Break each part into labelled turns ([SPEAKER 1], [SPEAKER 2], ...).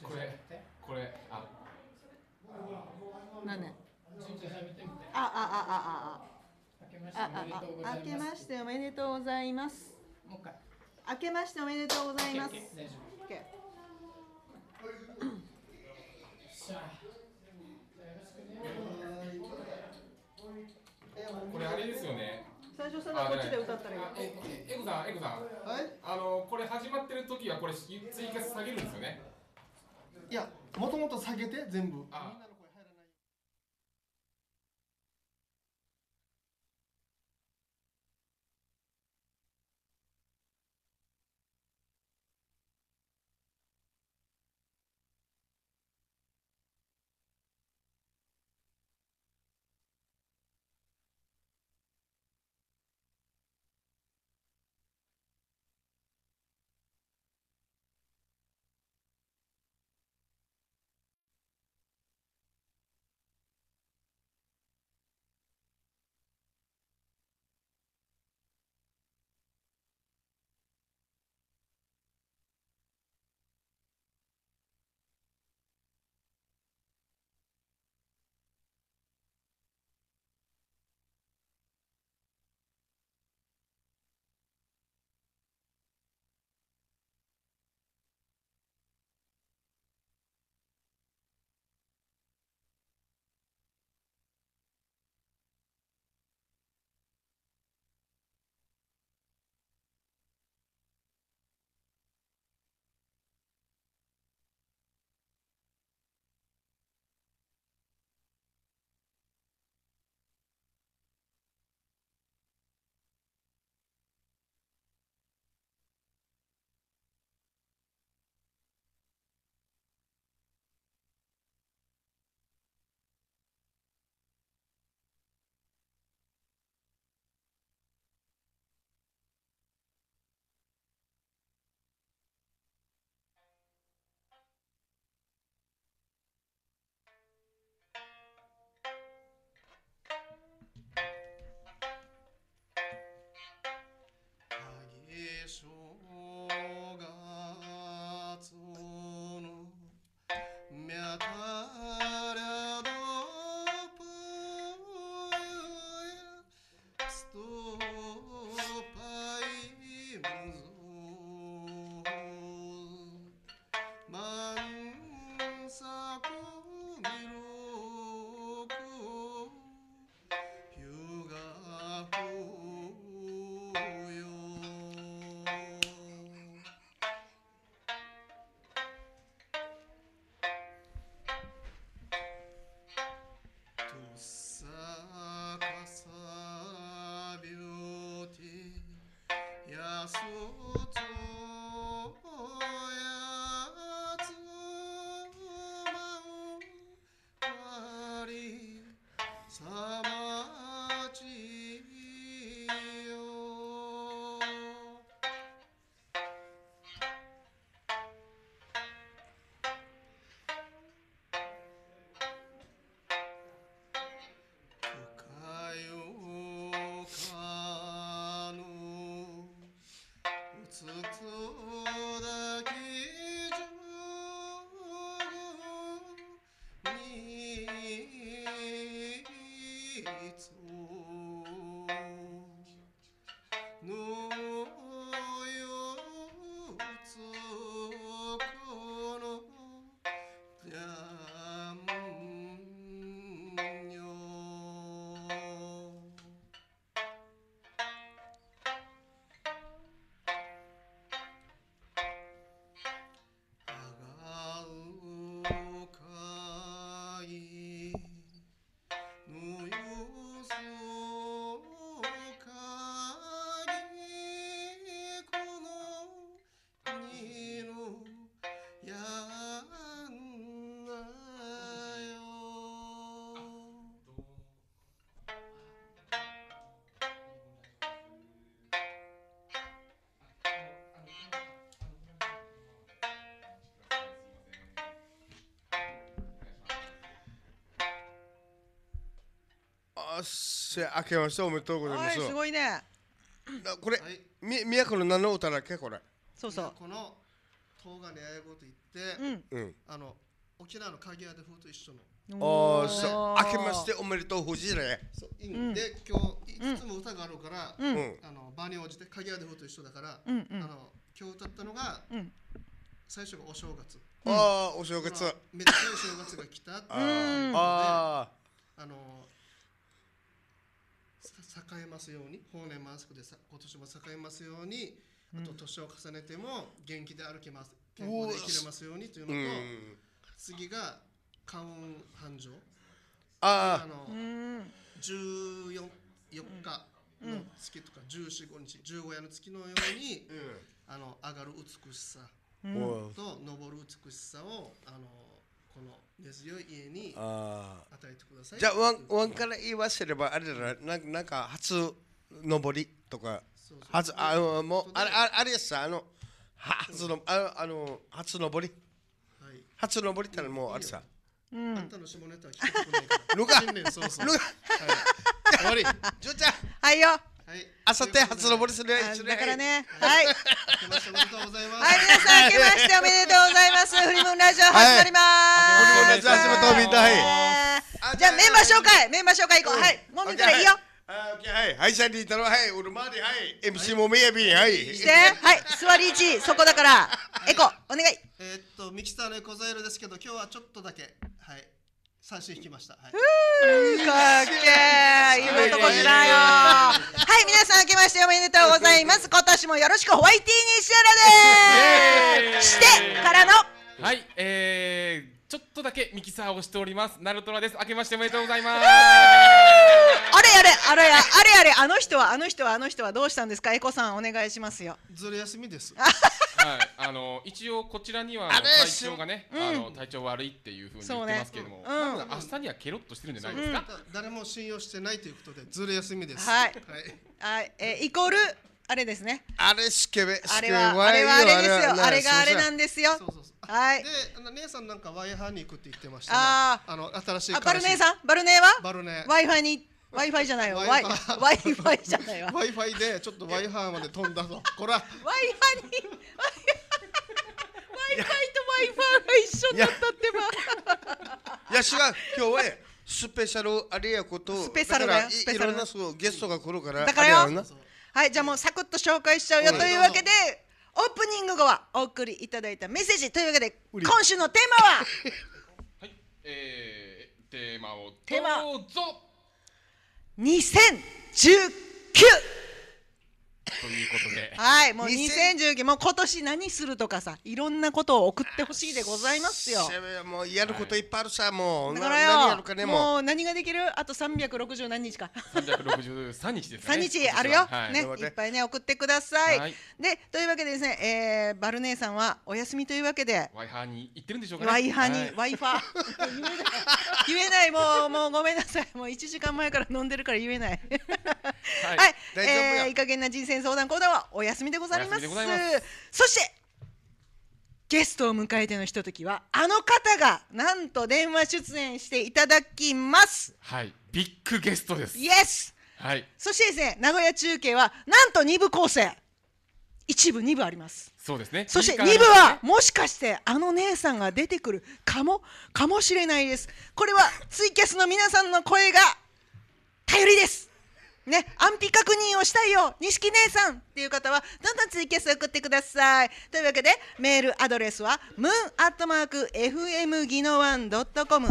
[SPEAKER 1] これ、
[SPEAKER 2] 何ね。明けましておめでとうございます。もう一回。明けましておめでとうございます。
[SPEAKER 1] これあれですよね。
[SPEAKER 2] 最初それはこっちで歌ったらいい。
[SPEAKER 1] エグさん、はい、これ始まってる時はこれツイキャス下げるんですよね。
[SPEAKER 3] いや、もともと下げて全部。
[SPEAKER 4] 明けましておめでとうございます。
[SPEAKER 2] すごいね。
[SPEAKER 4] これ、宮古の何の歌だっけこれ。
[SPEAKER 2] そうそう。
[SPEAKER 3] 東金あやごと言って、沖縄の鍵屋で風と一緒の。
[SPEAKER 4] おー、そう、明けましておめでとう、藤井ね。
[SPEAKER 3] で、今日いつも歌があるから、場に応じて鍵屋で風と一緒だから、今日歌ったのが、最初がお正月。
[SPEAKER 4] ああ、お正月。
[SPEAKER 3] めでたい正月が来たっていうことで、栄えますように、法年マスクで今年も栄えますように、あと年を重ねても元気で歩けます、健康で生きれますようにというのと、次がカウン繁盛。14日の月とか14、5日、15夜の月のように上がる美しさと昇る美しさをこの根強い家に与えてください。
[SPEAKER 4] じゃあワンから言わせればあれだな、なんか初昇りとか初もうあれやさ初昇り初昇りってのはもうあれさ。
[SPEAKER 3] あんたの下ネタは聞きたくないから。
[SPEAKER 4] ルカ
[SPEAKER 3] 新年早々。終わり。
[SPEAKER 4] ジュンちゃん。
[SPEAKER 2] はいよ。
[SPEAKER 4] あさって初昇りするね。
[SPEAKER 2] だからね。はい。
[SPEAKER 3] 明けましておめでとうございます。
[SPEAKER 2] はい、皆さん明けましておめでとうございます。フリムーンラジオ始まります。
[SPEAKER 4] フリムーンラジオ始まったみんな。
[SPEAKER 2] じゃあメンバー紹介いこう。はい。もみからいいよ。
[SPEAKER 4] はい、シャンディー太郎、はい、ウルマーディ、はい、MC もみやび、はい。
[SPEAKER 2] して、はい、座り位置、そこだから、エコ、お願い。
[SPEAKER 3] ミキサーのエコザイルですけど、今日はちょっとだけ、はい、三振引きました。はい。
[SPEAKER 2] かっけー、今のとこじなよ。はい、皆さん明けましておめでとうございます。今年もよろしくホワイティー西原です。してからの。
[SPEAKER 1] はい、ちょっとだけミキサーをしております。ナルトラです。明けましておめでとうございます。
[SPEAKER 2] あの人はどうしたんですか。エコさんお願いしますよ。
[SPEAKER 3] ずる休みです。
[SPEAKER 1] はい、一応こちらには体調がね、体調悪いっていう風に言ってますけれども、明日にはケロッとしてるんじゃないですか。
[SPEAKER 3] 誰も信用してないということでずる休みです。
[SPEAKER 2] はい。イコールあれですね。
[SPEAKER 4] あれスケベ。
[SPEAKER 2] あれはあれですよ。あれがあれなんですよ。はい。
[SPEAKER 3] で、姉さんなんかワイハーに行くって言ってましたね。新しい。
[SPEAKER 2] バルネさん、バルネは？
[SPEAKER 3] バルネ。
[SPEAKER 2] Wi-Fi に。Wi-Fi じゃないよ。Wi-Fi じゃないわ。
[SPEAKER 3] Wi-Fi でちょっと Wi-Fi まで飛んだぞ。こら。
[SPEAKER 2] Wi-Fi と Wi-Fi が一緒になったってば。
[SPEAKER 4] いや違う。今日はスペシャルあれやこと。
[SPEAKER 2] スペシャルだよ。
[SPEAKER 4] いろんなゲストが来るから。
[SPEAKER 2] だからよ。はい、じゃあもうサクッと紹介しちゃうよというわけで、オープニング後はお送りいただいたメッセージというわけで、今週のテーマは。
[SPEAKER 1] はい、テーマをどうぞ。
[SPEAKER 2] 2019
[SPEAKER 1] ということで、
[SPEAKER 2] はい、もう2019、もう今年何するとかさ、いろんなことを送ってほしいでございますよ。
[SPEAKER 4] もうやることいっぱいあるさ、もう
[SPEAKER 2] だからよ、もう何ができる？あと360何日か。
[SPEAKER 1] 363日ですね。
[SPEAKER 2] 3日あるよ。ね、いっぱいね送ってください。で、というわけでですね、バル姉さんはお休みというわけで。
[SPEAKER 1] ワイハーに行ってるんでしょうかね。
[SPEAKER 2] ワイハーに、ワイファー。言えない、もうごめんなさい。もう1時間前から飲んでるから言えない。はい、いい加減な人生相談講談はお休みでございます。そしてゲストを迎えてのひとときはあの方がなんと電話出演していただきます。
[SPEAKER 1] はい、ビッグゲストです。
[SPEAKER 2] イエス。はい。そしてですね、名古屋中継はなんと2部構成。1部2部あります。
[SPEAKER 1] そうですね。
[SPEAKER 2] そして2部はもしかしてあの姉さんが出てくるかもしれないです。これはツイキャスの皆さんの声が頼りです。ね、安否確認をしたいよ、錦姉さんっていう方はどんどんツイキャス送ってください。というわけでメールアドレスは moon@fmginowan.com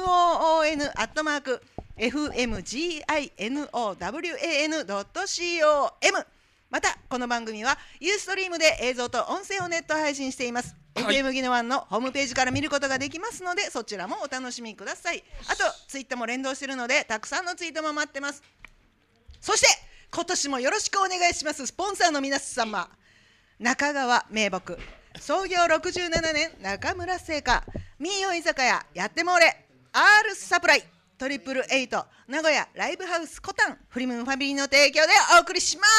[SPEAKER 2] moon@fmginowan.com。 またこの番組はユーストリームで映像と音声をネット配信しています。FM ギノワンのホームページから見ることができますので、そちらもお楽しみください。あとツイッターも連動しているのでたくさんのツイートも待ってます。そして今年もよろしくお願いします。スポンサーの皆様、中川名木、創業67年中村製菓、ミーヨ居酒屋やってもれ、 R サプライ、888名古屋ライブハウスコタン、フリムーンファミリーの提供でお送りします。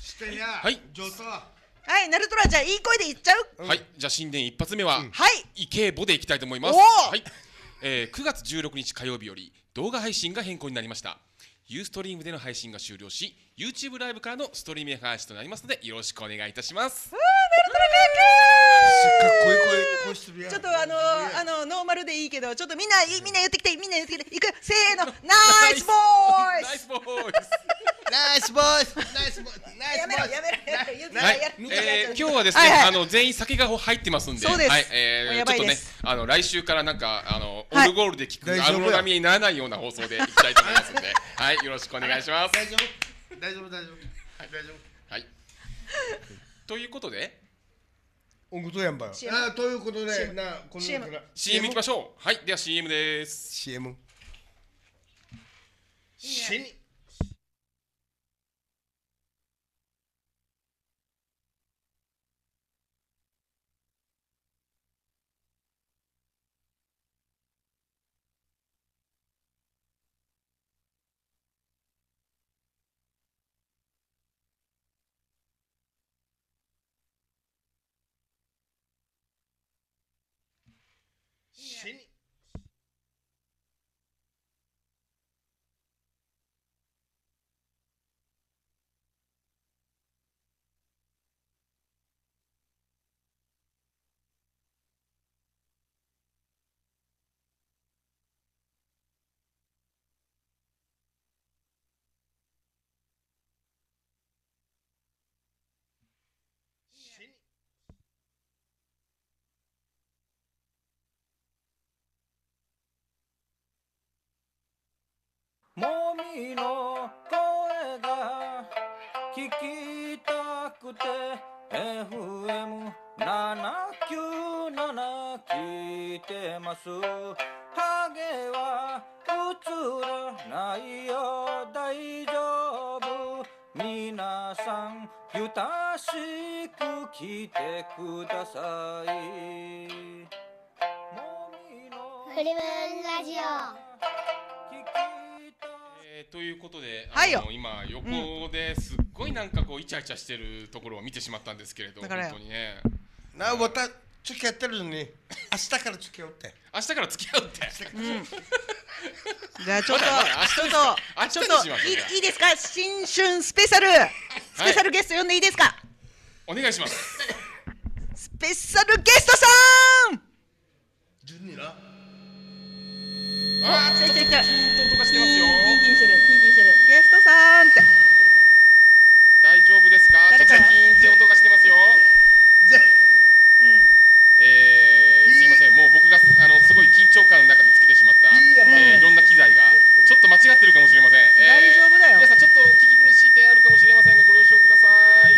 [SPEAKER 1] はい、
[SPEAKER 2] はい、ナルトラ、じゃあいい声で言っちゃう。
[SPEAKER 1] はい、じゃあ新年一発目は、イケボでいきたいと思います。はい、9月16日火曜日より動画配信が変更になりました。ユーストリームでの配信が終了し、YouTube ライブからのストリーム配信となりますのでよろしくお願いいたします。
[SPEAKER 2] ナルトラ
[SPEAKER 4] 声してるやん。
[SPEAKER 2] ちょっとノーマルでいいけど、ちょっとみんな言ってきて、みんな言ってきて、いくよ、せーの、ナイスボーイ
[SPEAKER 1] ナイスボーイ
[SPEAKER 4] ナイスボーイナイスボーイナイスボーイ。
[SPEAKER 2] やめろ、
[SPEAKER 1] はい、今日はですね、全員酒が入ってますんで、
[SPEAKER 2] そうです。
[SPEAKER 1] はい、ちょっとね、来週からなんかオルゴールで聞く安室奈美恵にならないような放送でいきたいと思いますんで、はい、よろしくお願いします。
[SPEAKER 4] 大丈夫、大丈夫、大丈夫、大丈夫。
[SPEAKER 1] はい。ということで、
[SPEAKER 4] ということで、この
[SPEAKER 1] CM 行きましょう。はい、では CM です。
[SPEAKER 4] CM。
[SPEAKER 5] もみの声が聞きたくて FM797 聞いてます。ハゲは映らないよ、大丈夫。皆さんゆたしく来てください。
[SPEAKER 6] フリムラジオ。
[SPEAKER 1] ということで、今横ですっごいなんかこうイチャイチャしてるところを見てしまったんですけれど、本当にね。
[SPEAKER 4] また付き合ってるのに、明日から付き合うって。
[SPEAKER 1] 明日から付き合うって。
[SPEAKER 2] じゃあちょっといいですか、新春スペシャルゲスト呼んでいいですか。
[SPEAKER 1] お願いします。
[SPEAKER 2] スペシャルゲストさん。
[SPEAKER 4] 順にな。
[SPEAKER 1] ちょっとキーンと音がしてますよ。
[SPEAKER 2] キンキンしてる。ゲストさんって。
[SPEAKER 1] 大丈夫ですか。ちょっとキーンって音がしてますよ。すいません、もう僕がすごい緊張感の中でつけてしまったいろんな機材がちょっと間違ってるかもしれません。
[SPEAKER 2] 大丈夫だよ。
[SPEAKER 1] 皆さんちょっと聞き苦しい点あるかもしれませんがご了承ください。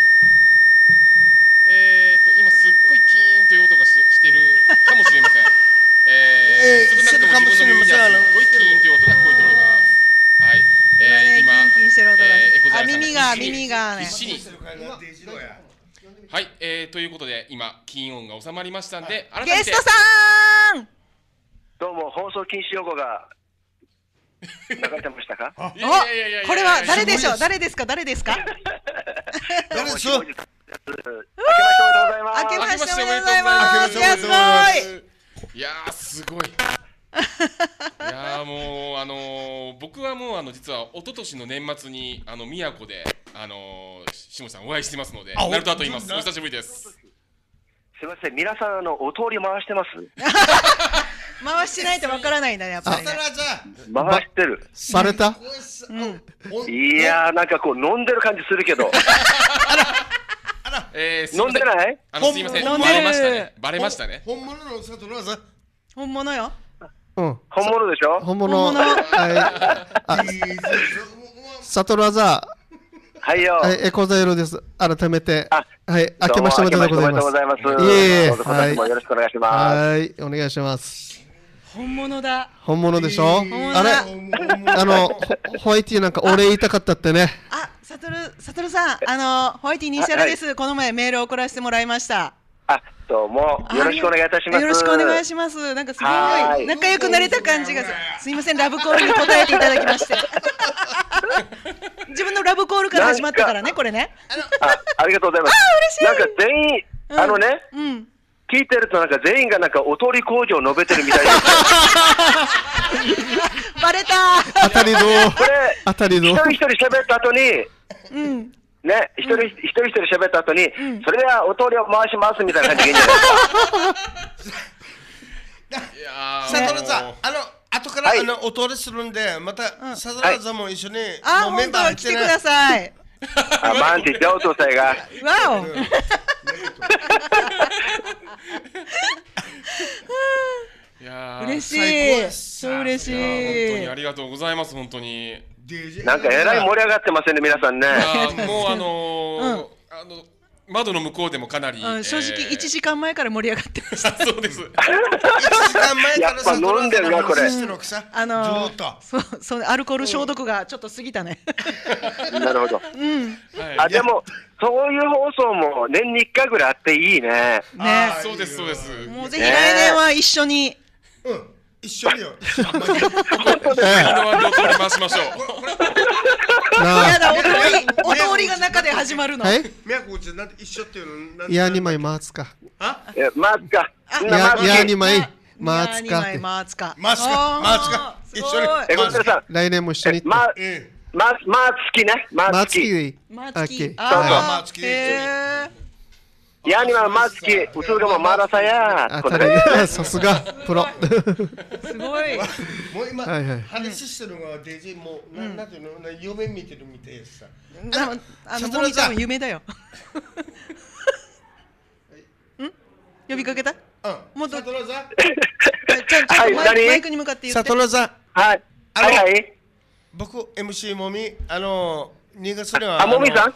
[SPEAKER 1] 今すっごいキーンという音がしてるかもしれません。少なくとも自分の耳にはすっごいキーンという音が聞こえております。はい、今
[SPEAKER 2] キンキンしてる音が。
[SPEAKER 1] エコザイさん
[SPEAKER 2] 耳がね。
[SPEAKER 1] 必死に。はい、ということで今金音が収まりましたんで、改めて
[SPEAKER 2] ゲストさん。
[SPEAKER 7] どうも、放送禁止用語が流れてましたか。
[SPEAKER 2] これは誰でしょう。誰ですか。
[SPEAKER 4] 誰ですか。
[SPEAKER 2] 明けましておめでとうございます。いやすごい。
[SPEAKER 1] いやーすごい。いやーもう僕はもう実は一昨年の年末に宮古で下さんお会いしてますので、ナルトと言います。お久しぶりです。
[SPEAKER 7] すみません、皆さんお通り回してます。
[SPEAKER 2] 回してないとわからないんだね、やっぱり、ね。
[SPEAKER 7] 回してる。
[SPEAKER 4] バレた？
[SPEAKER 7] いやーなんかこう飲んでる感じするけど。飲んでない？
[SPEAKER 1] すいません、バレましたね。バレましたね。
[SPEAKER 4] 本物のサトラザ。
[SPEAKER 2] 本物よ。
[SPEAKER 7] 本物でしょ？
[SPEAKER 4] 本物。サトラザ。
[SPEAKER 7] はいよ。
[SPEAKER 4] エコザイロです。改めて。はい、明けましておめでとうございます。
[SPEAKER 7] いえ、はい。よろしくお願いします。
[SPEAKER 4] はい、お願いします。
[SPEAKER 2] 本物だ。
[SPEAKER 4] 本物でしょ？あれ、ホワイティなんかお礼言いたかったってね。
[SPEAKER 2] サトルさん、ホワイティ西原です。この前メールを送らせてもらいました。
[SPEAKER 7] どうもよろしくお願いいたします。
[SPEAKER 2] よろしくお願いします。なんかすごい仲良くなれた感じが。すいません、ラブコールに答えていただきまして。自分のラブコールから始まったからね、これね。
[SPEAKER 7] ありがとうございます。嬉しい。なんか全員聞いてるとなんか全員がなんかお通り工場を述べてるみたいです。
[SPEAKER 2] バレた。
[SPEAKER 4] 当たりどう？当たりどう？
[SPEAKER 7] 一人一人喋った後に、 ね、一人喋った後に、それではお通りを回しますみたいな感じでいいんじゃない
[SPEAKER 1] いやー
[SPEAKER 4] サトラさん、後から
[SPEAKER 7] はい
[SPEAKER 4] お通りするんで、またサトラさんも一緒に
[SPEAKER 2] あ、
[SPEAKER 4] もうメンバー
[SPEAKER 2] 本当来てください。
[SPEAKER 7] あ、バンって言ってお父さんが。
[SPEAKER 2] わお。
[SPEAKER 1] いやー
[SPEAKER 2] 嬉し
[SPEAKER 4] 最高
[SPEAKER 2] い。
[SPEAKER 4] です
[SPEAKER 2] そう嬉し
[SPEAKER 1] いやー本当に
[SPEAKER 2] い
[SPEAKER 1] あ。りがとうございます本当に。
[SPEAKER 7] なんかえらい盛り上がってますね、皆さんね。
[SPEAKER 1] いやーもう窓の向こうでもかなり、
[SPEAKER 2] 正直1時間前から盛り上がってました。
[SPEAKER 1] そうです。
[SPEAKER 4] 1時間前からサトラ
[SPEAKER 7] やっぱ飲んでるなこれ
[SPEAKER 4] 話してるわけさずーっと
[SPEAKER 2] そうアルコール消毒がちょっと過ぎたね。
[SPEAKER 7] なるほど。
[SPEAKER 1] はい
[SPEAKER 7] あ、でも、そういう放送も年に1回ぐらいあっていいね。
[SPEAKER 2] ね。
[SPEAKER 1] そうですそうです。
[SPEAKER 2] もうぜひ来年は一緒に。
[SPEAKER 4] 一緒によ
[SPEAKER 7] 本当ですか。
[SPEAKER 1] 次のワンドを取り回しましょう。
[SPEAKER 2] やだ、お通りが中で始まるの。
[SPEAKER 8] はい。
[SPEAKER 4] 宮古ちゃんなんで一緒っていうの
[SPEAKER 8] いやにまい回すか。
[SPEAKER 7] マーツか。
[SPEAKER 8] いやにまい回すかって。
[SPEAKER 2] 回すか。
[SPEAKER 4] 回すか一緒に
[SPEAKER 7] ゴンザレさん、
[SPEAKER 8] 来年も一緒に。
[SPEAKER 7] マーツキね。マー
[SPEAKER 8] 回
[SPEAKER 7] ツキ。
[SPEAKER 8] すきでいい。
[SPEAKER 2] マ
[SPEAKER 8] オッケー。
[SPEAKER 2] あ
[SPEAKER 4] そう
[SPEAKER 2] ー、
[SPEAKER 7] いやにはマーツキ、うつがもマラサや。
[SPEAKER 8] 当たり。さすがプロ。
[SPEAKER 2] すごい。
[SPEAKER 4] もう今
[SPEAKER 8] はいはい
[SPEAKER 4] 話してるのがデジもうなんていうの夢見てるみたいでさ
[SPEAKER 2] もみ多分夢だよ。呼びかけた？もっと
[SPEAKER 4] サトラさん
[SPEAKER 2] ちょっと
[SPEAKER 7] はい何
[SPEAKER 2] マイクに向かって言って。
[SPEAKER 4] サトラさん
[SPEAKER 7] はい。はいはい。
[SPEAKER 4] 僕 MC もみ2月には
[SPEAKER 7] あ、もみさん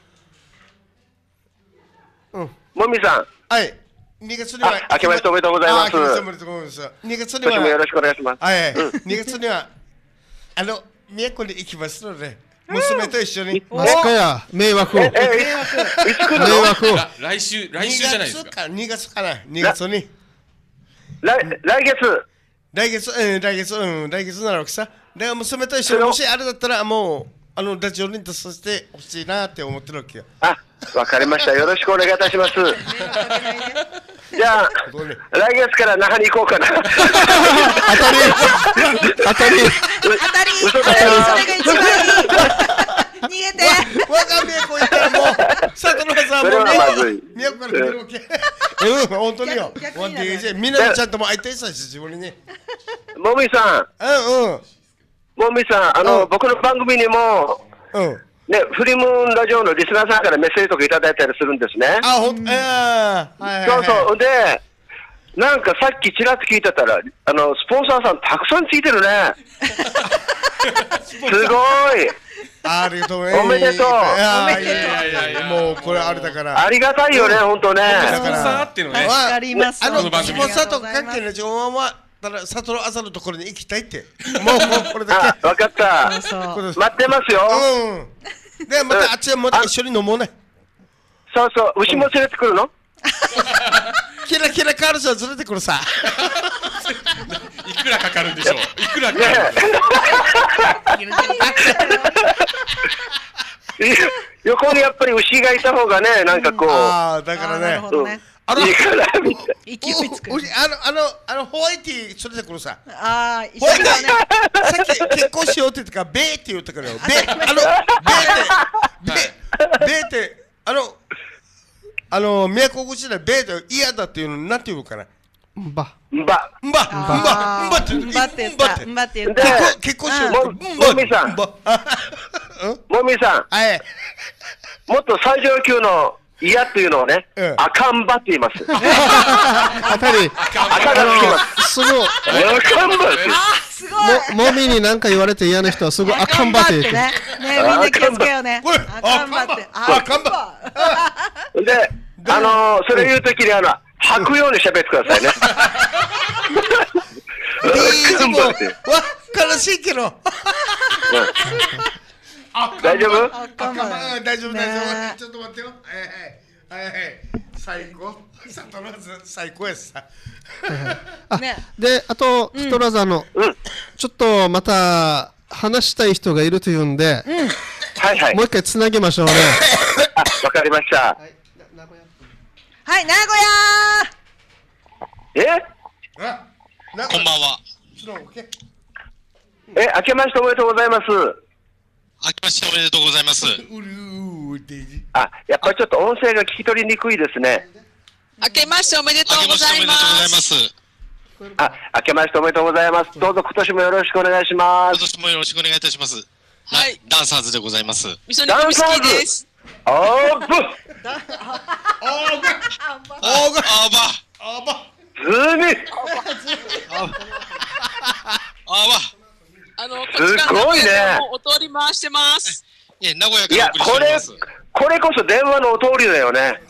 [SPEAKER 7] もみさん。
[SPEAKER 4] はい2月には
[SPEAKER 7] あ、明けましておめでとうございます。
[SPEAKER 4] 明けましておめでとうございます2月に
[SPEAKER 7] 今年もよろ
[SPEAKER 4] は
[SPEAKER 7] しくお願いします。
[SPEAKER 4] はい2月には宮古に行きますので娘と一緒に
[SPEAKER 8] マスカや迷惑を。
[SPEAKER 7] いつ来る
[SPEAKER 8] 迷
[SPEAKER 7] の？
[SPEAKER 8] 惑を。
[SPEAKER 1] 来週じゃないですか。
[SPEAKER 4] 2月かな2月に
[SPEAKER 7] 来月。
[SPEAKER 4] 来月ならわけさだから娘と一緒にもしあれだったらもうラジオに出させてほしいなって思ってるわけよ
[SPEAKER 7] あ、わかりました。よろしくお願いいたします。じゃあ、来月から那覇に行こうかな。
[SPEAKER 8] 当たり。当たり。
[SPEAKER 2] 当たり。
[SPEAKER 7] 嘘だよ。
[SPEAKER 2] それが一番いい。逃げて。
[SPEAKER 4] わがめこ行ったらもう佐藤のさん
[SPEAKER 7] それはまず
[SPEAKER 4] も
[SPEAKER 7] い。
[SPEAKER 4] 宮古から出るわけ本当によ
[SPEAKER 2] 逆になる
[SPEAKER 4] DJ みんなのちゃんとも会いたいさ自分にね
[SPEAKER 7] もみさん、もみさん、僕の番組にも、ね、フリムーンラジオのリスナーさんからメッセージとかいただいたりするんですね。そうそう。で、なんかさっきちらっと聞いてたら、スポンサーさんたくさんついてるね。すごい。
[SPEAKER 4] ありがとう
[SPEAKER 7] おめでとう。
[SPEAKER 4] もうこれあれだから
[SPEAKER 7] ありがたいよね、本当ね。
[SPEAKER 1] スポンサーっていうのね。
[SPEAKER 2] わかります。
[SPEAKER 1] この番組
[SPEAKER 4] スポンサーと関係ない情報はだから佐藤朝のところに行きたいってもうこれだけ
[SPEAKER 7] わかった。待ってますよ。
[SPEAKER 4] でまたあっちはまた一緒に飲もうね
[SPEAKER 7] そうそう、牛も連れてくるの？
[SPEAKER 4] キラキラカールさん連れてくるさ
[SPEAKER 1] いくらかかるんでしょう。いくらかかる。
[SPEAKER 7] 横にやっぱり牛がいた方がね、なんかこう。
[SPEAKER 4] ああだからね
[SPEAKER 7] いいからみたいな。
[SPEAKER 2] 勢いつく。
[SPEAKER 4] ホワイティ連れてくるさ
[SPEAKER 2] ああ、一
[SPEAKER 4] ホワイティ
[SPEAKER 2] 緒だね。
[SPEAKER 4] さっき結婚しようって言ったからベーって言ったからよベーって宮古口でベーって嫌だっていうのなんて言うかな
[SPEAKER 8] んば。
[SPEAKER 7] んば
[SPEAKER 2] って言った。んばって言った。
[SPEAKER 4] 結婚しよう
[SPEAKER 7] もみさん。もみさん。もっと最上級の嫌っていうのをね、赤んばって言います。
[SPEAKER 8] 当たり。
[SPEAKER 7] 赤がつきます。
[SPEAKER 8] すごい。
[SPEAKER 7] 赤んばって。
[SPEAKER 2] すごい。
[SPEAKER 8] もみになんか言われて嫌な人はすごい赤んばって言って。
[SPEAKER 2] ね、みんな気をつけようね。赤んばって。
[SPEAKER 4] 赤んば
[SPEAKER 7] で、それ言うときに吐くように喋ってくださいね。赤んばって。
[SPEAKER 4] 悲しいけど
[SPEAKER 7] 大丈夫？
[SPEAKER 4] 大丈夫ちょっと待ってよはい最高佐藤の最高やさ
[SPEAKER 8] で、あとヒトラザのちょっとまた話したい人がいるというんで、もう一回つなげましょうね。
[SPEAKER 7] わかりました。
[SPEAKER 2] はい、名古屋。
[SPEAKER 9] こんばんは。
[SPEAKER 7] 明けましておめでとうございます。
[SPEAKER 9] 明けましておめでとうございます。
[SPEAKER 7] あ、やっぱりちょっと音声が聞き取りにくいですね。
[SPEAKER 10] 明けましておめでとうございます。
[SPEAKER 7] あ、明けましておめでとうございます。どうぞ今年もよろしくお願いします。
[SPEAKER 9] 今年もよろしくお願いいたします。はい、ダンサーズでございます。
[SPEAKER 10] 味噌煮込み好きです。
[SPEAKER 7] あーぶ。ズミ。すごいね。
[SPEAKER 10] お通り回してます。
[SPEAKER 9] 名古屋からお送りしております。
[SPEAKER 7] これこそ電話のお通りだよね。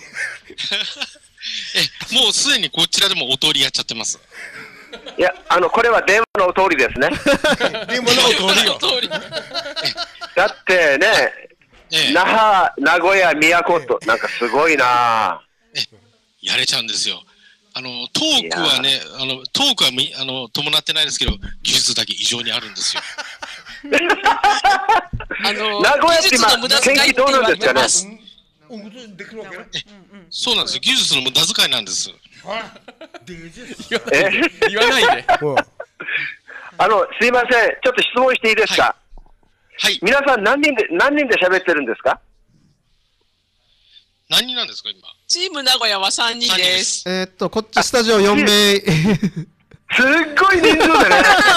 [SPEAKER 9] もうすでにこちらでもお通りやっちゃってます。
[SPEAKER 7] いや、これは電話のお通りですね。
[SPEAKER 4] 電話のお通りよ。
[SPEAKER 7] だってね、那覇、名古屋、宮古と、なんかすごいな。
[SPEAKER 9] やれちゃうんですよ。トークはね、トークは伴ってないですけど、技術だけ異常にあるんですよ。
[SPEAKER 7] 名古屋って今、天気どうなんですかね。
[SPEAKER 9] そうなんですよ。技術の無駄遣いなんです。
[SPEAKER 1] 言わないで。
[SPEAKER 7] すいません。ちょっと質問していいですか。
[SPEAKER 9] はい。
[SPEAKER 7] 皆さん何人で喋ってるんですか。
[SPEAKER 9] 何人なんですか今。
[SPEAKER 10] チーム名古屋は3人です。
[SPEAKER 8] こっちスタジオ4名。
[SPEAKER 7] すっごい人数だね。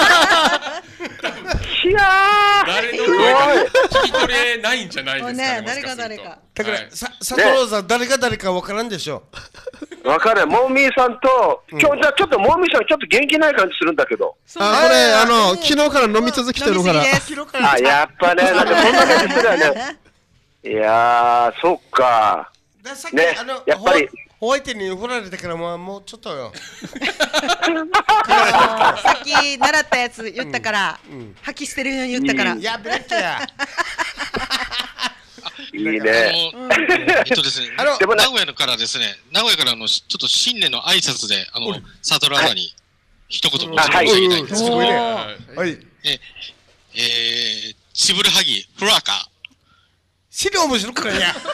[SPEAKER 7] いやー。
[SPEAKER 1] 誰の声か聞き取れないんじゃないですかね。
[SPEAKER 2] 誰か。
[SPEAKER 4] だから佐藤さん誰が誰かわからんでしょ。
[SPEAKER 7] わかる。モーミーさんと今日じゃあちょっとモーミーさんちょっと元気ない感じするんだけど。
[SPEAKER 8] これ昨日から飲み続けてるから。
[SPEAKER 7] あ、やっぱね、なんかそんな感じするよね。いやー、そっか。
[SPEAKER 4] ね、
[SPEAKER 7] やっぱり
[SPEAKER 4] ホワイトに振られてからもうちょっとよ。
[SPEAKER 2] さっき習ったやつ言ったから吐き捨てるように言ったから。
[SPEAKER 4] やべっけや。
[SPEAKER 7] いいね。
[SPEAKER 9] ですね、名古屋からですね、名古屋からちょっと新年の挨拶でサトラーナに一言申し上げたいんですけど、チブルハギフラーカー。
[SPEAKER 4] 資料面白くないや。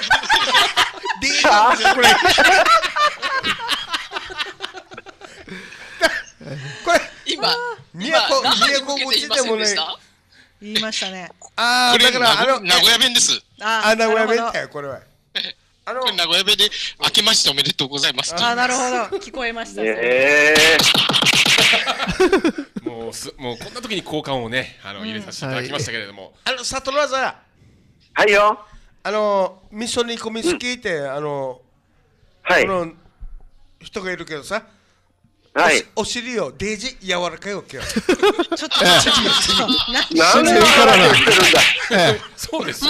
[SPEAKER 4] これ
[SPEAKER 10] 今
[SPEAKER 4] 宮古口でもね
[SPEAKER 2] 言いましたね。
[SPEAKER 9] ああ、だから名古屋弁です。
[SPEAKER 4] 名古屋弁だよこれは。
[SPEAKER 9] これ名古屋弁で明けましておめでとうございます。
[SPEAKER 2] あ、なるほど、聞こえました。
[SPEAKER 1] もうこんな時に効果音をね入れさせていただきましたけれども。
[SPEAKER 4] サトラーザ。
[SPEAKER 7] はいよ。
[SPEAKER 4] 味噌煮込み好きって人がいるけどさ、お尻をデージ柔らかいわけよ。
[SPEAKER 2] ちょっと
[SPEAKER 7] なんでからな。
[SPEAKER 1] そうです。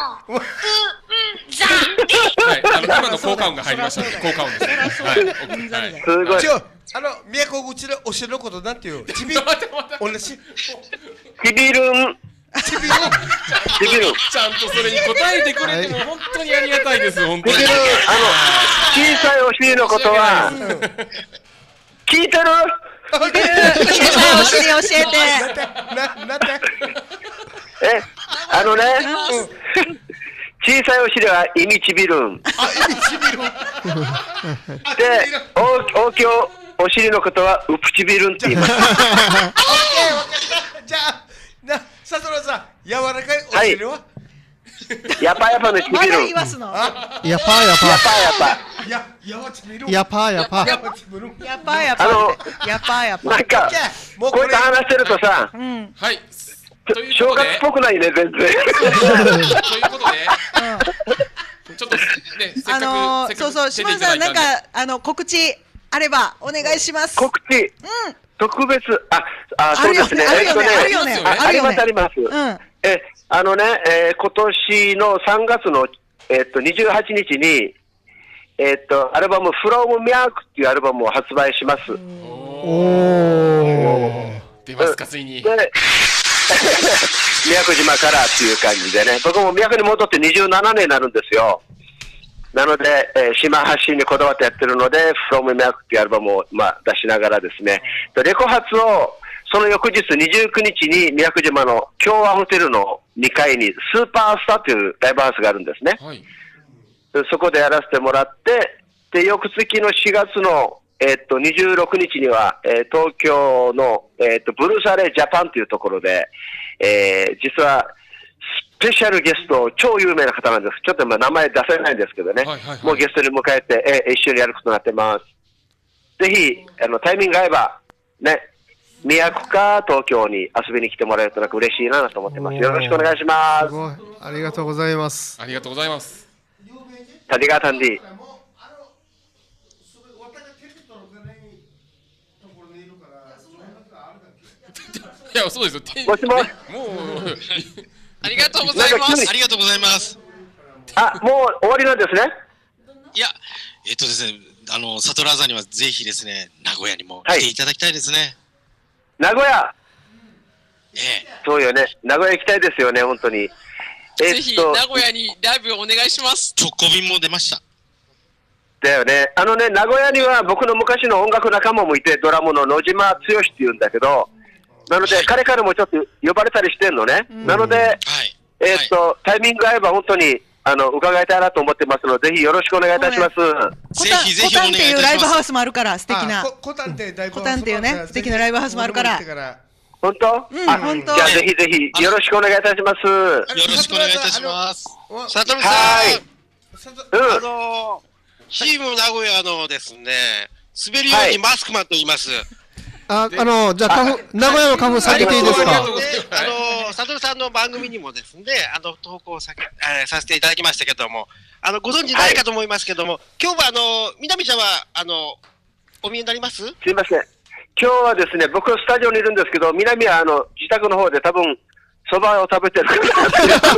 [SPEAKER 1] 今の効果音が入りましたので、効果音です。
[SPEAKER 7] すごい。
[SPEAKER 4] 宮古口でお尻のことなんていう。ちびる。同じ。
[SPEAKER 7] ちびるん。
[SPEAKER 1] ちゃんとそれに答えてくれても本当にありがたいです。本当に。
[SPEAKER 7] 小さいお尻のことは聞いてる？
[SPEAKER 2] 小さいお尻教えて。
[SPEAKER 7] 小さいお尻はイミチビルン。で、大きいお尻のことはウプチビルンって言います。
[SPEAKER 4] じゃあ。サトラさん、柔らかいお尻は？
[SPEAKER 7] やぱやぱのちびる。
[SPEAKER 2] まだ言わすの？
[SPEAKER 8] やぱ。
[SPEAKER 7] やぱ。なんかこうやって話してるとさ、
[SPEAKER 1] はい。
[SPEAKER 7] 正月っぽくないね全然。という
[SPEAKER 1] ことで、ちょっとね、
[SPEAKER 2] そう島田さんなんか告知あればお願いします。
[SPEAKER 7] 告知。特別そうですね。あります。今年の3月の28日にアルバムフロムミャークっていうアルバムを発売します。
[SPEAKER 1] 出ますかついに。
[SPEAKER 7] 宮古島からっていう感じでね。僕も宮古に戻って27年になるんですよ。なので、島発信にこだわってやってるので、From Miyaku っていうアルバムを、出しながらですね、レコ発をその翌日29日に宮古島の共和ホテルの2階にスーパースターというライブハウスがあるんですね。はい、そこでやらせてもらって、で、翌月の4月の、26日には、東京の、ブルースアレージャパンというところで、実はペシャルゲスト、超有名な方なんです。ちょっと名前出せないんですけどね。もうゲストに迎えて、一緒にやることになってます。ぜひ、タイミングが合えば、ね、宮古か東京に遊びに来てもらえるとなんか嬉しいなと思ってます。よろしくお願いします。
[SPEAKER 8] すごい。ありがとうございます。
[SPEAKER 1] ありがとうございます。
[SPEAKER 7] タディガータンディ。い
[SPEAKER 1] や、そうですよ。
[SPEAKER 7] もしもし。
[SPEAKER 1] もう。
[SPEAKER 10] ありがとうございます。
[SPEAKER 9] ありがとうございます。
[SPEAKER 7] あ、もう終わりなんですね。
[SPEAKER 9] いや、ですね、サトラーザにはぜひですね、名古屋にも来ていただきたいですね。
[SPEAKER 7] 名古屋。そうよね。名古屋行きたいですよね、本当に。
[SPEAKER 10] ぜひ名古屋にライブお願いします。
[SPEAKER 9] 直行便も出ました。
[SPEAKER 7] だよね。名古屋には僕の昔の音楽仲間もいて、ドラムの野島剛って言うんだけど、なので、彼からもちょっと呼ばれたりしてんのね。なので、タイミングが合えば本当に、伺いたいなと思ってますので、ぜひよろしくお願いいたします。
[SPEAKER 9] ぜひぜひお願いいたします。コタン
[SPEAKER 2] っていうライブハウスもあるから、素敵な。
[SPEAKER 8] コタンって
[SPEAKER 2] いうね、素敵なライブハウスもあるから。
[SPEAKER 7] 本当？
[SPEAKER 2] 本当。
[SPEAKER 7] じゃあぜひぜひよろしくお願いいたします。
[SPEAKER 9] よろしくお願いいたします。サトルさん、チーム名古屋のですね、滑るようにマスクマンと言います。
[SPEAKER 8] じゃあ名古屋の花粉避けていいですか？
[SPEAKER 9] サトルさんの番組にもですね、投稿させていただきましたけども、ご存知ないかと思いますけども、今日は南ちゃんはお見えになります？
[SPEAKER 7] すいません。今日はですね、僕スタジオにいるんですけど、南は自宅の方で多分そばを食べてるから。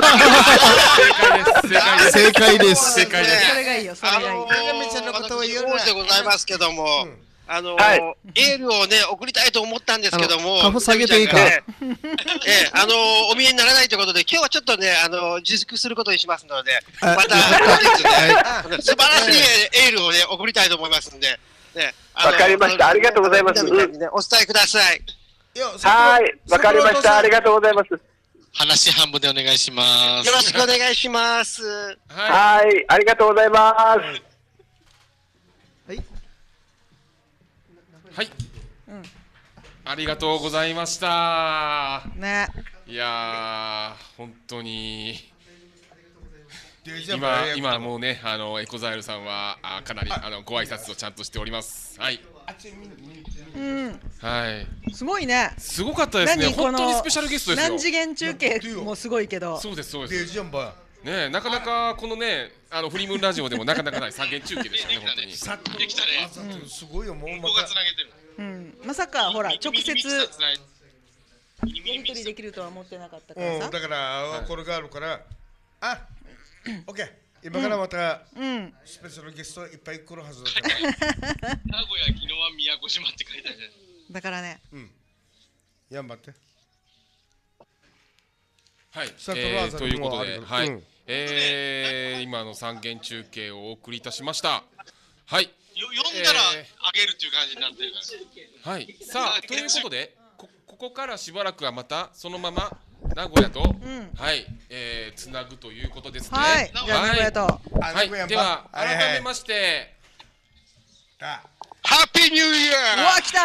[SPEAKER 8] 正解です。
[SPEAKER 2] 正解です。それがいいよ。それがいい。
[SPEAKER 9] 南ちゃんのことを言うのでございますけども。エールをね、送りたいと思ったんですけども、
[SPEAKER 8] 花粉下げていいか？
[SPEAKER 9] お見えにならないということで、今日はちょっとね、自粛することにしますので、また、素晴らしいエールをね、送りたいと思いますんで、
[SPEAKER 7] わかりました。ありがとうございます。
[SPEAKER 9] お伝えください。
[SPEAKER 7] はい、わかりました。ありがとうございます。
[SPEAKER 9] 話半分でお願いします。よろしくお願いします。
[SPEAKER 7] はい、ありがとうございます。
[SPEAKER 1] はい。ありがとうございました。
[SPEAKER 2] ね。
[SPEAKER 1] いやー、本当に。今もうね、エコザイルさんはかなりご挨拶をちゃんとしております。はい。はい。
[SPEAKER 2] すごいね。
[SPEAKER 1] すごかったですね。本当にスペシャルゲストですよ。
[SPEAKER 2] 何次元中継もすごいけど。
[SPEAKER 1] そうですそうです。ね、なかなかこのね、フリームーンラジオでもなかなかない三元中継ですね、本当に。
[SPEAKER 9] できたね。
[SPEAKER 8] すごいよ、もう。
[SPEAKER 9] 僕がつなげてる。
[SPEAKER 2] まさかほら直接やり取りできるとは思ってなかったからさ。
[SPEAKER 8] だからこれがあるから、オッケー。今からまたスペシャルゲストいっぱい来るはずだから。
[SPEAKER 9] 名古屋、宜野湾、宮古島って書いてあるじゃない。
[SPEAKER 2] だからね。
[SPEAKER 8] 頑張って。
[SPEAKER 1] はい。ということで、はい。今の三元中継をお送りいたしました。はい。
[SPEAKER 9] 読んだらあげるっていう感じになってるか
[SPEAKER 1] ら。はい。さあということで、ここからしばらくはまたそのまま名古屋とはいつなぐということですね。
[SPEAKER 2] はい。じゃあ名古屋と。
[SPEAKER 1] はい。では改めまして。
[SPEAKER 9] ハッピーニューイヤー。
[SPEAKER 2] うわ来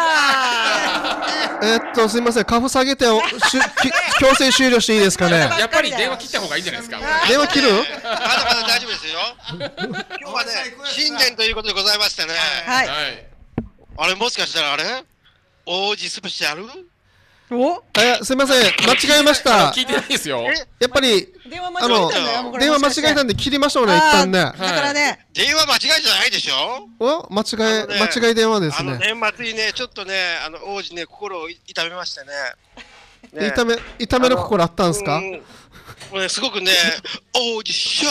[SPEAKER 8] た。すみません、花粉下げて強制終了していいですかね。
[SPEAKER 1] やっぱり電話切った方がいいんじゃないですか。
[SPEAKER 8] 電話切る？
[SPEAKER 9] まだまだ大丈夫ですよ。今日はね、新年ということでございましてね。
[SPEAKER 2] はい。
[SPEAKER 9] あれもしかしたらあれ？王子スペシャル？
[SPEAKER 2] お？
[SPEAKER 8] すみません、間違えました。
[SPEAKER 1] 聞いてないですよ。
[SPEAKER 8] やっぱり
[SPEAKER 2] 電話間違えたんだよ。
[SPEAKER 8] 電話間違えたんで切りましょうね、一旦ね。だ
[SPEAKER 2] からね。
[SPEAKER 9] 電話間違いじゃないでしょ？
[SPEAKER 8] 間違い電話ですね。
[SPEAKER 9] 年末にね、ちょっとね、王子ね、心を痛めましてね。
[SPEAKER 8] 痛めの心あったんですか？
[SPEAKER 9] すごくね、王子ショッ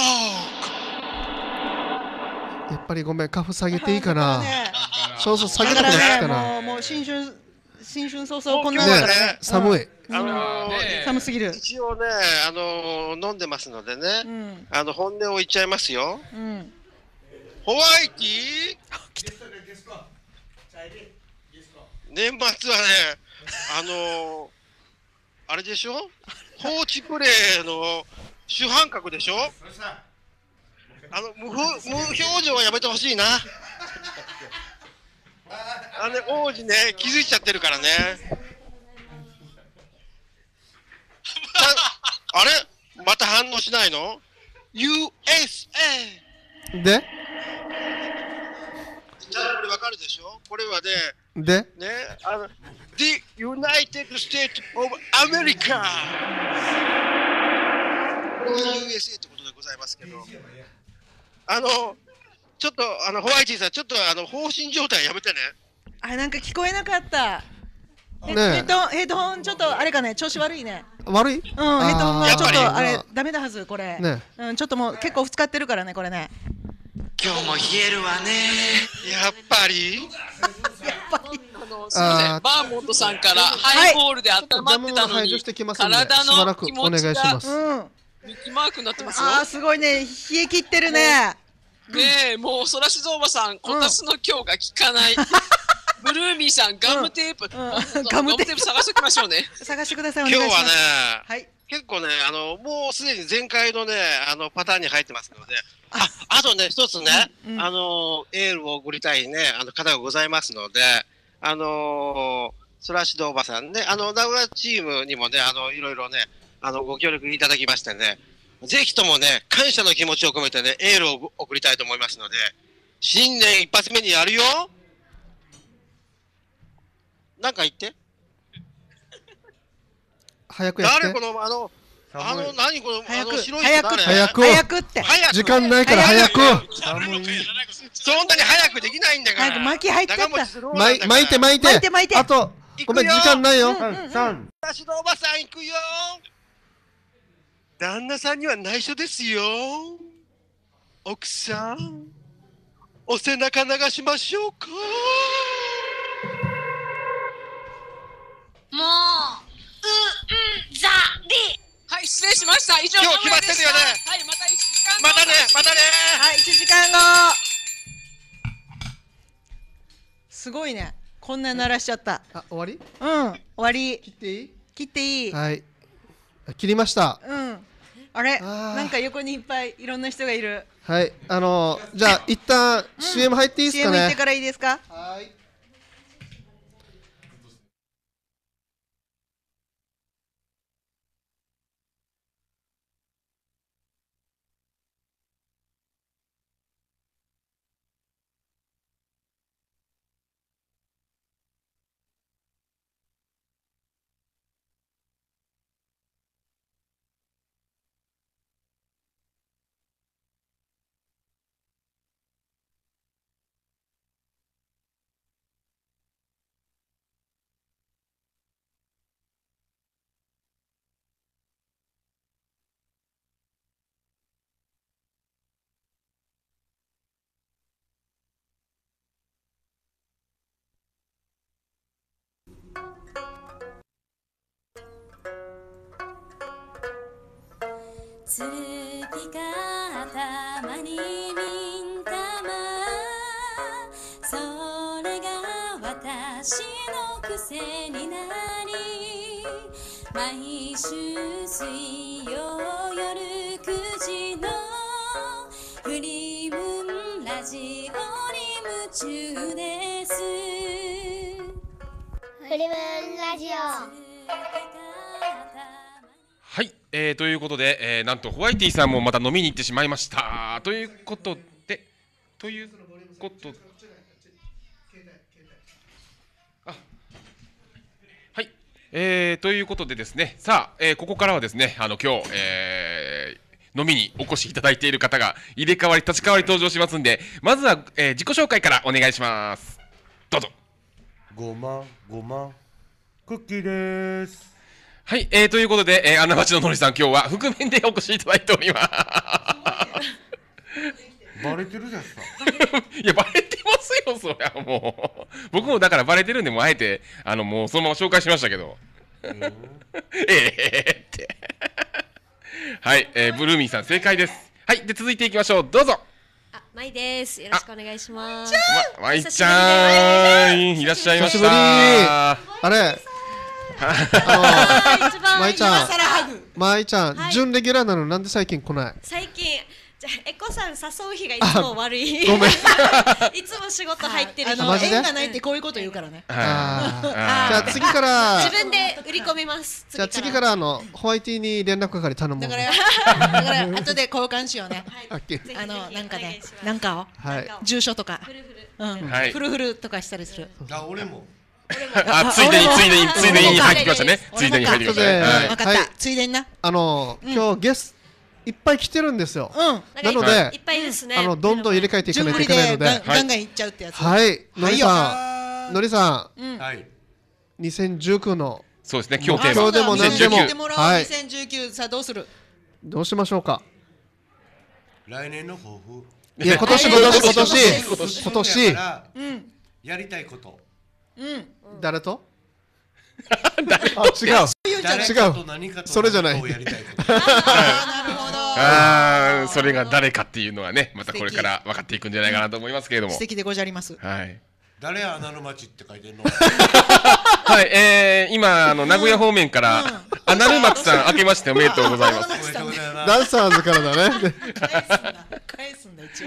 [SPEAKER 8] ク。やっぱりごめん、花粉下げていいかな。そう下げたくなってきたな。
[SPEAKER 2] もう新春早々こんなだからね。
[SPEAKER 8] 寒い。
[SPEAKER 2] 寒すぎる。
[SPEAKER 9] 一応ね、飲んでますのでね、本音を言っちゃいますよ。ホワイティ年末はね、あれでしょ、放置プレイの主犯格でしょ。無表情はやめてほしいな。王子ね、気づいちゃってるからね。あれまた反しないの ?USA!
[SPEAKER 8] で
[SPEAKER 9] じゃあこれわかるでしょ？これはね、
[SPEAKER 8] で
[SPEAKER 9] ね、The United States of America! これは USA ってことでございますけど、ちょっとホワイティさん、ちょっと放心状態やめてね。
[SPEAKER 2] あ、なんか聞こえなかった。ヘッドホンちょっとあれかね、調子悪いね。
[SPEAKER 8] 悪い？
[SPEAKER 2] うん、ヘッドホンがちょっとあれダメだはずこれ。ね。うん、ちょっともう結構使ってるからねこれね。
[SPEAKER 10] 今日も冷えるわね。
[SPEAKER 9] やっぱり。
[SPEAKER 10] すみません、バーモントさんからハイボールで温まってたのに、体の気持ちがミキマークになってますよ。
[SPEAKER 2] あー、すごいね、冷え切ってるね。
[SPEAKER 10] ねえ、もうそらしぞうばさん、こたつの今日が効かない。ブルーミーさん、ガムテープ、ガムテープ探しておきましょうね。
[SPEAKER 2] 探してください。お願いします。
[SPEAKER 9] 今日はね、
[SPEAKER 2] はい、
[SPEAKER 9] 結構ね、もうすでに前回のね、パターンに入ってますので、あとね、一つね、エールを送りたいね、方がございますので、そらしどおばさんね、名古屋チームにもね、いろいろね、ご協力いただきましてね、ぜひともね、感謝の気持ちを込めてね、エールを送りたいと思いますので、新年一発目にやるよ。なんか言って。
[SPEAKER 8] 早くやって。
[SPEAKER 9] 誰この、何この、白い
[SPEAKER 2] 人誰？早くって。
[SPEAKER 8] 時間ないから早く。
[SPEAKER 9] そんなに早くできないんだから。
[SPEAKER 2] 早く巻き入ってった。
[SPEAKER 8] 巻いて。あと、ごめん、時間ないよ。
[SPEAKER 9] 3。私のおばさん行くよ。旦那さんには内緒ですよ。奥さん、お背中流しましょうか。
[SPEAKER 11] もう、ざり。
[SPEAKER 10] はい、失礼しました。以上、
[SPEAKER 9] 今日決まってるよね。
[SPEAKER 10] はい、また1時間後。
[SPEAKER 9] またね。
[SPEAKER 2] はい、1時間後。すごいね。こんな鳴らしちゃった。
[SPEAKER 8] あ、終わり？
[SPEAKER 2] うん、終わり。
[SPEAKER 8] 切っていい？
[SPEAKER 2] 切っていい。
[SPEAKER 8] はい。切りました。
[SPEAKER 2] うん。あれ、なんか横にいっぱいいろんな人がいる。
[SPEAKER 8] はい、じゃあ一旦 CM 入っていいですかね。
[SPEAKER 2] CM 行ってからいいですか。
[SPEAKER 8] はい。
[SPEAKER 12] 月がたまにみんたま、それが私の癖になり、毎週水曜夜9時のフリムーンラジオに夢中です。
[SPEAKER 6] フリムーンラジオ。
[SPEAKER 1] はい、ということで、なんとホワイティさんもまた飲みに行ってしまいました。ということで、はい、ということでですね、さあ、ここからはですね、今日、飲みにお越しいただいている方が入れ替わり立ち替わり登場しますんで、まずは、自己紹介からお願いします。どうぞ。
[SPEAKER 13] ごまクッキーです。
[SPEAKER 1] はい、ということで、穴町ののりさん、今日は覆面でお越しいただいております。
[SPEAKER 13] バレてるじゃんすか。
[SPEAKER 1] いや、バレてますよ、そりゃもう。僕もだからバレてるんで、もうあえて、もうそのまま紹介しましたけど。って。はい、ブルーミーさん、正解です。はい、で、続いていきましょう。どうぞ。
[SPEAKER 14] まいです。よろしくお願いします。
[SPEAKER 1] まいちゃん、いらっしゃいました。
[SPEAKER 8] あれ。まいちゃん、準レギュラーなのなんで最近来ない？
[SPEAKER 14] 最近じゃあエコさん誘う日がいつも悪い。
[SPEAKER 8] ごめん。
[SPEAKER 14] いつも仕事入ってる日。
[SPEAKER 8] マジで
[SPEAKER 2] 縁がないってこういうこと言うからね。
[SPEAKER 8] じゃあ次から
[SPEAKER 14] 自分で売り込みます。
[SPEAKER 8] じゃあ次からホワイティに連絡係頼もう。
[SPEAKER 2] だから後で交換しようね。なんかね、なんかを住所とか、フルフルとかしたりする。
[SPEAKER 3] 俺も。
[SPEAKER 1] ついでに入ってきましたね。ついでに入ってきましたね。
[SPEAKER 2] 分かった。ついでにな。
[SPEAKER 8] 今日ゲストいっぱい来てるんですよ。なので
[SPEAKER 14] いっぱいですね。
[SPEAKER 8] どんどん入れ替えていかないといけないので、
[SPEAKER 2] ガンガンいっちゃうってやつ。
[SPEAKER 8] はい。のりさん、2019の
[SPEAKER 1] そうですね。今日テーマ。
[SPEAKER 8] 今日でも何でも。
[SPEAKER 2] はい。2019さあどうする？
[SPEAKER 8] どうしましょうか。
[SPEAKER 3] 来年の抱負。
[SPEAKER 8] いや今年
[SPEAKER 3] やりたいこと。
[SPEAKER 8] 誰と？違う。それじゃない。
[SPEAKER 1] それが誰かっていうのはね、またこれから分かっていくんじゃないかなと思いますけれども。
[SPEAKER 2] 素敵でございます。
[SPEAKER 1] はい。
[SPEAKER 3] 誰や穴の町って書いてんの？
[SPEAKER 1] はい、今名古屋方面からアナルマツさん明けましておめでとうございます。
[SPEAKER 8] ダンサーズからだね。
[SPEAKER 2] 返すんだ一応。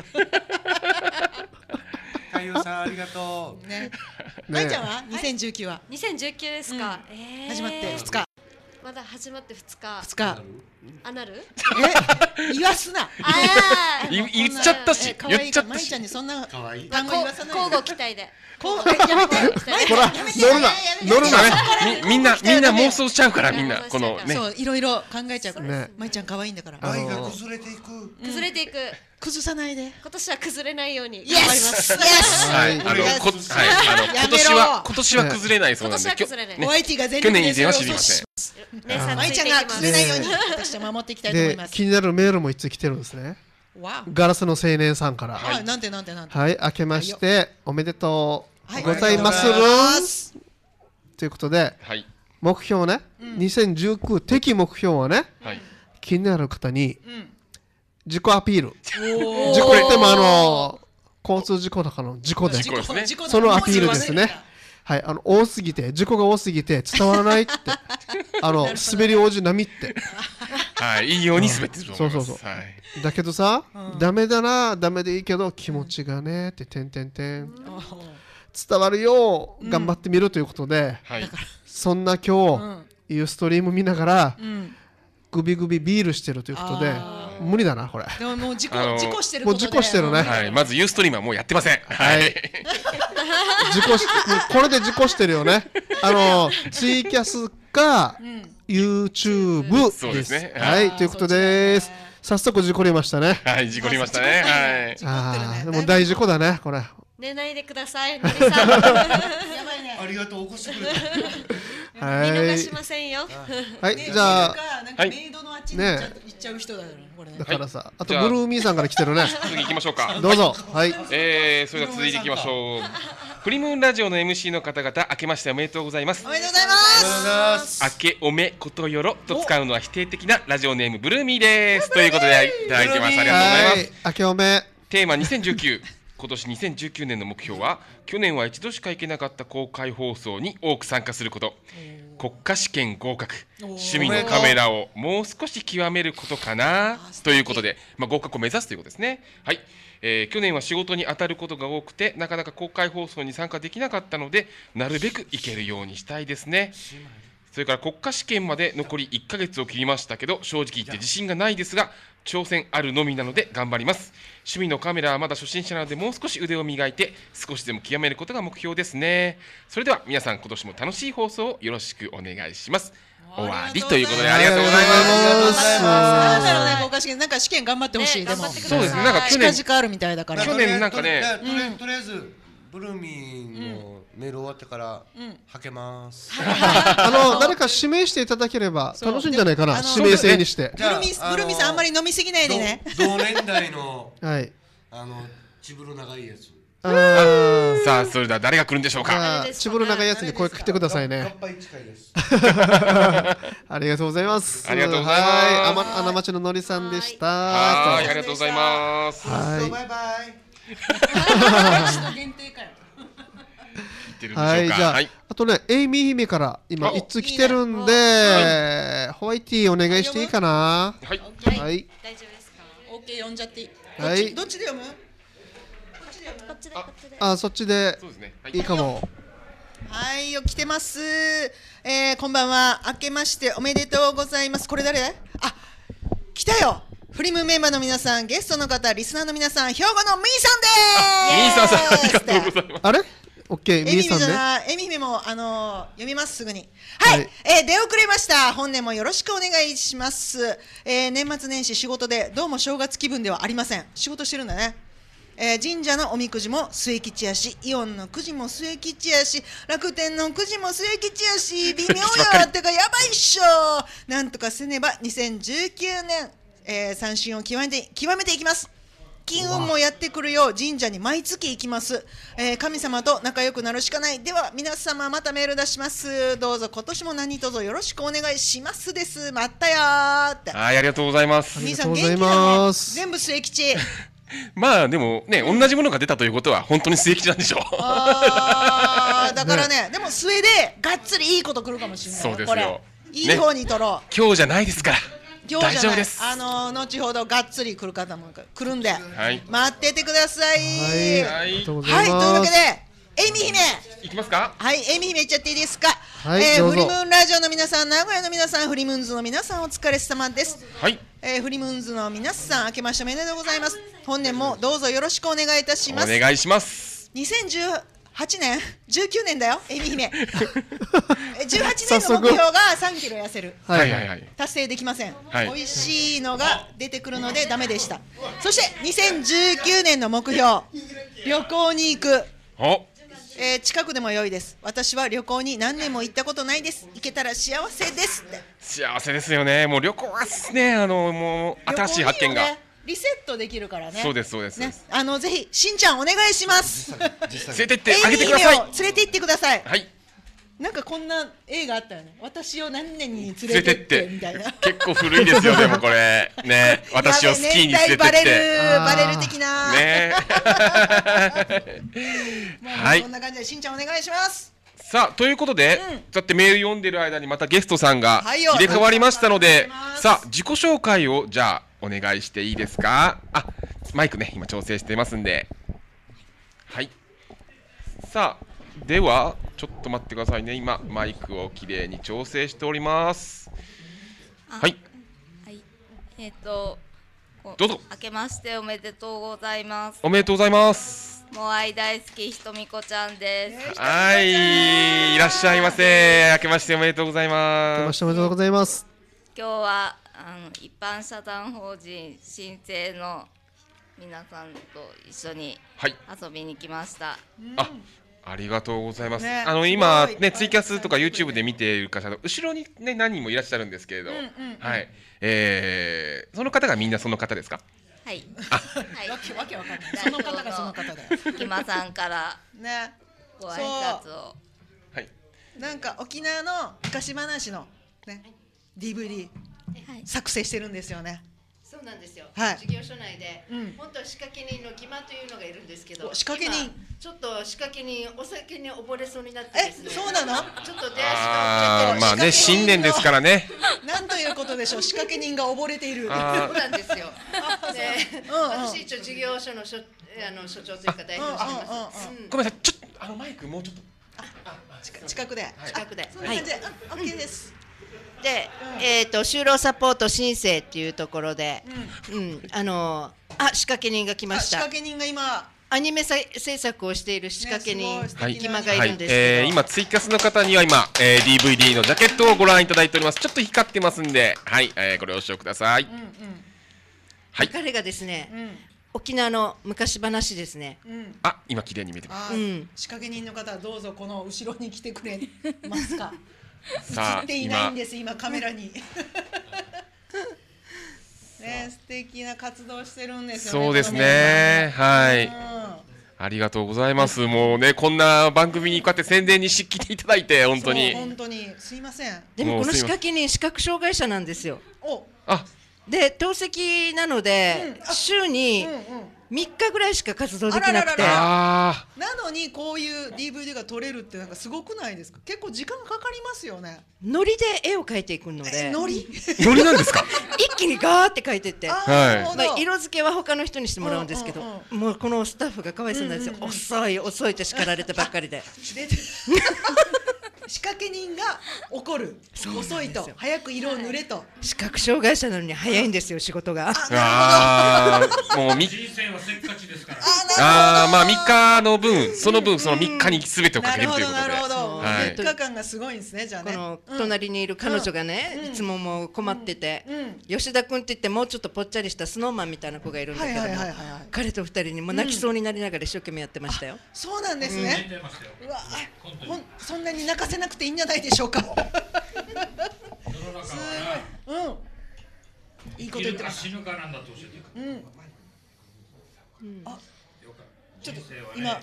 [SPEAKER 3] 太陽さんありがとう。
[SPEAKER 2] ね。まいちゃんは2019は
[SPEAKER 14] ？2019ですか。
[SPEAKER 2] 始まって2日。
[SPEAKER 14] まだ始まって2日。
[SPEAKER 2] 2日。
[SPEAKER 14] アナル？
[SPEAKER 2] 言わすな。
[SPEAKER 1] 言っちゃったし。
[SPEAKER 2] 言っちゃったし。まいちゃんにそんな単語言わさない。
[SPEAKER 14] 交互期待で。
[SPEAKER 2] やめて。
[SPEAKER 8] 乗るな。
[SPEAKER 1] みんな妄想しちゃうからみんなこのね。
[SPEAKER 2] そういろいろ考えちゃうから。まいちゃん可愛いんだから。
[SPEAKER 3] 愛が崩れていく。
[SPEAKER 14] 崩れていく。
[SPEAKER 2] 崩さないで。
[SPEAKER 14] 今年は崩れないように頑張ります。
[SPEAKER 1] はい。今年は崩れないそうなんで。
[SPEAKER 2] ホワイティが全
[SPEAKER 1] 力で去年以前は知りません。
[SPEAKER 2] まいちゃんが崩れないように私は守っていきたいと思います。
[SPEAKER 8] 気になるメールも一通来てるんですね。ガラスの青年さんから。
[SPEAKER 2] なんて。
[SPEAKER 8] はい、明けましておめでとうございますということで、目標ね、2019敵目標はね、気になる方に自己アピール。事故っても交通事故とかの事故で、そのアピールですね。はい、多すぎて事故が多すぎて伝わらないって滑り王子並みって
[SPEAKER 1] はいいいように滑ってると思います。
[SPEAKER 8] そうだけどさ、ダメだなダメでいいけど気持ちがねって伝わるよう頑張ってみるということで、そんな今日ユーストリーム見ながらグビグビビールしてるということで無理だなこれ。
[SPEAKER 2] でももう事故してることで。
[SPEAKER 8] もう事故してるね。
[SPEAKER 1] まずユーストリームはもうやってません。はい。
[SPEAKER 8] これで事故してるよね。ツイキャスか YouTube ですね。はいということです。早速事故りましたね。
[SPEAKER 1] はい事故りましたね。
[SPEAKER 8] はい。でも大事故だねこれ。
[SPEAKER 14] 寝ないでくださいのりさん。やばい
[SPEAKER 3] ね。ありがとう起こしてくれた。
[SPEAKER 14] 見逃しませんよ。
[SPEAKER 8] はい、じゃあ
[SPEAKER 2] メイドのあっちに行っちゃう人だよね。これね。
[SPEAKER 8] だからさ、あとブルーミーさんから来てるね。
[SPEAKER 1] 次行きましょうか。
[SPEAKER 8] どうぞ。はい。
[SPEAKER 1] それでは続いていきましょう。フリムーンラジオの MC の方々、明けましておめでとうございます。
[SPEAKER 2] おめでとうございます。
[SPEAKER 1] 明けおめことよろと使うのは否定的なラジオネームブルーミーです。ということでいただいてます。ありがとうございます。
[SPEAKER 8] 明けおめ。
[SPEAKER 1] テーマ2019。今年2019年の目標は去年は一度しか行けなかった公開放送に多く参加すること、国家試験合格、趣味のカメラをもう少し極めることかなということで、合格を目指すということですね。はい、去年は仕事に当たることが多くてなかなか公開放送に参加できなかったのでなるべく行けるようにしたいですね。それから国家試験まで残り1ヶ月を切りましたけど正直言って自信がないですが挑戦あるのみなので頑張ります。趣味のカメラはまだ初心者なのでもう少し腕を磨いて少しでも極めることが目標ですね。それでは皆さん今年も楽しい放送をよろしくお願いします。終わりということでありがとうございます。
[SPEAKER 2] なんだろうね国家試験なんか試験頑張ってほしい。でも
[SPEAKER 1] そうですねなんか去年
[SPEAKER 2] 近々あるみたいだから
[SPEAKER 1] 去年なんかね
[SPEAKER 3] とりあえずブルーミーのメール終わってからはけます。
[SPEAKER 8] 誰か指名していただければ楽しいんじゃないかな。指名制にして。
[SPEAKER 2] ブルーミーさんあんまり飲みすぎないでね。
[SPEAKER 3] 同年代のチブル長いやつ。
[SPEAKER 1] さあそれでは誰が来るんでしょうか。
[SPEAKER 8] チブル長いやつに声かけてくださいね。ありがとうございます。
[SPEAKER 1] ありがとうございます。
[SPEAKER 8] 穴町ののりさんでした。
[SPEAKER 1] はい、ありがとうございます。
[SPEAKER 3] バイバイ。
[SPEAKER 2] 限定かよ。
[SPEAKER 8] はい、じゃあ、あとね、エイミー姫から今一通来てるんで、ホワイティーお願いしていいかな。
[SPEAKER 1] はい。
[SPEAKER 14] 大丈夫ですか。
[SPEAKER 2] オッケー読んじゃっていい。
[SPEAKER 8] はい。
[SPEAKER 2] どっちで読む？
[SPEAKER 8] あ、そっちでいいかも。
[SPEAKER 2] はい、来てます。こんばんは。明けましておめでとうございます。これ誰？あ、来たよ。フリムメンバーの皆さん、ゲストの方、リスナーの皆さん、兵庫のみーさんです。
[SPEAKER 1] みーさん、ありがとうございます。
[SPEAKER 8] あれ？オッケー、みーさんね。
[SPEAKER 2] えみひめも読みますすぐに。はい、出遅れました。本年もよろしくお願いします。年末年始仕事でどうも正月気分ではありません。仕事してるんだね。神社のおみくじも末吉やし、イオンのくじも末吉やし、楽天のくじも末吉やし、微妙やってかやばいっしょ。なんとかせねば2019年、三振を極めていきます。金運もやってくるよう神社に毎月行きます。神様と仲良くなるしかない。では皆様またメール出します。どうぞ今年も何卒よろしくお願いしますです。またよーって。
[SPEAKER 1] はい、ありがとうございます。
[SPEAKER 2] 兄さん元気だね。全部末吉。
[SPEAKER 1] まあでもね、同じものが出たということは本当に末吉なんでしょう。
[SPEAKER 2] だからね、でも末でがっつりいいこと来るかもしれない。
[SPEAKER 1] そうですよ。
[SPEAKER 2] いい方に取ろう。
[SPEAKER 1] 今日じゃないですから。大丈夫です。
[SPEAKER 2] 後ほどがっつり来る方も来るんで、
[SPEAKER 1] はい、
[SPEAKER 2] 待っててください。
[SPEAKER 1] はい、
[SPEAKER 2] というわけで、えみ姫。
[SPEAKER 1] いきますか。
[SPEAKER 2] はい、えみ姫いっちゃっていいですか。
[SPEAKER 8] はい、
[SPEAKER 2] フリムーンラジオの皆さん、名古屋の皆さん、フリムーンズの皆さん、お疲れ様です。
[SPEAKER 1] はい。
[SPEAKER 2] フリムーンズの皆さん、明けましておめでとうございます。本年もどうぞよろしくお願いいたします。
[SPEAKER 1] お願いします。
[SPEAKER 2] 2018年、19年だよ、えみ姫。18年の目標が3キロ痩せる。
[SPEAKER 1] はいはいはい。
[SPEAKER 2] 達成できません。美味しいのが出てくるのでダメでした。そして2019年の目標、旅行に行く。近くでも良いです。私は旅行に何年も行ったことないです。行けたら幸せですって。
[SPEAKER 1] 幸せですよね。もう旅行はね、もう新しい発見が。
[SPEAKER 2] リセットできるからね。
[SPEAKER 1] そうですそうです。
[SPEAKER 2] ね、ぜひしんちゃんお願いします。
[SPEAKER 1] 連れてってあげてください。
[SPEAKER 2] 連れて行ってください。
[SPEAKER 1] はい。
[SPEAKER 2] なんかこんな映画あったよね。私を何年に連れてってみたいな。
[SPEAKER 1] 結構古いですよでもこれね。私をスキーに連れてって。
[SPEAKER 2] バレる的な。
[SPEAKER 1] ね。
[SPEAKER 2] はい。こんな感じでしんちゃんお願いします。
[SPEAKER 1] さあということで、だってメール読んでる間にまたゲストさんが入れ替わりましたので、さあ自己紹介をじゃあお願いしていいですか。あ、マイクね今調整してますんで。はい。さあではちょっと待ってくださいね。今マイクをきれいに調整しております。はい。
[SPEAKER 15] はい。
[SPEAKER 1] どうぞ。
[SPEAKER 15] 明けましておめでとうございます。
[SPEAKER 1] おめでとうございます。
[SPEAKER 15] もう愛大好きひとみこちゃんです。
[SPEAKER 1] はい、いらっしゃいませ。明けましておめでとうございます。
[SPEAKER 8] 明けましておめでとうございます。
[SPEAKER 15] 今日は一般社団法人新生の皆さんと一緒に遊びに来ました。
[SPEAKER 1] ありがとうございます。今ねツイキャスとか YouTube で見ている方の後ろにね何人もいらっしゃるんですけれど、はい、その方がみんなその方ですか？
[SPEAKER 15] はい。
[SPEAKER 2] わけわかんない。その方がその方だよ。
[SPEAKER 15] 木間さんから
[SPEAKER 2] ね
[SPEAKER 15] ご挨拶を。
[SPEAKER 1] はい。
[SPEAKER 2] なんか沖縄の昔話のね DVD 作成してるんですよね。
[SPEAKER 16] そうなんですよ。
[SPEAKER 2] はい。
[SPEAKER 16] 事業所内で、本当は仕掛け人の木間というのがいるんですけど、
[SPEAKER 2] 仕掛け人
[SPEAKER 16] ちょっと仕掛け人お酒に溺れそうになってですね。
[SPEAKER 2] そうなの？
[SPEAKER 16] ちょっと出足が
[SPEAKER 1] まあね新年ですからね。
[SPEAKER 2] なんということでしょう。仕掛け人が溺れている。
[SPEAKER 16] そうなんですよ。私一応事業所の所長というか代表してます。
[SPEAKER 1] ごめんなさい。ちょっとマイクもうちょっと
[SPEAKER 2] 近くで。
[SPEAKER 16] 近くで。
[SPEAKER 2] そんな感じで。オッケーです。
[SPEAKER 16] で、就労サポート申請っていうところで、仕掛け人が来ました。
[SPEAKER 2] 仕掛け人が今
[SPEAKER 16] アニメ制作をしている仕掛け人木間がいるんですけど、
[SPEAKER 1] 今ツイキャスの方には今、DVD のジャケットをご覧いただいております。ちょっと光ってますんで、はい、これを使用ください。
[SPEAKER 16] はい。彼がですね、沖縄の昔話ですね。
[SPEAKER 1] 今綺麗に見えてます。
[SPEAKER 2] 仕掛け人の方はどうぞこの後ろに来てくれますか。
[SPEAKER 1] さあ
[SPEAKER 2] 映っていないんです今カメラに。ね、素敵な活動してるんですよね。
[SPEAKER 1] そうですね。はい。ありがとうございます。もうねこんな番組にこうやって宣伝に仕切っていただいて本当に。
[SPEAKER 2] 本当にすいません。
[SPEAKER 16] でもこの仕掛け人視覚障害者なんですよ。で透析なので週に 3日ぐらいしか活動できなくて、
[SPEAKER 2] なのにこういう DVD が撮れるってなんかすごくないですか？結構時間かかりますよね。
[SPEAKER 16] ノリで絵を描いていくので、
[SPEAKER 1] ノリなんですか？
[SPEAKER 16] 一気にガーって描いてって、
[SPEAKER 1] はい
[SPEAKER 16] まあ色付けは他の人にしてもらうんですけど、もうこのスタッフがかわいそうなんですよ。遅いと叱られてばっかりで。
[SPEAKER 2] 仕掛け人が怒る。遅いと、早く色を塗れと。
[SPEAKER 16] 視覚障害者なのに早いんですよ、仕事が。
[SPEAKER 1] もう
[SPEAKER 17] 人生はせっかちですから。
[SPEAKER 1] まあ3日の分、その3日に全てをかけるということで。
[SPEAKER 2] なるほど。3日間がすごいんですね、じゃあね。
[SPEAKER 16] この隣にいる彼女がね、いつももう困ってて、吉田君って言ってもうちょっとぽっちゃりしたスノーマンみたいな子がいるんだけども、彼と2人にも泣きそうになりながら一生懸命やってましたよ。
[SPEAKER 2] そうなんですね。うわ、そんなに泣かせなくていいんじゃないでしょうか。すごい。いいこと言ってます。
[SPEAKER 17] 死ぬかなんだと教えてくれ。
[SPEAKER 2] あ、ちょっと今、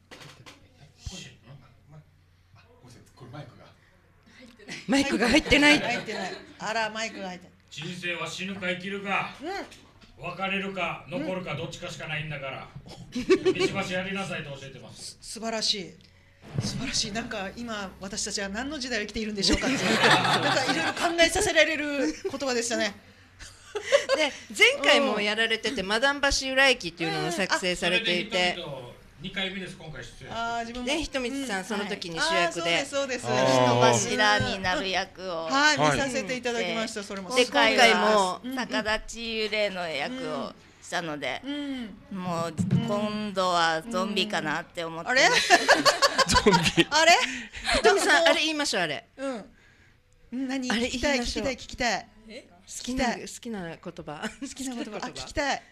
[SPEAKER 16] マイクが入ってない。
[SPEAKER 2] あら、マイクが入ってない。
[SPEAKER 17] 人生は死ぬか生きるか、別れるか残るかどっちかしかないんだから、ビシバシやりなさいと教えてます。
[SPEAKER 2] 素晴らしい。素晴らしい。なんか今私たちは何の時代を生きているんでしょうかってなんかいろいろ考えさせられる言葉でしたね。
[SPEAKER 16] で前回もやられててマダン橋浦駅っていうのが作成されていて、
[SPEAKER 17] 2回目です今回出演。
[SPEAKER 16] ね、ひとみつさんその時に主役で
[SPEAKER 2] そうです。
[SPEAKER 15] 人柱になる役を
[SPEAKER 2] 見させていただきました。それも
[SPEAKER 15] で今回も逆立ち幽霊の役をしたので、もう今度はゾンビかなって思ってます。
[SPEAKER 1] ゾンビ。
[SPEAKER 2] あれ？
[SPEAKER 16] ひとみさんあれ言いましょうあれ。
[SPEAKER 2] 何？
[SPEAKER 16] あれ
[SPEAKER 2] 聞きたい。
[SPEAKER 16] 好きな言葉。
[SPEAKER 2] 好きな言葉。聞きたい。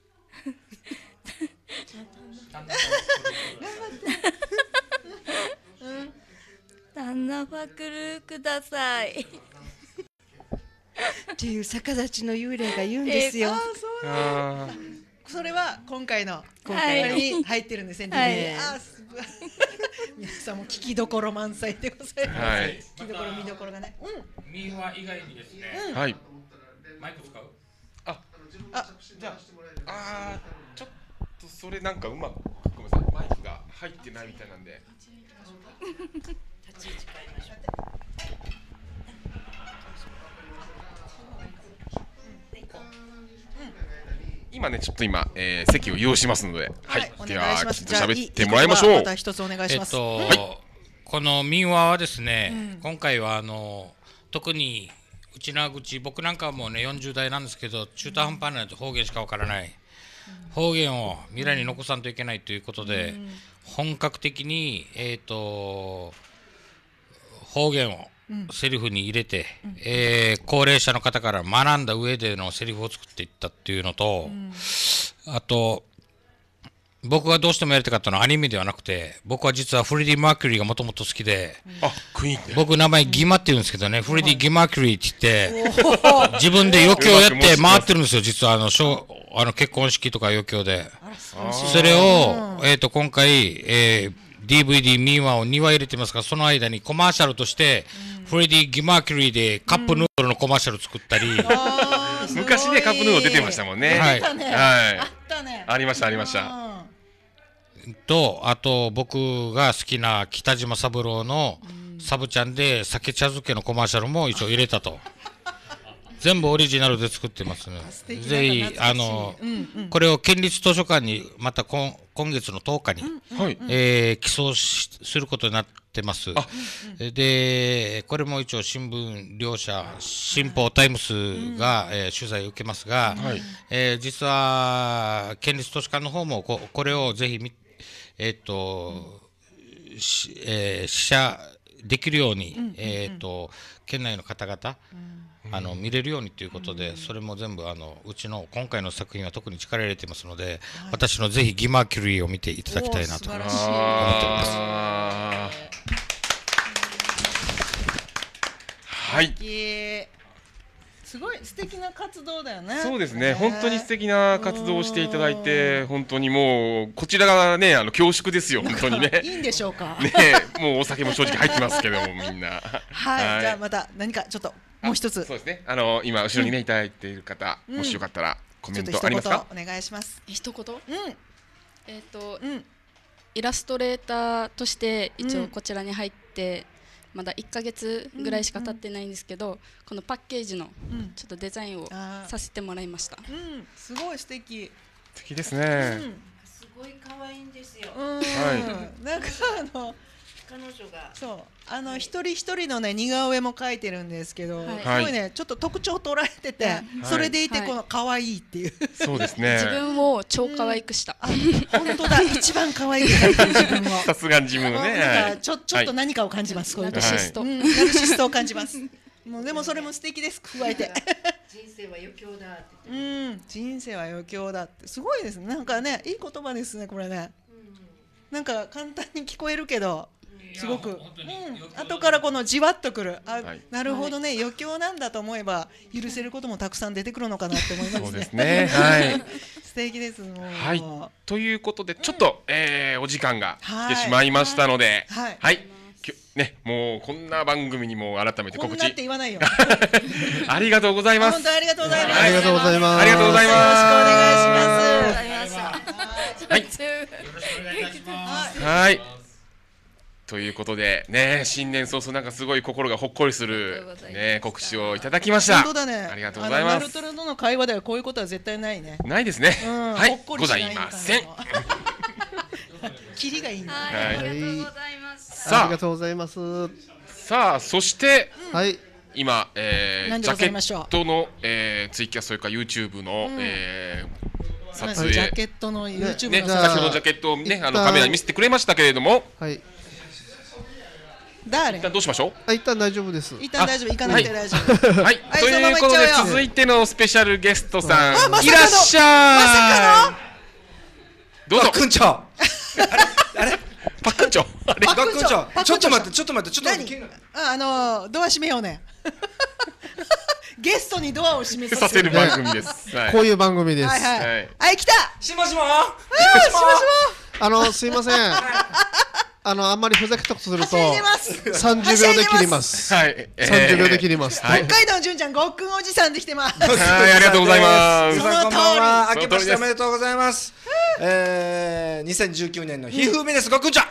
[SPEAKER 15] 旦那パクルください。
[SPEAKER 16] っていう逆立ちの幽霊が言うんですよ。
[SPEAKER 2] それは今回のに入ってるんですね。皆さんも聞きどころ満載でございます。聞きどころ見どころがね。
[SPEAKER 17] ミーワ以外にですね。
[SPEAKER 1] はい。
[SPEAKER 17] マイク使う？
[SPEAKER 1] じゃあちょっとそれなんかうまくごめんなさい、マイクが入ってないみたいなんで。立ち位置変えましょう。今ねちょっと席を移動しますので、はい、ではちょっと喋ってもらいましょう。
[SPEAKER 2] また一つお願いします。
[SPEAKER 17] この民話はですね、今回は特に内縄口、僕なんかはもうね40代なんですけど、中途半端な方言しかわからない、方言を未来に残さんといけないということで、本格的に方言をセリフに入れて、高齢者の方から学んだ上でのセリフを作っていったっていうのと、あと僕がどうしてもやりたかったのはアニメではなくて、僕は実はフレディ・マーキュリーがもともと好きで、僕名前ギマって言うんですけどね、フレディ・ギマーキュリーって言って自分で余興をやって回ってるんですよ。実は結婚式とか余興で、それを今回DVD ミーワを2話入れてますから、その間にコマーシャルとしてフレディ・ギマーキュリーでカップヌードルのコマーシャル作ったり、
[SPEAKER 1] 昔ねカップヌードル出てましたもんね。はい、ありましたありました。
[SPEAKER 17] とあと僕が好きな北島三郎のサブちゃんで酒茶漬けのコマーシャルも一応入れたと。全部オリジナルで作ってますね。ぜひこれを県立図書館にまた今月の10日に寄贈することになってます。でこれも一応新聞両社新報タイムスが取材を受けますが、実は県立図書館の方もこれをぜひ試写できるように県内の方々見れるようにということで、それも全部うちの今回の作品は特に力入れてますので、私のぜひギマーキュリーを見ていただきたいなと思っております。
[SPEAKER 1] はい。
[SPEAKER 2] すごい素敵な活動だよね。
[SPEAKER 1] そうですね。本当に素敵な活動をしていただいて、本当にもうこちらがね恐縮ですよ本当にね。
[SPEAKER 2] いいんでしょうか。
[SPEAKER 1] ね、もうお酒も正直入ってますけどもみんな。
[SPEAKER 2] はい。じゃあまた何かちょっともう一つ。
[SPEAKER 1] そうですね。今後ろにねいただいている方、もしよかったらコメントありますか？
[SPEAKER 2] お願いします。
[SPEAKER 18] 一言。イラストレーターとして一応こちらに入ってまだ1ヶ月ぐらいしか経ってないんですけど、このパッケージのちょっとデザインをさせてもらいました。
[SPEAKER 2] すごい素敵。
[SPEAKER 1] 素敵ですね。
[SPEAKER 16] すごい可愛いんですよ。
[SPEAKER 2] なんか
[SPEAKER 16] 彼女が
[SPEAKER 2] そう一人一人のね似顔絵も描いてるんですけど、すごいねちょっと特徴を捉えてて、それでいてこの可愛いっていう。
[SPEAKER 1] そうですね。
[SPEAKER 18] 自分を超可愛くした。
[SPEAKER 2] 本当だ、一番可愛い自分を。
[SPEAKER 1] さすが自分をね。
[SPEAKER 2] ちょっと何かを感じます。こういう
[SPEAKER 18] ナルシスト。
[SPEAKER 2] ナルシストを感じます。もうでもそれも素敵です。加えて。
[SPEAKER 16] 人生は余興だって。
[SPEAKER 2] 人生は余興だってすごいですね。なんかねいい言葉ですねこれね。なんか簡単に聞こえるけど。すごく、後からこのじわっとくる、なるほどね、余興なんだと思えば許せることもたくさん出てくるのかなって思いますね。
[SPEAKER 1] そうですね。はい。
[SPEAKER 2] 素敵です。もう。
[SPEAKER 1] はい。ということでちょっとお時間が来てしまいましたので、はい。ね、もうこんな番組にも改めて告知。
[SPEAKER 2] こんなって言わないよ。
[SPEAKER 1] ありがとうございます。
[SPEAKER 2] 本当ありがとうございます。
[SPEAKER 8] ありがとうございます。
[SPEAKER 1] ありがとうございます。
[SPEAKER 2] よろしくお願いします。
[SPEAKER 1] はい。ということでね、新年早々なんかすごい心がほっこりするね告知をいただきました。
[SPEAKER 2] 本当だね。
[SPEAKER 1] ありがとうございます。
[SPEAKER 2] ナルトラとの会話ではこういうことは絶対ないね。
[SPEAKER 1] ないですね。はい、ございません。
[SPEAKER 2] キリがいいね。
[SPEAKER 1] はい。
[SPEAKER 18] ありがとうございます。
[SPEAKER 8] ありがとうございます。
[SPEAKER 1] さあ、そして
[SPEAKER 8] はい
[SPEAKER 1] 今ジャケットのツイキャスそれから YouTube の撮影
[SPEAKER 2] ジャケットの YouTube
[SPEAKER 1] ね、先ほどジャケットをねカメラに見せてくれましたけれども。
[SPEAKER 8] はい。
[SPEAKER 1] 一旦どうしましょう。
[SPEAKER 8] 一旦大丈夫です。
[SPEAKER 2] 一旦大丈夫、行かなくて大丈夫。
[SPEAKER 1] はい。ということで続いてのスペシャルゲストさんいらっしゃい。
[SPEAKER 2] まさかの。
[SPEAKER 1] どうぞ。
[SPEAKER 19] パックンチョ。あれ？
[SPEAKER 1] パックンチョ。
[SPEAKER 19] パックンチョ。ちょっと待って。
[SPEAKER 2] ドア閉めようね。ゲストにドアを閉め
[SPEAKER 1] させる番組です。
[SPEAKER 8] こういう番組です。
[SPEAKER 2] はい、来た。
[SPEAKER 19] しもしも。
[SPEAKER 8] すいません。あんまりふざけたことすると30秒で切ります。
[SPEAKER 1] はい。
[SPEAKER 8] 30秒で切ります。
[SPEAKER 2] 北海道の純ちゃん、ごっくんおじさんできてます。
[SPEAKER 1] はい、ありがとうございます。
[SPEAKER 19] こんばんは。明けましておめでとうございます。2019年のひふみです。ごっくんちょ。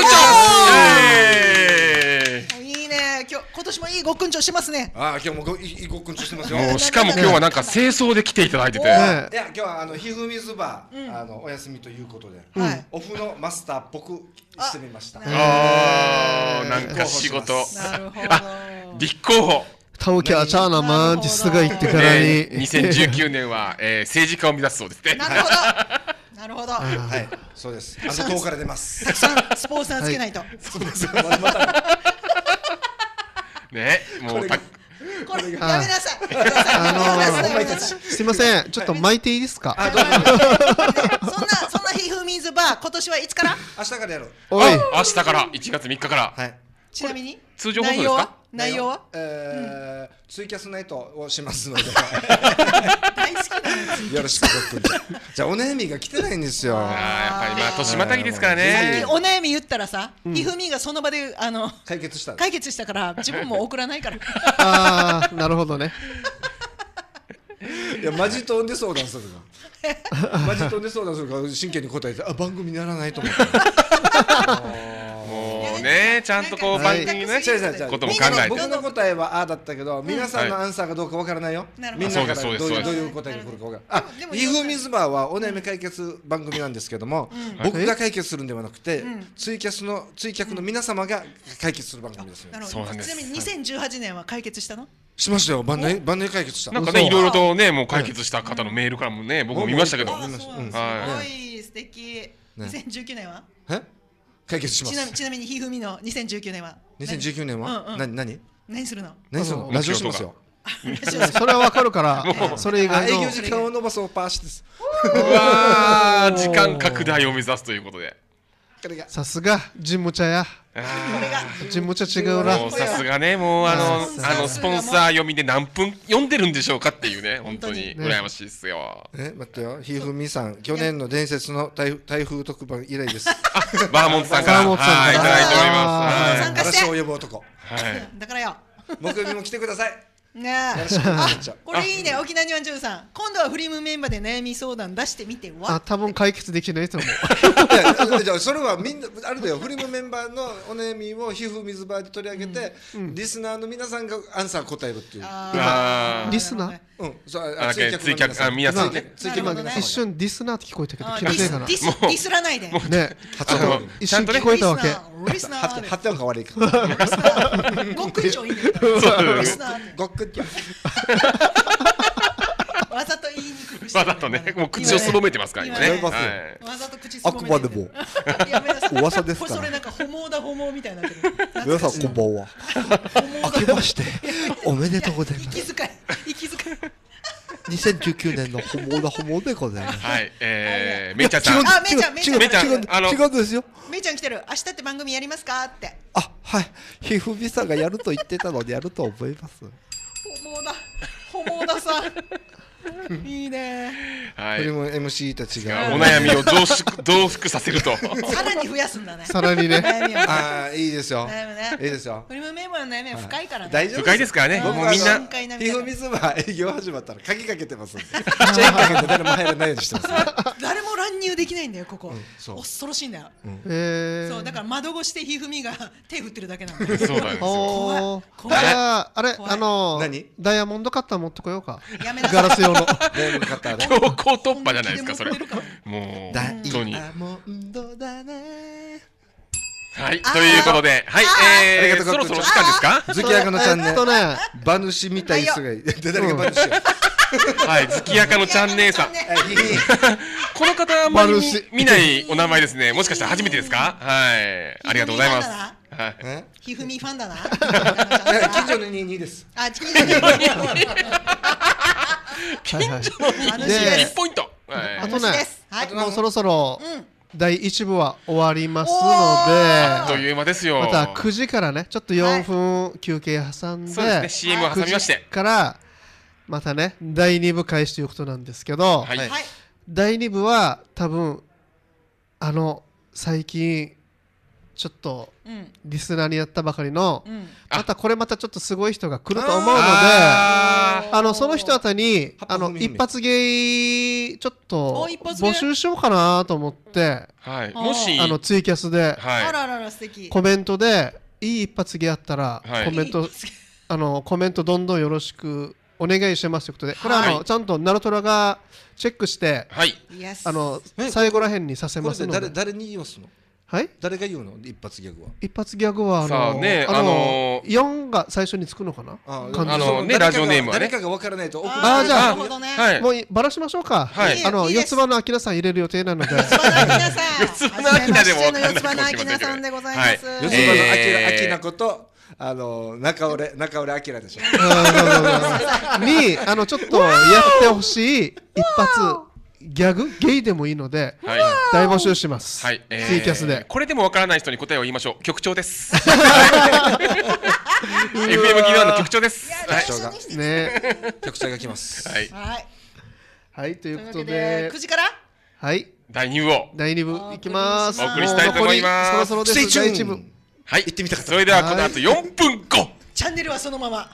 [SPEAKER 2] いいね。今年もいいごっくんちょしますね。
[SPEAKER 19] 今日もいいごっくんちょしてますよ。
[SPEAKER 1] しかも今日はなんか清掃で来ていただいてて。い
[SPEAKER 19] や今日はひふみズバーお休みということで、オフのマスターっぽくしてみました。
[SPEAKER 1] なんか仕事。立候補。
[SPEAKER 8] タウキャーチャーナマンってすぐ言ってからに。
[SPEAKER 1] 2019年は政治家を目指すそうですね。
[SPEAKER 2] なるほど。なるほど。
[SPEAKER 19] はい、そうです。あと10日から出ます。
[SPEAKER 2] たくさんスポンサーつけないと。
[SPEAKER 1] そうです。ね、もう
[SPEAKER 2] これやめなさい。
[SPEAKER 8] すいません、ちょっと巻いていいですか。
[SPEAKER 2] そんなひふみずバー今年はいつから？
[SPEAKER 19] 明日からやる。
[SPEAKER 1] 明日から1月3日から。
[SPEAKER 2] ちなみに
[SPEAKER 1] 通常放送ですか？
[SPEAKER 2] 内容は？
[SPEAKER 19] ツイキャスナイトをしますので。
[SPEAKER 2] 大好きな
[SPEAKER 19] よろしく。じゃあお悩みが来てないんですよ。
[SPEAKER 1] やっぱり年またぎですからね。
[SPEAKER 2] さっきお悩み言ったらさ、ひふみがその場で
[SPEAKER 19] 解決
[SPEAKER 2] したから自分も送らないから。
[SPEAKER 8] ああ、なるほどね。
[SPEAKER 19] いやマジ飛んで相談するの。マジ飛んで相談するから真剣に答えて番組にならないと思って。
[SPEAKER 1] もうね、ちゃんとこう番組のねことも考えて。
[SPEAKER 19] 僕の答えはああだったけど、皆さんのアンサーがどうかわからないよ。みんなからどういう答えが来るかわからない。ひふみずばはお悩み解決番組なんですけども、僕が解決するんではなくて、ツイ客の皆様が解決する番組ですよ。
[SPEAKER 1] そうなんです。
[SPEAKER 2] ちなみに2018年は解決したの？
[SPEAKER 19] しましたよ。晩年解決した。
[SPEAKER 1] なんかね、いろいろとね、もう解決した方のメールからもね、僕も見ましたけど。
[SPEAKER 2] すごい素敵。2019年は？
[SPEAKER 19] 解決します。
[SPEAKER 2] ちなみにひふみの2019年は
[SPEAKER 19] ？2019年は
[SPEAKER 2] 何するの？
[SPEAKER 19] ラジオしますよ。
[SPEAKER 8] それはわかるからそれ以外の
[SPEAKER 19] 営業時間を伸ばそうパーシです。
[SPEAKER 1] うわー、時間拡大を目指すということで。
[SPEAKER 8] さすがジンムチャや。ジンムチャ違うな。
[SPEAKER 1] さすがね、もうスポンサー読みで何分読んでるんでしょうかっていうね、本当に羨ましいですよ。
[SPEAKER 19] 待ってよ、ひふみさん、去年の伝説の台風特番以来です。
[SPEAKER 1] バーモントさんからいただいております。
[SPEAKER 19] 嵐を呼ぶ男。
[SPEAKER 2] だからよ。
[SPEAKER 19] 木曜日も来てください。
[SPEAKER 2] ねえ、これいいね、沖縄にわんじゅうさん。今度はフリムメンバーで悩み相談出してみては。
[SPEAKER 8] 多分解決できないと思
[SPEAKER 19] う。じゃあそれはみんなあれだよ、フリムメンバーのお悩みを皮膚水場で取り上げて、リスナーの皆さんがアンサー答えるっていう。
[SPEAKER 8] リスナー？
[SPEAKER 19] うん、そう、
[SPEAKER 1] 追客皆さんね。
[SPEAKER 8] 一瞬ディスナーって聞こえたけど気のせいかな。
[SPEAKER 2] ディスらないで。
[SPEAKER 8] ね、一瞬聞こえたわけ。
[SPEAKER 19] 発音が悪いから。
[SPEAKER 2] ごっくんちょいいね。
[SPEAKER 19] ごっくんちょ。
[SPEAKER 2] わざと言いにくくして。
[SPEAKER 1] わざとね、もう口をすぼめてますからね。
[SPEAKER 2] わざと口すぼめて。
[SPEAKER 19] あくまでも噂ですから。
[SPEAKER 2] それなんかホモだホモみたいになってる。
[SPEAKER 19] 皆さんこんばんは。明けましておめでとうございます。
[SPEAKER 2] 息遣い。
[SPEAKER 19] 2019年のホモだホモでございます。
[SPEAKER 1] はい、めいちゃんさん。
[SPEAKER 19] 違うんですよ。
[SPEAKER 2] めいちゃん来てる。明日って番組やりますかって。
[SPEAKER 19] はい。ひふみさんがやると言ってたのでやると思います。
[SPEAKER 2] ホモださん。いいね。
[SPEAKER 1] はい。
[SPEAKER 19] これも MC たちが
[SPEAKER 1] お悩みを増幅させると。
[SPEAKER 2] さらに増やすんだね。
[SPEAKER 8] さらにね。
[SPEAKER 19] ああ、いいですよ。いいですよ。
[SPEAKER 2] フリムメンバーの悩みは深いからね。
[SPEAKER 19] 大丈夫。
[SPEAKER 1] 深いですからね。もうみんな。
[SPEAKER 19] ひふみずは営業始まったら鍵かけてますんで。チェーンかけて誰も入らないようにしてます。
[SPEAKER 2] 誰も乱入できないんだよここ。恐ろしいんだよ。そうだから窓越しでひふみが手振ってるだけなんだよ。
[SPEAKER 1] そうなんですよ。
[SPEAKER 2] 怖い。
[SPEAKER 8] あれダイヤモンドカッター持ってこようか。
[SPEAKER 2] ガ
[SPEAKER 8] ラス用の。
[SPEAKER 1] 強行突破じゃないですかそれ。もう本当に。はい、ということで、はい、そろそろ時間ですか？
[SPEAKER 19] ズキヤカのチャンネル。馬主みたいすがい。誰が馬主や。
[SPEAKER 1] はい、ズキヤカのチャンネルさん。この方あんまり見ないお名前ですね。もしかしたら初めてですか？はい、ありがとうございます。
[SPEAKER 2] ひふみファンだな。
[SPEAKER 19] 近所の22です。
[SPEAKER 2] あ、近所の22。
[SPEAKER 1] 近所の1ポイント。
[SPEAKER 8] あとね、もうそろそろ第1部は終わりますので、あ
[SPEAKER 1] っという間ですよ。
[SPEAKER 8] また9時からね、ちょっと4分休憩挟んで、
[SPEAKER 1] そうですね、CM を挟みまして、
[SPEAKER 8] からまたね第2部開始ということなんですけど、第2部は多分最近ちょっとリスナーにやったばかりの、またこれまたちょっとすごい人が来ると思うので、その人あたりに一発芸ちょっと募集しようかなと思って、
[SPEAKER 1] もし
[SPEAKER 8] ツイキャスでコメントでいい一発芸あったらコメントどんどんよろしくお願いしますということで、これはちゃんとナルトラがチェックして最後らへんにさせますので。
[SPEAKER 19] 誰に言いますの？
[SPEAKER 8] はい、
[SPEAKER 19] 誰が言うの？一発ギャグは。
[SPEAKER 8] 一発ギャグは4が最初につくのかな。
[SPEAKER 1] ラジオネームはね。
[SPEAKER 19] 誰かが分からないと。
[SPEAKER 8] じゃあもうばらしましょうか。四つ葉のあきなさん入れる予定なので。
[SPEAKER 1] 四つ葉のあきなでも分かんない
[SPEAKER 2] 四つ葉のあきなさんでございます。
[SPEAKER 19] 四つ葉のあきなこと中折あきらでしょ。
[SPEAKER 8] にちょっとやってほしい一発。ギャグゲイでもいいので大募集します。ツイキャスで
[SPEAKER 1] これでもわからない人に答えを言いましょう。局長です。FM ギノワの局長です。
[SPEAKER 19] 局長が来ます。
[SPEAKER 8] はいということで
[SPEAKER 2] 9時から
[SPEAKER 1] 第2部
[SPEAKER 8] いきます。
[SPEAKER 1] お送りしたいと思います。
[SPEAKER 8] そろそろです。第1部
[SPEAKER 19] はい行ってみたかった。
[SPEAKER 1] それではこの後4分後。
[SPEAKER 2] チャンネルはそのまま。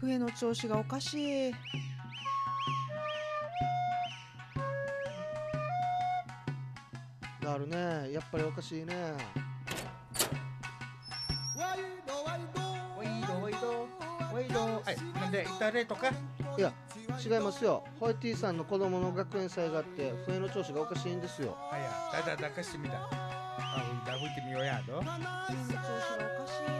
[SPEAKER 2] 笛の調子がおかしい。
[SPEAKER 8] なるね、やっぱりおかしいね。
[SPEAKER 20] ワイドワイド。なんで誰とか？
[SPEAKER 8] いや、違いますよ。ホイティさんの子供の学園祭があって、笛の調子がおかしいんですよ。
[SPEAKER 20] あや、だかしてみた。あ、吹いてみようやど。
[SPEAKER 2] 笛の調子がおかしい。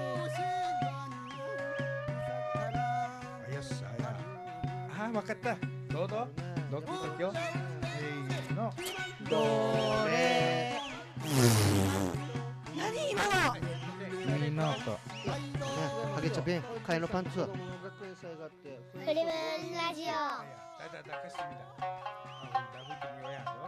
[SPEAKER 20] あ、よし、あや。あ、わかった。どうぞ。どうぞよ。の。
[SPEAKER 2] どれ。何今の。
[SPEAKER 20] 何の音。
[SPEAKER 8] ハゲチャペン、替えのパンツ。
[SPEAKER 6] フリムラジオ。
[SPEAKER 20] だかしてみた。あ、吹いてみようやど。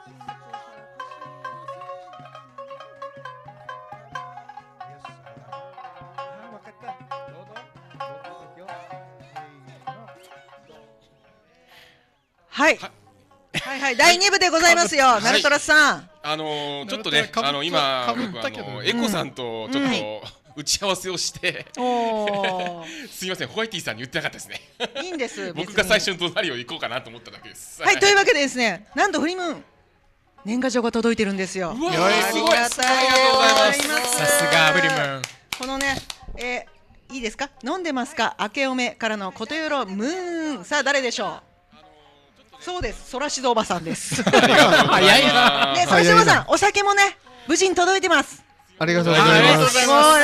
[SPEAKER 2] はい。はいはい、第2部でございますよ、ナルトラスさん。
[SPEAKER 1] ちょっとね、今、僕エコさんとちょっと打ち合わせをして、すみません、ホワイティさんに言ってなかったですね。
[SPEAKER 2] いいんです。
[SPEAKER 1] 僕が最初の隣を行こうかなと思っただけです。
[SPEAKER 2] はい、というわけでですね、なんとフリムーン年賀状が届いてるんですよ。
[SPEAKER 1] すごい、ありがとうございます。
[SPEAKER 20] さすがフリムーン。
[SPEAKER 2] このね、いいですか、飲んでますか、明けおめからのことよろムーン。さあ誰でしょう。そうです、そらしどおばさんです。早いな。ね、そらしどおばさん、お酒もね、無事に届いてます。
[SPEAKER 8] ありがとうございます。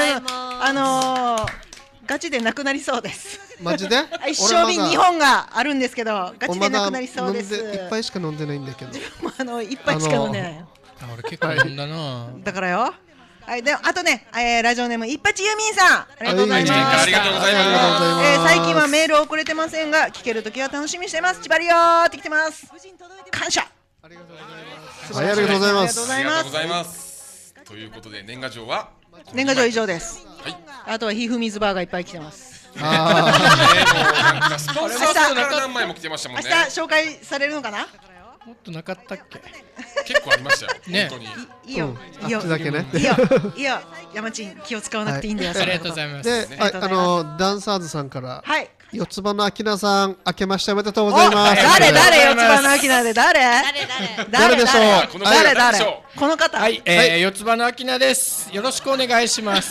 [SPEAKER 2] ガチでなくなりそうです。
[SPEAKER 8] マジで？
[SPEAKER 2] 一升瓶2本があるんですけど、ガチでなくなりそうです。
[SPEAKER 8] 一杯しか飲んでないんだけど。
[SPEAKER 2] 一杯しか飲んでない。
[SPEAKER 20] 俺結構飲んだな。
[SPEAKER 2] だからよ。はい、で、あとね、ラジオネーム一八ユーミンさん、ありがとうございます。
[SPEAKER 1] ありがとうございます。
[SPEAKER 2] 最近はメールを送れてませんが、聞けるときは楽しみにしてます。千葉リオーって来てます。感謝。
[SPEAKER 8] ありがとうございます。はい、ありがとうございます。
[SPEAKER 1] ありがとうございます。ということで年賀状は
[SPEAKER 2] 年賀状以上です。はい。あとはひふみずバーがいっぱい来てます。
[SPEAKER 1] スポンサーから何枚も来てましたもんね。
[SPEAKER 2] 明日紹介されるのかな。
[SPEAKER 20] もっとなかったっけ。
[SPEAKER 1] 結構ありましたよ。本当に。
[SPEAKER 2] いいよ。いいよ。
[SPEAKER 8] だけね。
[SPEAKER 2] いいよ。いいよ。山ちん気を使わなくていいんだよ。
[SPEAKER 20] ありがとうございます。
[SPEAKER 8] で、ダンサーズさんから。
[SPEAKER 2] はい。
[SPEAKER 8] 四つ葉のあきなさん、明けましておめでとうございます。
[SPEAKER 2] 誰四つ葉のあきなで誰
[SPEAKER 8] でしょう。
[SPEAKER 2] 誰この方。
[SPEAKER 20] はい、四つ葉のあきなです。よろしくお願いします。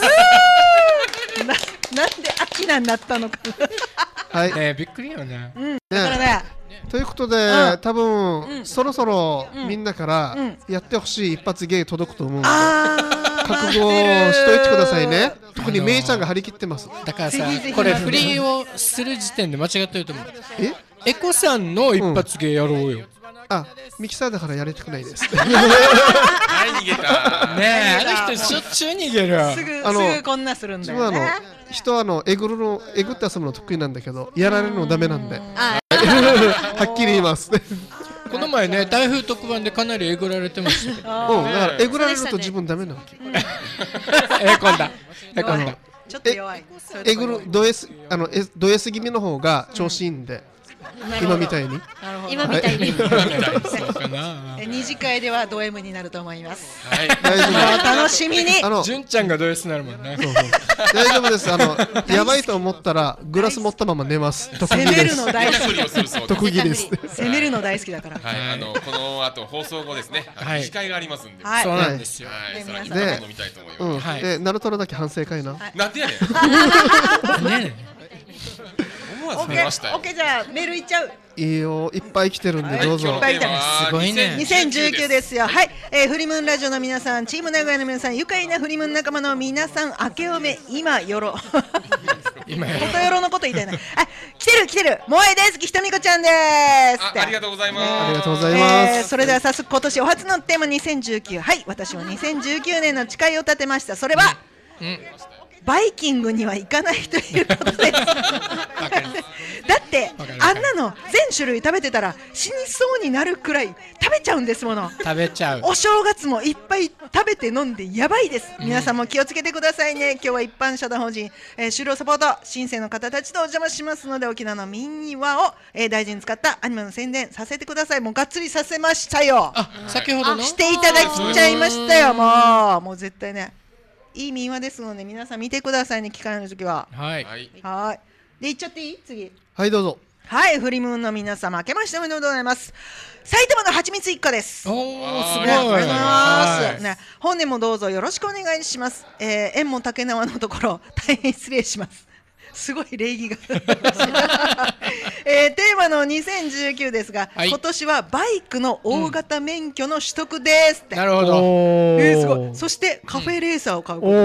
[SPEAKER 2] なんであきなになったのか。
[SPEAKER 8] はい。
[SPEAKER 20] びっくりよね。
[SPEAKER 2] だからね。
[SPEAKER 8] ということで、多分そろそろみんなからやってほしい一発芸届くと思うので、覚悟しといてくださいね。特にめいちゃんが張り切ってます。
[SPEAKER 20] だからさ、これ振りをする時点で間違ってると思う。エコさんの一発芸やろうよ。
[SPEAKER 8] あ、ミキサーだからやりたくないです。
[SPEAKER 1] はい、逃げた。
[SPEAKER 20] ねえ、あの人しょっちゅう逃げる。
[SPEAKER 2] すぐこんなするんだよね。
[SPEAKER 8] 人はえぐって遊ぶの得意なんだけど、やられるのダメなんで。はっきり言います。
[SPEAKER 20] この前ね、台風特番でかなりえぐられてました。
[SPEAKER 8] だからえぐられると自分ダメなわけ。
[SPEAKER 20] こんだ。
[SPEAKER 2] ちょっと弱い。
[SPEAKER 8] えぐるド S 気味の方が調子いいんで。今みたいに。
[SPEAKER 2] 今みたいに。二次会ではド M になると思います。
[SPEAKER 20] はい。
[SPEAKER 2] 楽しみに。
[SPEAKER 20] 純ちゃんがド S なるもんね。
[SPEAKER 8] 大丈夫です。やばいと思ったらグラス持ったまま寝ます。
[SPEAKER 2] 攻めるの大好
[SPEAKER 8] き。特技です。
[SPEAKER 2] 攻めるの大好きだから。
[SPEAKER 1] はい。この後放送後ですね。司会がありますんで。
[SPEAKER 20] そうなんですよ。
[SPEAKER 1] で、飲みたいと思います。
[SPEAKER 8] で、ナルトラだけ反省会な。
[SPEAKER 1] なんでやねん。
[SPEAKER 2] オッケー、じゃあメールいっちゃう。
[SPEAKER 8] いいよ、いっぱい来てるんでどうぞ。
[SPEAKER 2] いっぱい来てます。
[SPEAKER 20] すごいね。
[SPEAKER 2] 2019ですよ。はい、フリムーンラジオの皆さん、チーム名古屋の皆さん、愉快なフリムーン仲間の皆さん、明けおめ今よろ。ことよろのこと言いたいな。来てる。萌え大好きひとみこちゃんです。
[SPEAKER 1] ありがとうございます。
[SPEAKER 8] ありがとうございます。
[SPEAKER 2] それでは早速今年お初のテーマ2019。はい、私は2019年の誓いを立てました。それは。バイキングには行かないということです。だってあんなの全種類食べてたら死にそうになるくらい食べちゃうんですもの。
[SPEAKER 20] 食べちゃう。
[SPEAKER 2] お正月もいっぱい食べて飲んでやばいです。皆さんも気をつけてくださいね。今日は一般社団法人、就労サポート申請の方たちとお邪魔しますので、沖縄の民話を、大事に使ったアニメの宣伝させてください。もうがっつりさせましたよ。
[SPEAKER 20] 先ほどの
[SPEAKER 2] していただきちゃいましたよ。もう絶対ね。いい民話ですので皆さん見てくださいね、機会の時は。
[SPEAKER 20] はい。
[SPEAKER 2] で行っちゃっていい？次。
[SPEAKER 8] はいどうぞ。
[SPEAKER 2] はい、フリムーンの皆様、明けましておめでとうございます。埼玉のはちみつ一家です。
[SPEAKER 21] おお、すごい。
[SPEAKER 2] ありがとうございます。ね、本年もどうぞよろしくお願いします。縁も竹縄のところ、大変失礼します。すごい礼儀が。テーマの2019ですが、今年はバイクの大型免許の取得ですって。
[SPEAKER 21] なるほど。
[SPEAKER 2] すごい。そしてカフェレーサーを買うこと。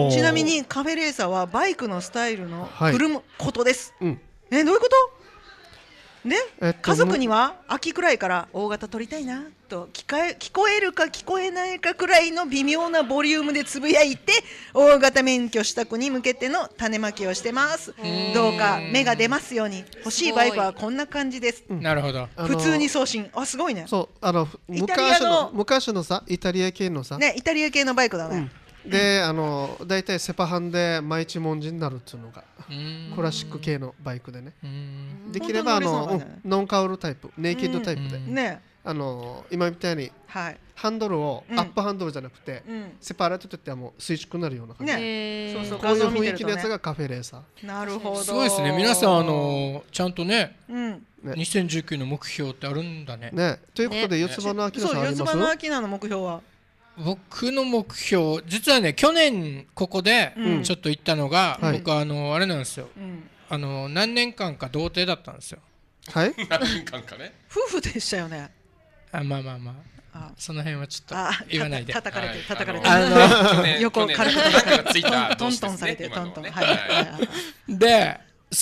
[SPEAKER 2] ちなみにカフェレーサーはバイクのスタイルの振ることです。どういうこと？ね、家族には秋くらいから大型取りたいなと聞こえるか聞こえないかくらいの微妙なボリュームでつぶやいて大型免許取得に向けての種まきをしてます。どうか芽が出ますように。欲しいバイクはこんな感じです。
[SPEAKER 21] なるほど。
[SPEAKER 2] 普通に送信。あ、すごいね。
[SPEAKER 8] そう昔のさイタリア系のさ
[SPEAKER 2] ね、イタリア系のバイクだね。
[SPEAKER 8] でだいたいセパハンで毎日文字になるっていうのがクラシック系のバイクでね。できればノンカウルタイプ、ネイキッドタイプでね、今みたいにハンドルをアップハンドルじゃなくてセパレートといってはもう垂直になるような感じ。こういう雰囲気のやつがカフェレーサー。
[SPEAKER 2] なるほど。
[SPEAKER 21] すごいですね。皆さんちゃんとね、2019の目標ってあるんだね。
[SPEAKER 8] ね、ということで四つ葉の秋菜さんあります？
[SPEAKER 2] 四つ葉の秋菜の目標は？
[SPEAKER 21] 僕の目標、実はね、去年ここでちょっと言ったのが、僕あれなんですよ。何年間か童貞だったんですよ。
[SPEAKER 8] はい。
[SPEAKER 1] 何年間かね。
[SPEAKER 2] 夫婦でしたよね。
[SPEAKER 21] まあその辺はちょっと言わないで。
[SPEAKER 2] 叩かれて横軽くトントンされてトントン。
[SPEAKER 21] で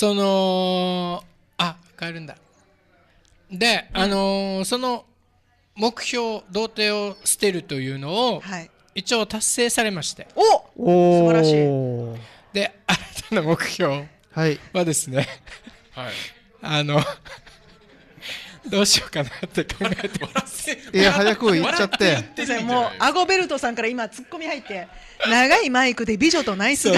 [SPEAKER 21] 変えるんだ。でその目標童貞を捨てるというのを一応達成されまして。
[SPEAKER 2] 素晴らしい。
[SPEAKER 21] で新たな目標はですね、どうしようかなって考えてます。
[SPEAKER 8] いや早く言っちゃって。
[SPEAKER 2] もうアゴベルトさんから今ツッコミ入って長いマイクで美女とナイスガイ。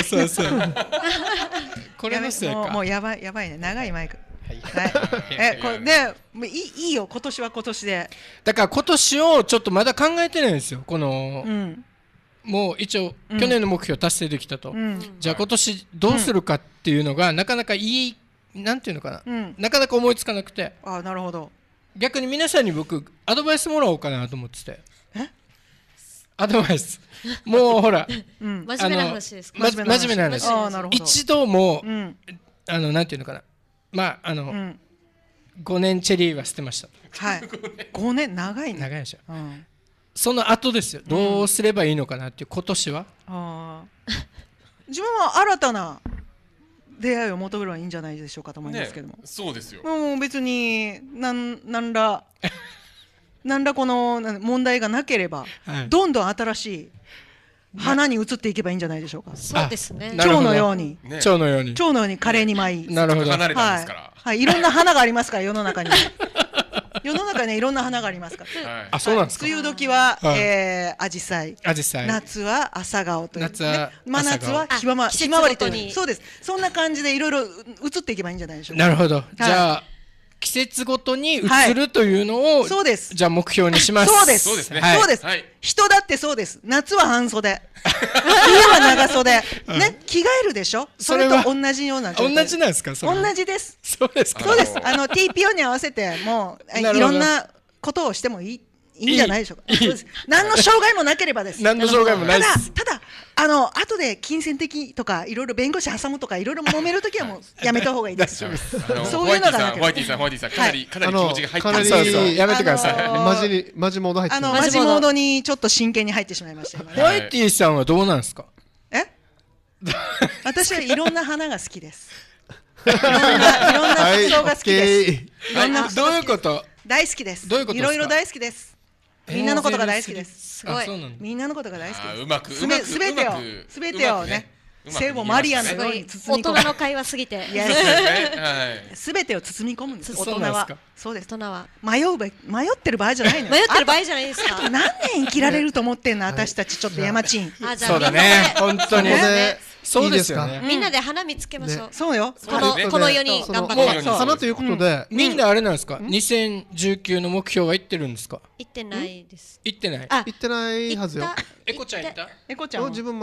[SPEAKER 21] これのせいか。
[SPEAKER 2] もうやばいね、長いマイク。これでいいよ、今年は今年で。
[SPEAKER 21] だから今年をちょっとまだ考えてないんですよ。もう一応去年の目標達成できたと。じゃあ今年どうするかっていうのがなかなかなんていうのかな、なかなか思いつかなくて。
[SPEAKER 2] なるほど。
[SPEAKER 21] 逆に皆さんに僕アドバイスもらおうかなと思ってて。アドバイス。もうほら、
[SPEAKER 14] 真面目な話ですか？
[SPEAKER 21] 真面目な話。一度もなんていうのかな。5年チェリーは捨てました。
[SPEAKER 2] はい。5年長いね。
[SPEAKER 21] 長いでしょ。その後ですよ。どうすればいいのかなっていう今年は。
[SPEAKER 2] 自分は新たな出会いを求めればいいんじゃないでしょうかと思いますけども。
[SPEAKER 1] そうですよ。
[SPEAKER 2] もう別になんらこの問題がなければどんどん新しい花に移っていけばいいんじゃないでしょうか。
[SPEAKER 14] そうですね。
[SPEAKER 2] 蝶のように華麗に舞い。
[SPEAKER 21] なるほど。
[SPEAKER 1] 離れたんですから。
[SPEAKER 2] はい、いろんな花がありますから世の中に。世の中にいろんな花がありますから。
[SPEAKER 21] そうなんですか。
[SPEAKER 2] 梅雨時はアジサイ。夏は朝顔という。真夏はひまわりという。そうです。そんな感じでいろいろ移っていけばいいんじゃないでしょうか。
[SPEAKER 21] なるほど。じゃあ季節ごとに移るというのを、
[SPEAKER 2] そうです。
[SPEAKER 21] じゃあ目標にします。
[SPEAKER 2] そうです。そうです。人だってそうです。夏は半袖、冬は長袖、ね、着替えるでしょ。それと同じような状態。
[SPEAKER 21] 同じなんですか。
[SPEAKER 2] 同じです。
[SPEAKER 21] そうですか。
[SPEAKER 2] そうです。TPO に合わせてもういろんなことをしてもいいんじゃないでしょうか。何の障害もなければです。
[SPEAKER 21] 何の障害もないです。
[SPEAKER 2] ただ後で金銭的とかいろいろ弁護士挟むとかいろいろ揉めるときはもうやめた方がいいです。
[SPEAKER 1] そういうのがホワイティさんかなり気持ちが入ってます。
[SPEAKER 21] そうやめてください。
[SPEAKER 8] マジモード入って
[SPEAKER 2] マジモードにちょっと真剣に入ってしまいました。
[SPEAKER 21] ホワイティさんはどうなんですか。
[SPEAKER 2] 私はいろんな花が好きです。いろんな服装が好きです。
[SPEAKER 21] どういうこと。
[SPEAKER 2] 大好きです。いろいろ大好きです。みんなのことが大好きです。すごい。みんなのことが大好きです。すべてをね、聖母マリアのように包み込む。
[SPEAKER 14] 大人の会話すぎて。
[SPEAKER 2] すべてを包み込むんです。大人は。そうです。
[SPEAKER 14] 大人は。
[SPEAKER 2] 迷ってる場合じゃないの。
[SPEAKER 14] 迷ってる場合じゃないですか。
[SPEAKER 2] 何年生きられると思ってんの、私たちちょっと山賃。
[SPEAKER 21] そうだね。本当に。そうですよね。
[SPEAKER 14] みんなで花見つけましょう。
[SPEAKER 2] そうよ。
[SPEAKER 14] この4人頑張って。
[SPEAKER 8] 花ということで、
[SPEAKER 21] みんなあれなんですか。2019の目標は言ってるんですか。
[SPEAKER 14] 言ってないです。
[SPEAKER 21] 言ってない。
[SPEAKER 8] 言ってないはずよ。
[SPEAKER 21] エコちゃん言った。
[SPEAKER 2] エコちゃん。
[SPEAKER 8] 自分まだ。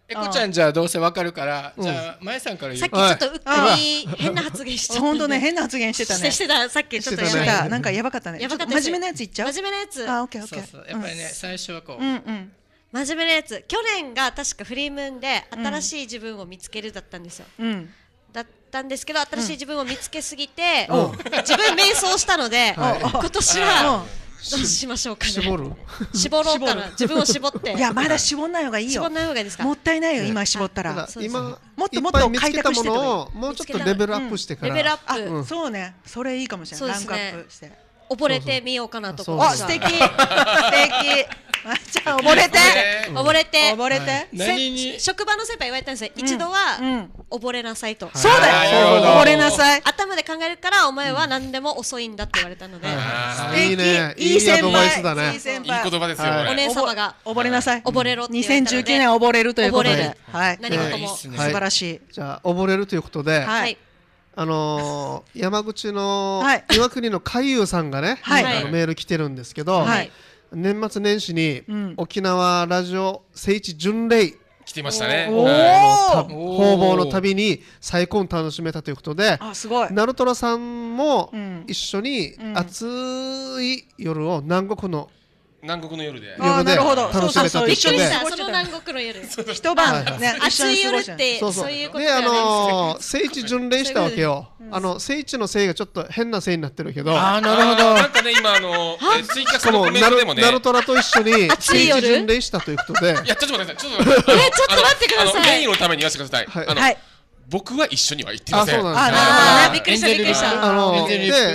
[SPEAKER 21] エコちゃんじゃあどうせわかるから、じゃあまえさんから言う。
[SPEAKER 14] さっきちょっとうっかり変な発言しちゃった。
[SPEAKER 2] 本当ね、変な発言してたね。
[SPEAKER 14] してた、さっきちょっと
[SPEAKER 2] してた。なんかやばかったね。
[SPEAKER 14] やばかった。
[SPEAKER 2] 真面目なやつ言っちゃう。
[SPEAKER 14] 真面目なやつ。
[SPEAKER 2] あ、オッケーオッケー。
[SPEAKER 21] そうそう、やっぱりね、最初はこう。
[SPEAKER 14] 真面目なやつ。去年が確かフリームーンで新しい自分を見つけるだったんですよ。だったんですけど、新しい自分を見つけすぎて、自分迷走したので、今年はどうしましょうかね。
[SPEAKER 8] 絞
[SPEAKER 14] ろうかな。自分を絞って。
[SPEAKER 2] いや、まだ絞んない方がいいよ。
[SPEAKER 14] 絞んない方がいいですか。
[SPEAKER 2] もったいないよ、今絞ったら。
[SPEAKER 8] 今
[SPEAKER 2] もっともっと開拓してた
[SPEAKER 8] ものをもうちょっとレベルアップしてから。
[SPEAKER 14] レベルアップ。
[SPEAKER 2] そうね、それいいかもしれない。ランクアップして。
[SPEAKER 14] 溺れてみようかなとか。
[SPEAKER 2] あ、素敵。素敵。じゃあ溺れて。
[SPEAKER 14] 溺れて。
[SPEAKER 2] 溺れて。
[SPEAKER 14] 職場の先輩言われたんですよ。一度は溺れなさいと。
[SPEAKER 2] そうだよ。溺れなさい。
[SPEAKER 14] 頭で考えるからお前は何でも遅いんだって言われたので。
[SPEAKER 8] いいね。いいアドバイスだね。
[SPEAKER 1] いい言葉ですよ。
[SPEAKER 14] お姉様が
[SPEAKER 2] 溺れなさい。
[SPEAKER 14] 溺れろって言われたので。
[SPEAKER 2] 2019年は溺れるということで。はい。
[SPEAKER 14] 何事も
[SPEAKER 2] 素晴らしい。
[SPEAKER 8] じゃあ溺れるということで。
[SPEAKER 14] はい。
[SPEAKER 8] 山口の岩国の海遊さんがね、メール来てるんですけど、年末年始に沖縄ラジオ聖地巡礼
[SPEAKER 1] 来てましたね。
[SPEAKER 8] 方々の旅に再婚楽しめたということで、ナルトラさんも一緒に暑い夜を南国の
[SPEAKER 1] 夜で
[SPEAKER 2] なるほど、
[SPEAKER 8] 楽しめたということで、
[SPEAKER 14] その南国の夜
[SPEAKER 2] 一晩ね、
[SPEAKER 14] 暑い夜ってそういうこと
[SPEAKER 8] で、聖地巡礼したわけよ。聖地の聖がちょっと変な聖になってるけど、
[SPEAKER 21] なるほど。
[SPEAKER 1] なんかね、今ツイキャスのコメントでもね、
[SPEAKER 8] ナルトラと一緒に聖地巡礼したということで、
[SPEAKER 1] いや、ちょっと待ってください。ちょっと待って
[SPEAKER 14] ください。
[SPEAKER 1] メインのために言わせてください。僕は一緒には行ってません。
[SPEAKER 14] びっくりしたびっくりした。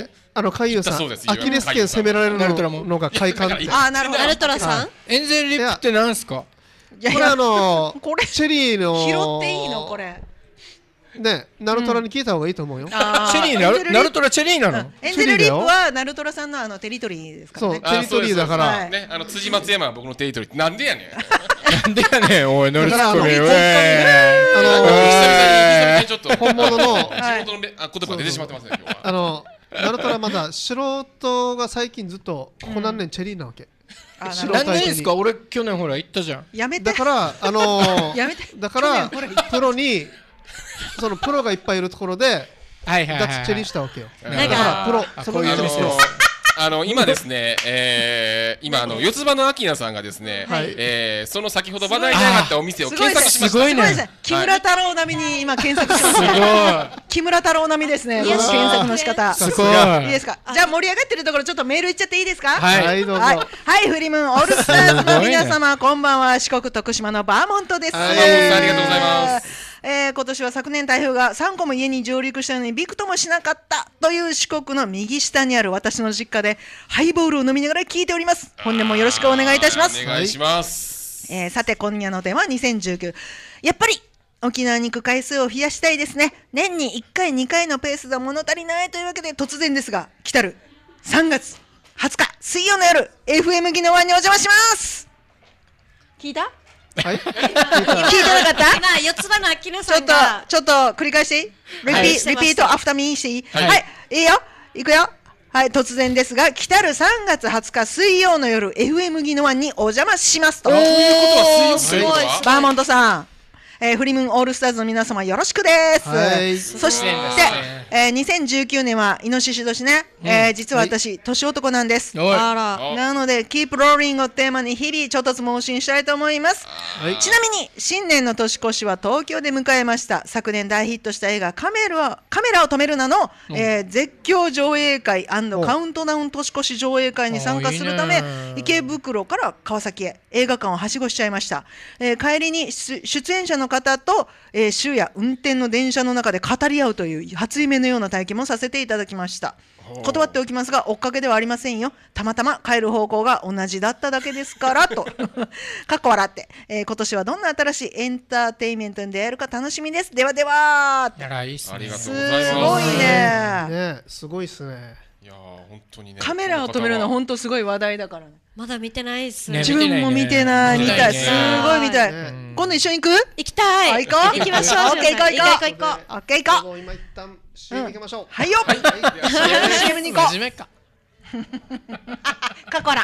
[SPEAKER 8] で、海遊さん、アキレス腱攻められるのが快感って。
[SPEAKER 2] なるほど。
[SPEAKER 14] ナルトラさん？
[SPEAKER 21] エンゼルリップってなんすか？
[SPEAKER 8] これチェリーの
[SPEAKER 2] 拾っていいのこれ？
[SPEAKER 8] ね、ナルトラに聞いた方がいいと思うよ。
[SPEAKER 21] チェリーナルトラチェリーなの？
[SPEAKER 2] エンゼルリップはナルトラさんのテリトリーですからね。
[SPEAKER 8] そう、テリトリーだから。
[SPEAKER 1] ね、辻松山は僕のテリトリー。なんでやねん。
[SPEAKER 21] なんでやねん、おい、ノリスコレ。
[SPEAKER 8] 本物の
[SPEAKER 1] 地元の言葉出てしまってますね、今日は。
[SPEAKER 8] ナルトラまだ素人が最近ずっとここ何年チェリーなわけ。
[SPEAKER 21] 何年ですか？俺去年ほら行ったじゃん。
[SPEAKER 2] やめて。
[SPEAKER 8] だから
[SPEAKER 2] やめて。
[SPEAKER 8] だからプロにそのプロがいっぱいいるところで脱チェリーしたわけよ。だからプロその人ですよ。
[SPEAKER 1] 今ですね、今四つ葉のアキナさんがですね、その先ほど話題に上がったお店を検索しました。
[SPEAKER 2] すごいね。木村太郎並みに今検索してます。木村太郎並みですね。検索の仕方。
[SPEAKER 21] すごい。
[SPEAKER 2] いいですか。じゃあ盛り上がってるところちょっとメールいっちゃっていいですか。
[SPEAKER 8] はいどうぞ。
[SPEAKER 2] はいフリムーンオールスターズの皆様こんばんは。四国徳島のバーモントです。
[SPEAKER 1] ありがとうございます。
[SPEAKER 2] 今年は昨年台風が3個も家に上陸したのにびくともしなかったという四国の右下にある私の実家でハイボールを飲みながら聞いております。本年もよろしくお願いいたします。
[SPEAKER 1] お願いします。
[SPEAKER 2] さて今夜のテーマは2019。やっぱり沖縄に行く回数を増やしたいですね。年に1回2回のペースでは物足りないというわけで突然ですが来たる3月20日水曜の夜 FM ギノワンにお邪魔します。聞いた？
[SPEAKER 8] はい、
[SPEAKER 2] 聞いてなかった？
[SPEAKER 14] 今四つ葉のアキナさんが
[SPEAKER 2] ちょっと繰り返していい？リピートアフターミーしていい？はい、いいよ、いくよ。はい、突然ですが来たる3月20日水曜の夜 FM ギノワンにお邪魔しますと。
[SPEAKER 1] ということは水曜
[SPEAKER 2] すごいバーモントさん、フリムーンオールスターズの皆様よろしくです。そして、2019年はイノシシ年ね、実は私、年男なんです。なので、キープローリングをテーマに日々ちょっとずつ盲信したいと思います。ちなみに、新年の年越しは東京で迎えました。昨年大ヒットした映画カメラを止めるなの、絶叫上映会&カウントダウン年越し上映会に参加するため、池袋から川崎へ映画館をはしごしちゃいました。帰りに出演者の方と、週や運転の電車の中で語り合うという初夢のような体験もさせていただきました。断っておきますが追っかけではありませんよ。たまたま帰る方向が同じだっただけですからとかっこ笑って、今年はどんな新しいエンターテインメントに出会えるか楽しみです。ではでは。
[SPEAKER 21] いいっすね。
[SPEAKER 1] ありがとうございます。
[SPEAKER 2] すごいね。
[SPEAKER 8] すごいっすね。
[SPEAKER 1] いや本当にね。
[SPEAKER 2] カメラを止めるの本当すごい話題だからね。
[SPEAKER 14] まだ見てないっすね。
[SPEAKER 2] 自分も見てない。見たい。すごい見たい。今度一緒に行く？
[SPEAKER 14] 行きたい。
[SPEAKER 2] 行こう。
[SPEAKER 14] 行きましょう。
[SPEAKER 2] オッケー行こう。
[SPEAKER 14] オッケー行こう。
[SPEAKER 8] 今一旦 CM 行きましょう。
[SPEAKER 2] はいよ。CM に行こう。
[SPEAKER 21] 真面目か。
[SPEAKER 2] かこら。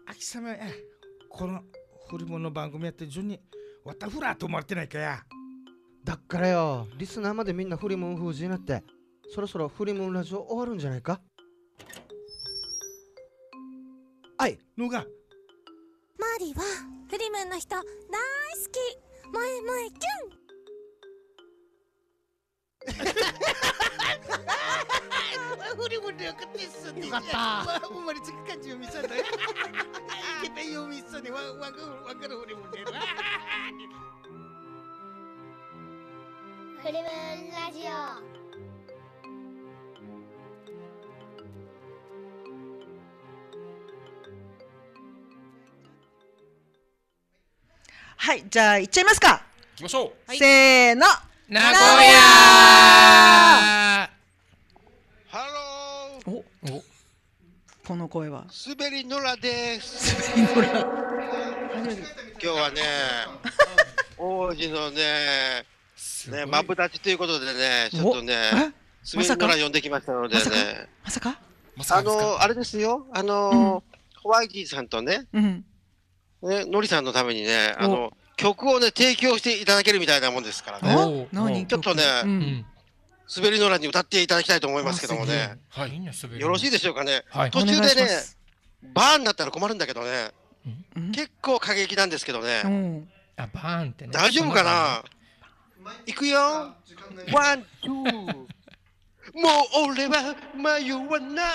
[SPEAKER 20] 秋雨このフリモンの番組やって順にわたふらと思われてないかや。
[SPEAKER 8] だっからよ、リスナーまでみんなフリムン封じになってそろそろフリムンラジオ終わるんじゃないか。
[SPEAKER 20] はい、のが
[SPEAKER 6] マリはフリムンの人大好き。萌え萌えキュン
[SPEAKER 20] フリムンでよかったっすね。
[SPEAKER 8] よかった。
[SPEAKER 20] ほんまに次感じを見せたい。いけたよ見せね。わかるフリムンで。
[SPEAKER 6] フリムンラジオ。
[SPEAKER 2] はい、じゃあ行っちゃいますか。
[SPEAKER 1] 行きましょう。
[SPEAKER 2] せーの。
[SPEAKER 21] 名古屋。
[SPEAKER 9] ハロー。
[SPEAKER 2] お、この声は。
[SPEAKER 9] 滑りのらです。
[SPEAKER 2] 滑りのら。
[SPEAKER 9] 今日はね、王子のね、マブダチということでね、ちょっとね、滑りのら呼んできましたのでね。
[SPEAKER 2] まさか。
[SPEAKER 9] あれですよ、ホワイティさんとね、ノリさんのためにね、曲をね、提供していただけるみたいなもんですからね。ちょっとね、滑りのらに歌っていただきたいと思いますけどもね。よろしいでしょうかね。途中でね、バーンになったら困るんだけどね、結構過激なんですけどね。
[SPEAKER 21] バーンってね。
[SPEAKER 9] 大丈夫かな。いくよ。ワン、ツー。もう俺は迷わない。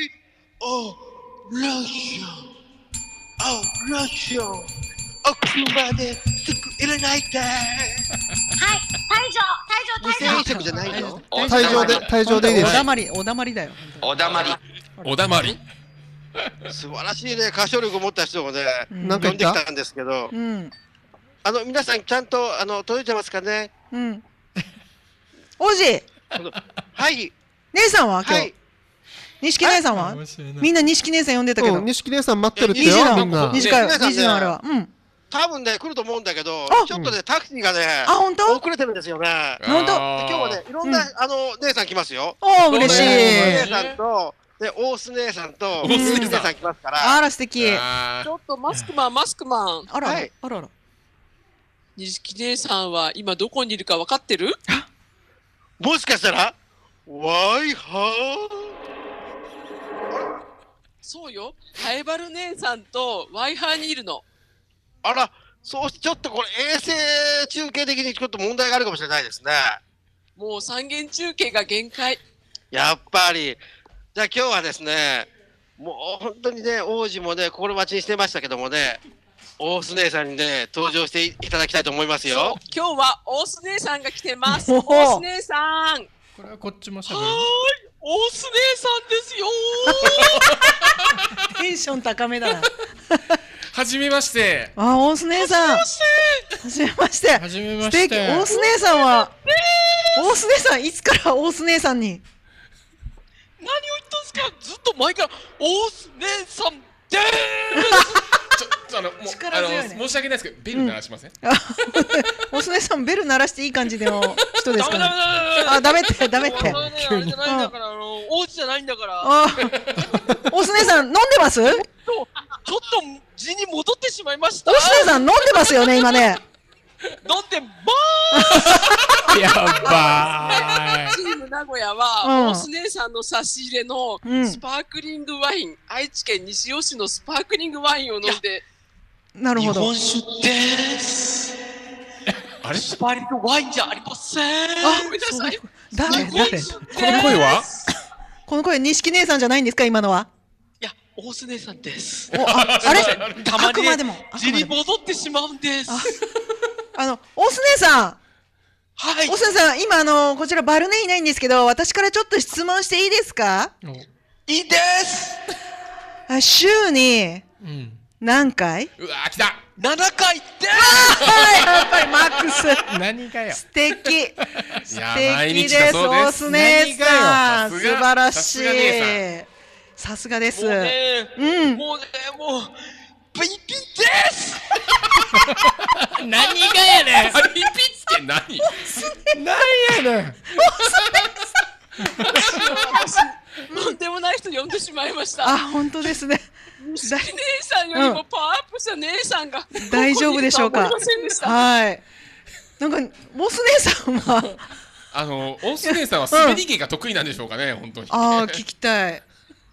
[SPEAKER 9] お、ロション。お、ロション。奥まですぐ入れないで。はい、退場じゃないよ。
[SPEAKER 8] 退場でいいです。
[SPEAKER 2] おだまりだよ。
[SPEAKER 1] おだまり。
[SPEAKER 9] 素晴らしいね、歌唱力を持った人をね、呼んできたんですけど。皆さんちゃんと届いてますかね。
[SPEAKER 2] 王子。
[SPEAKER 9] はい。
[SPEAKER 2] 姉さんは今日。錦姉さんは。みんな錦姉さん呼んでたけど。
[SPEAKER 8] 錦姉さん待ってるってよ。みんな。
[SPEAKER 2] 2時のあれは。
[SPEAKER 9] 多分ね来ると思うんだけど、ちょっとねタクシーがね遅れてるんですよね。
[SPEAKER 2] 本当。
[SPEAKER 9] 今日はねいろんな姉さん来ますよ。
[SPEAKER 2] おお嬉しい。
[SPEAKER 9] 姉さんと大須姉さんと姉さん来ますから。
[SPEAKER 2] あら素敵。ち
[SPEAKER 10] ょっとマスクマン。
[SPEAKER 2] あらあら。
[SPEAKER 10] 錦姉さんは今どこにいるか分かってる？
[SPEAKER 9] もしかしたらワイハ
[SPEAKER 10] ー？そうよ。ハエバル姉さんとワイハーにいるの。
[SPEAKER 9] あら、そうちょっとこれ衛星中継的にちょっと問題があるかもしれないですね。
[SPEAKER 10] もう三元中継が限界。
[SPEAKER 9] やっぱり。じゃあ今日はですね、もう本当にね、王子もね、心待ちにしてましたけどもね、大須姉さんにね、登場していただきたいと思いますよ。
[SPEAKER 10] 今日は大須姉さんが来てます。大須姉さん。
[SPEAKER 21] これはこっちもしゃべる。
[SPEAKER 10] 大須姉さんですよ
[SPEAKER 2] テンション高めだな。
[SPEAKER 1] はじめまして。
[SPEAKER 2] 大須姉さん。はじめまして。
[SPEAKER 21] はじめまして。
[SPEAKER 2] 素敵。大須姉さんは。大須姉さんいつから大須姉さんに。
[SPEAKER 10] 何を言ったんですか。ずっと前から大須姉さんで
[SPEAKER 1] ーす。申し訳ないですけどベル鳴らしません？
[SPEAKER 2] 大須姉さんベル鳴らしていい感じの人ですかね。ダメって。
[SPEAKER 10] あれじゃないんだから王子じゃないんだから。
[SPEAKER 2] 大須姉さん飲んでます？ちょっ
[SPEAKER 10] と地に戻ってしまいました。
[SPEAKER 2] 大須姉さん飲んでますよね今ね。
[SPEAKER 10] 飲んでます
[SPEAKER 21] やば
[SPEAKER 10] チーム名古屋は大須姉さんの差し入れのスパークリングワイン、愛知県西尾市のスパークリングワインを飲んで。
[SPEAKER 2] なるほど。
[SPEAKER 10] 日本酒です。あれスパークリングワインじゃありません。ごめんなさい。
[SPEAKER 2] 誰？
[SPEAKER 1] この声は？
[SPEAKER 2] この声錦姉さんじゃないんですか今のは？
[SPEAKER 10] いや大須姉さんです。
[SPEAKER 2] あれ？
[SPEAKER 10] たまに地に戻ってしまうんです。
[SPEAKER 2] 大須姉さん。
[SPEAKER 10] はい。
[SPEAKER 2] 大須姉さん今こちらバルネいないんですけど私からちょっと質問していいですか？
[SPEAKER 10] いいです。
[SPEAKER 2] 週に何回？
[SPEAKER 1] うわ来た。
[SPEAKER 10] 7回です。
[SPEAKER 2] やっぱりマックス。
[SPEAKER 21] 何かよ。
[SPEAKER 2] 素敵。素敵です。大須姉さん素晴らしい。さすがです。
[SPEAKER 10] もうねもうピピです。
[SPEAKER 21] 何がやねん。
[SPEAKER 1] ピピって何？
[SPEAKER 21] 何やねん。
[SPEAKER 10] とんでもない人呼んでしまいました。
[SPEAKER 2] あ、本当ですね。
[SPEAKER 10] 姉さんよりもパワーアップした姉さんが
[SPEAKER 2] 大丈夫でしょうか。はい。なんかオス姉さんは
[SPEAKER 1] オス姉さんは滑り芸が得意なんでしょうかね、本当に。
[SPEAKER 2] ああ、聞きたい。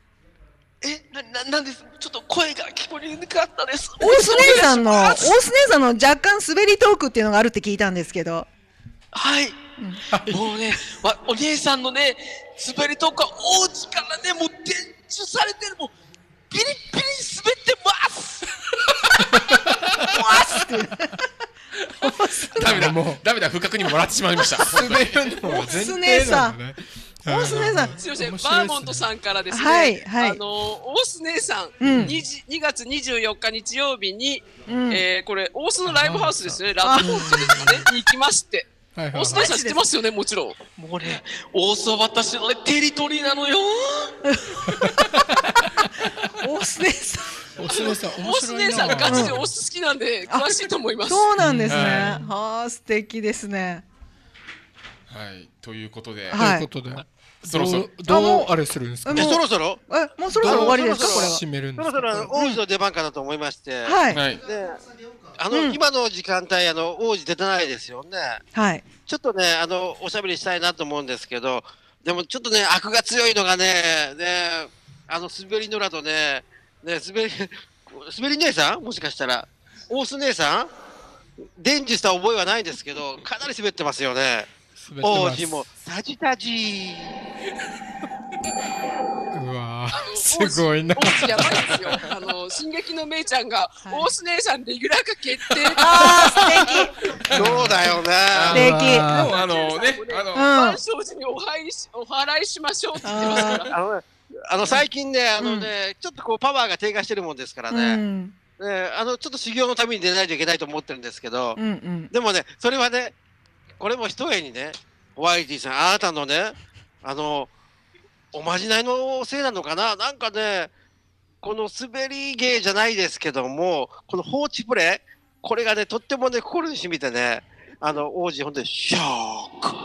[SPEAKER 10] なんです。ちょっと声が聞こえにくかったです。
[SPEAKER 2] オス姉さんの若干滑りトークっていうのがあるって聞いたんですけど。
[SPEAKER 10] はい。もうね、お姉さんのね、滑りトークは王子からね、もう伝授されてる、もうピリピリ滑ってます。
[SPEAKER 1] ダメだ、不覚にもらってしまいました。
[SPEAKER 21] 滑るのは前提なんだね。
[SPEAKER 2] オス姉さん、
[SPEAKER 10] すみません、バーモントさんからですね、オス姉さん、2月24日日曜日に、これ、大須のライブハウスですね、ラッドホールですかね、に行きまして、大須姉さん知ってますよね、もちろん。もうね、大須は私のテリトリーなのよ。
[SPEAKER 2] オス姉さん。
[SPEAKER 10] オス姉さん、ガチでオス好きなんで、詳しいと思います。
[SPEAKER 2] そうなんですね。はあ、素敵ですね。
[SPEAKER 1] はい、ということで。
[SPEAKER 21] そろそろどうあれするんですか。
[SPEAKER 9] そろそろ
[SPEAKER 2] もうそろそろ終わりですか、これは。
[SPEAKER 21] 締めるんです
[SPEAKER 9] そろそろ王子の出番かなと思いまして。
[SPEAKER 2] はい。
[SPEAKER 9] で、今の時間帯王子出てないですよね。
[SPEAKER 2] はい。
[SPEAKER 9] ちょっとねおしゃべりしたいなと思うんですけど、でもちょっとね悪が強いのがね、滑りのらとね、滑り姉さんもしかしたら大須姉さん伝授した覚えはないんですけど、かなり滑ってますよね。王子もタジタジ。
[SPEAKER 21] うわー、すごいな。
[SPEAKER 10] 王子やばいですよ。進撃のめいちゃんが大須姉さんレギュラー化決定。
[SPEAKER 2] あー、素敵。
[SPEAKER 9] そうだよね。
[SPEAKER 2] 素敵。
[SPEAKER 10] 万象寺にお祓いしましょうって言ってますから。
[SPEAKER 9] 最近ねちょっとこうパワーが低下してるもんですからね。ちょっと修行のために出ないといけないと思ってるんですけど、でもね、それはね、これも一重にね、ホワイティさん、あなたのね、おまじないのせいなのかな、なんかね、この滑り芸じゃないですけども、この放置プレイ、これがね、とってもね、心に染みてね、王子、本当にショック。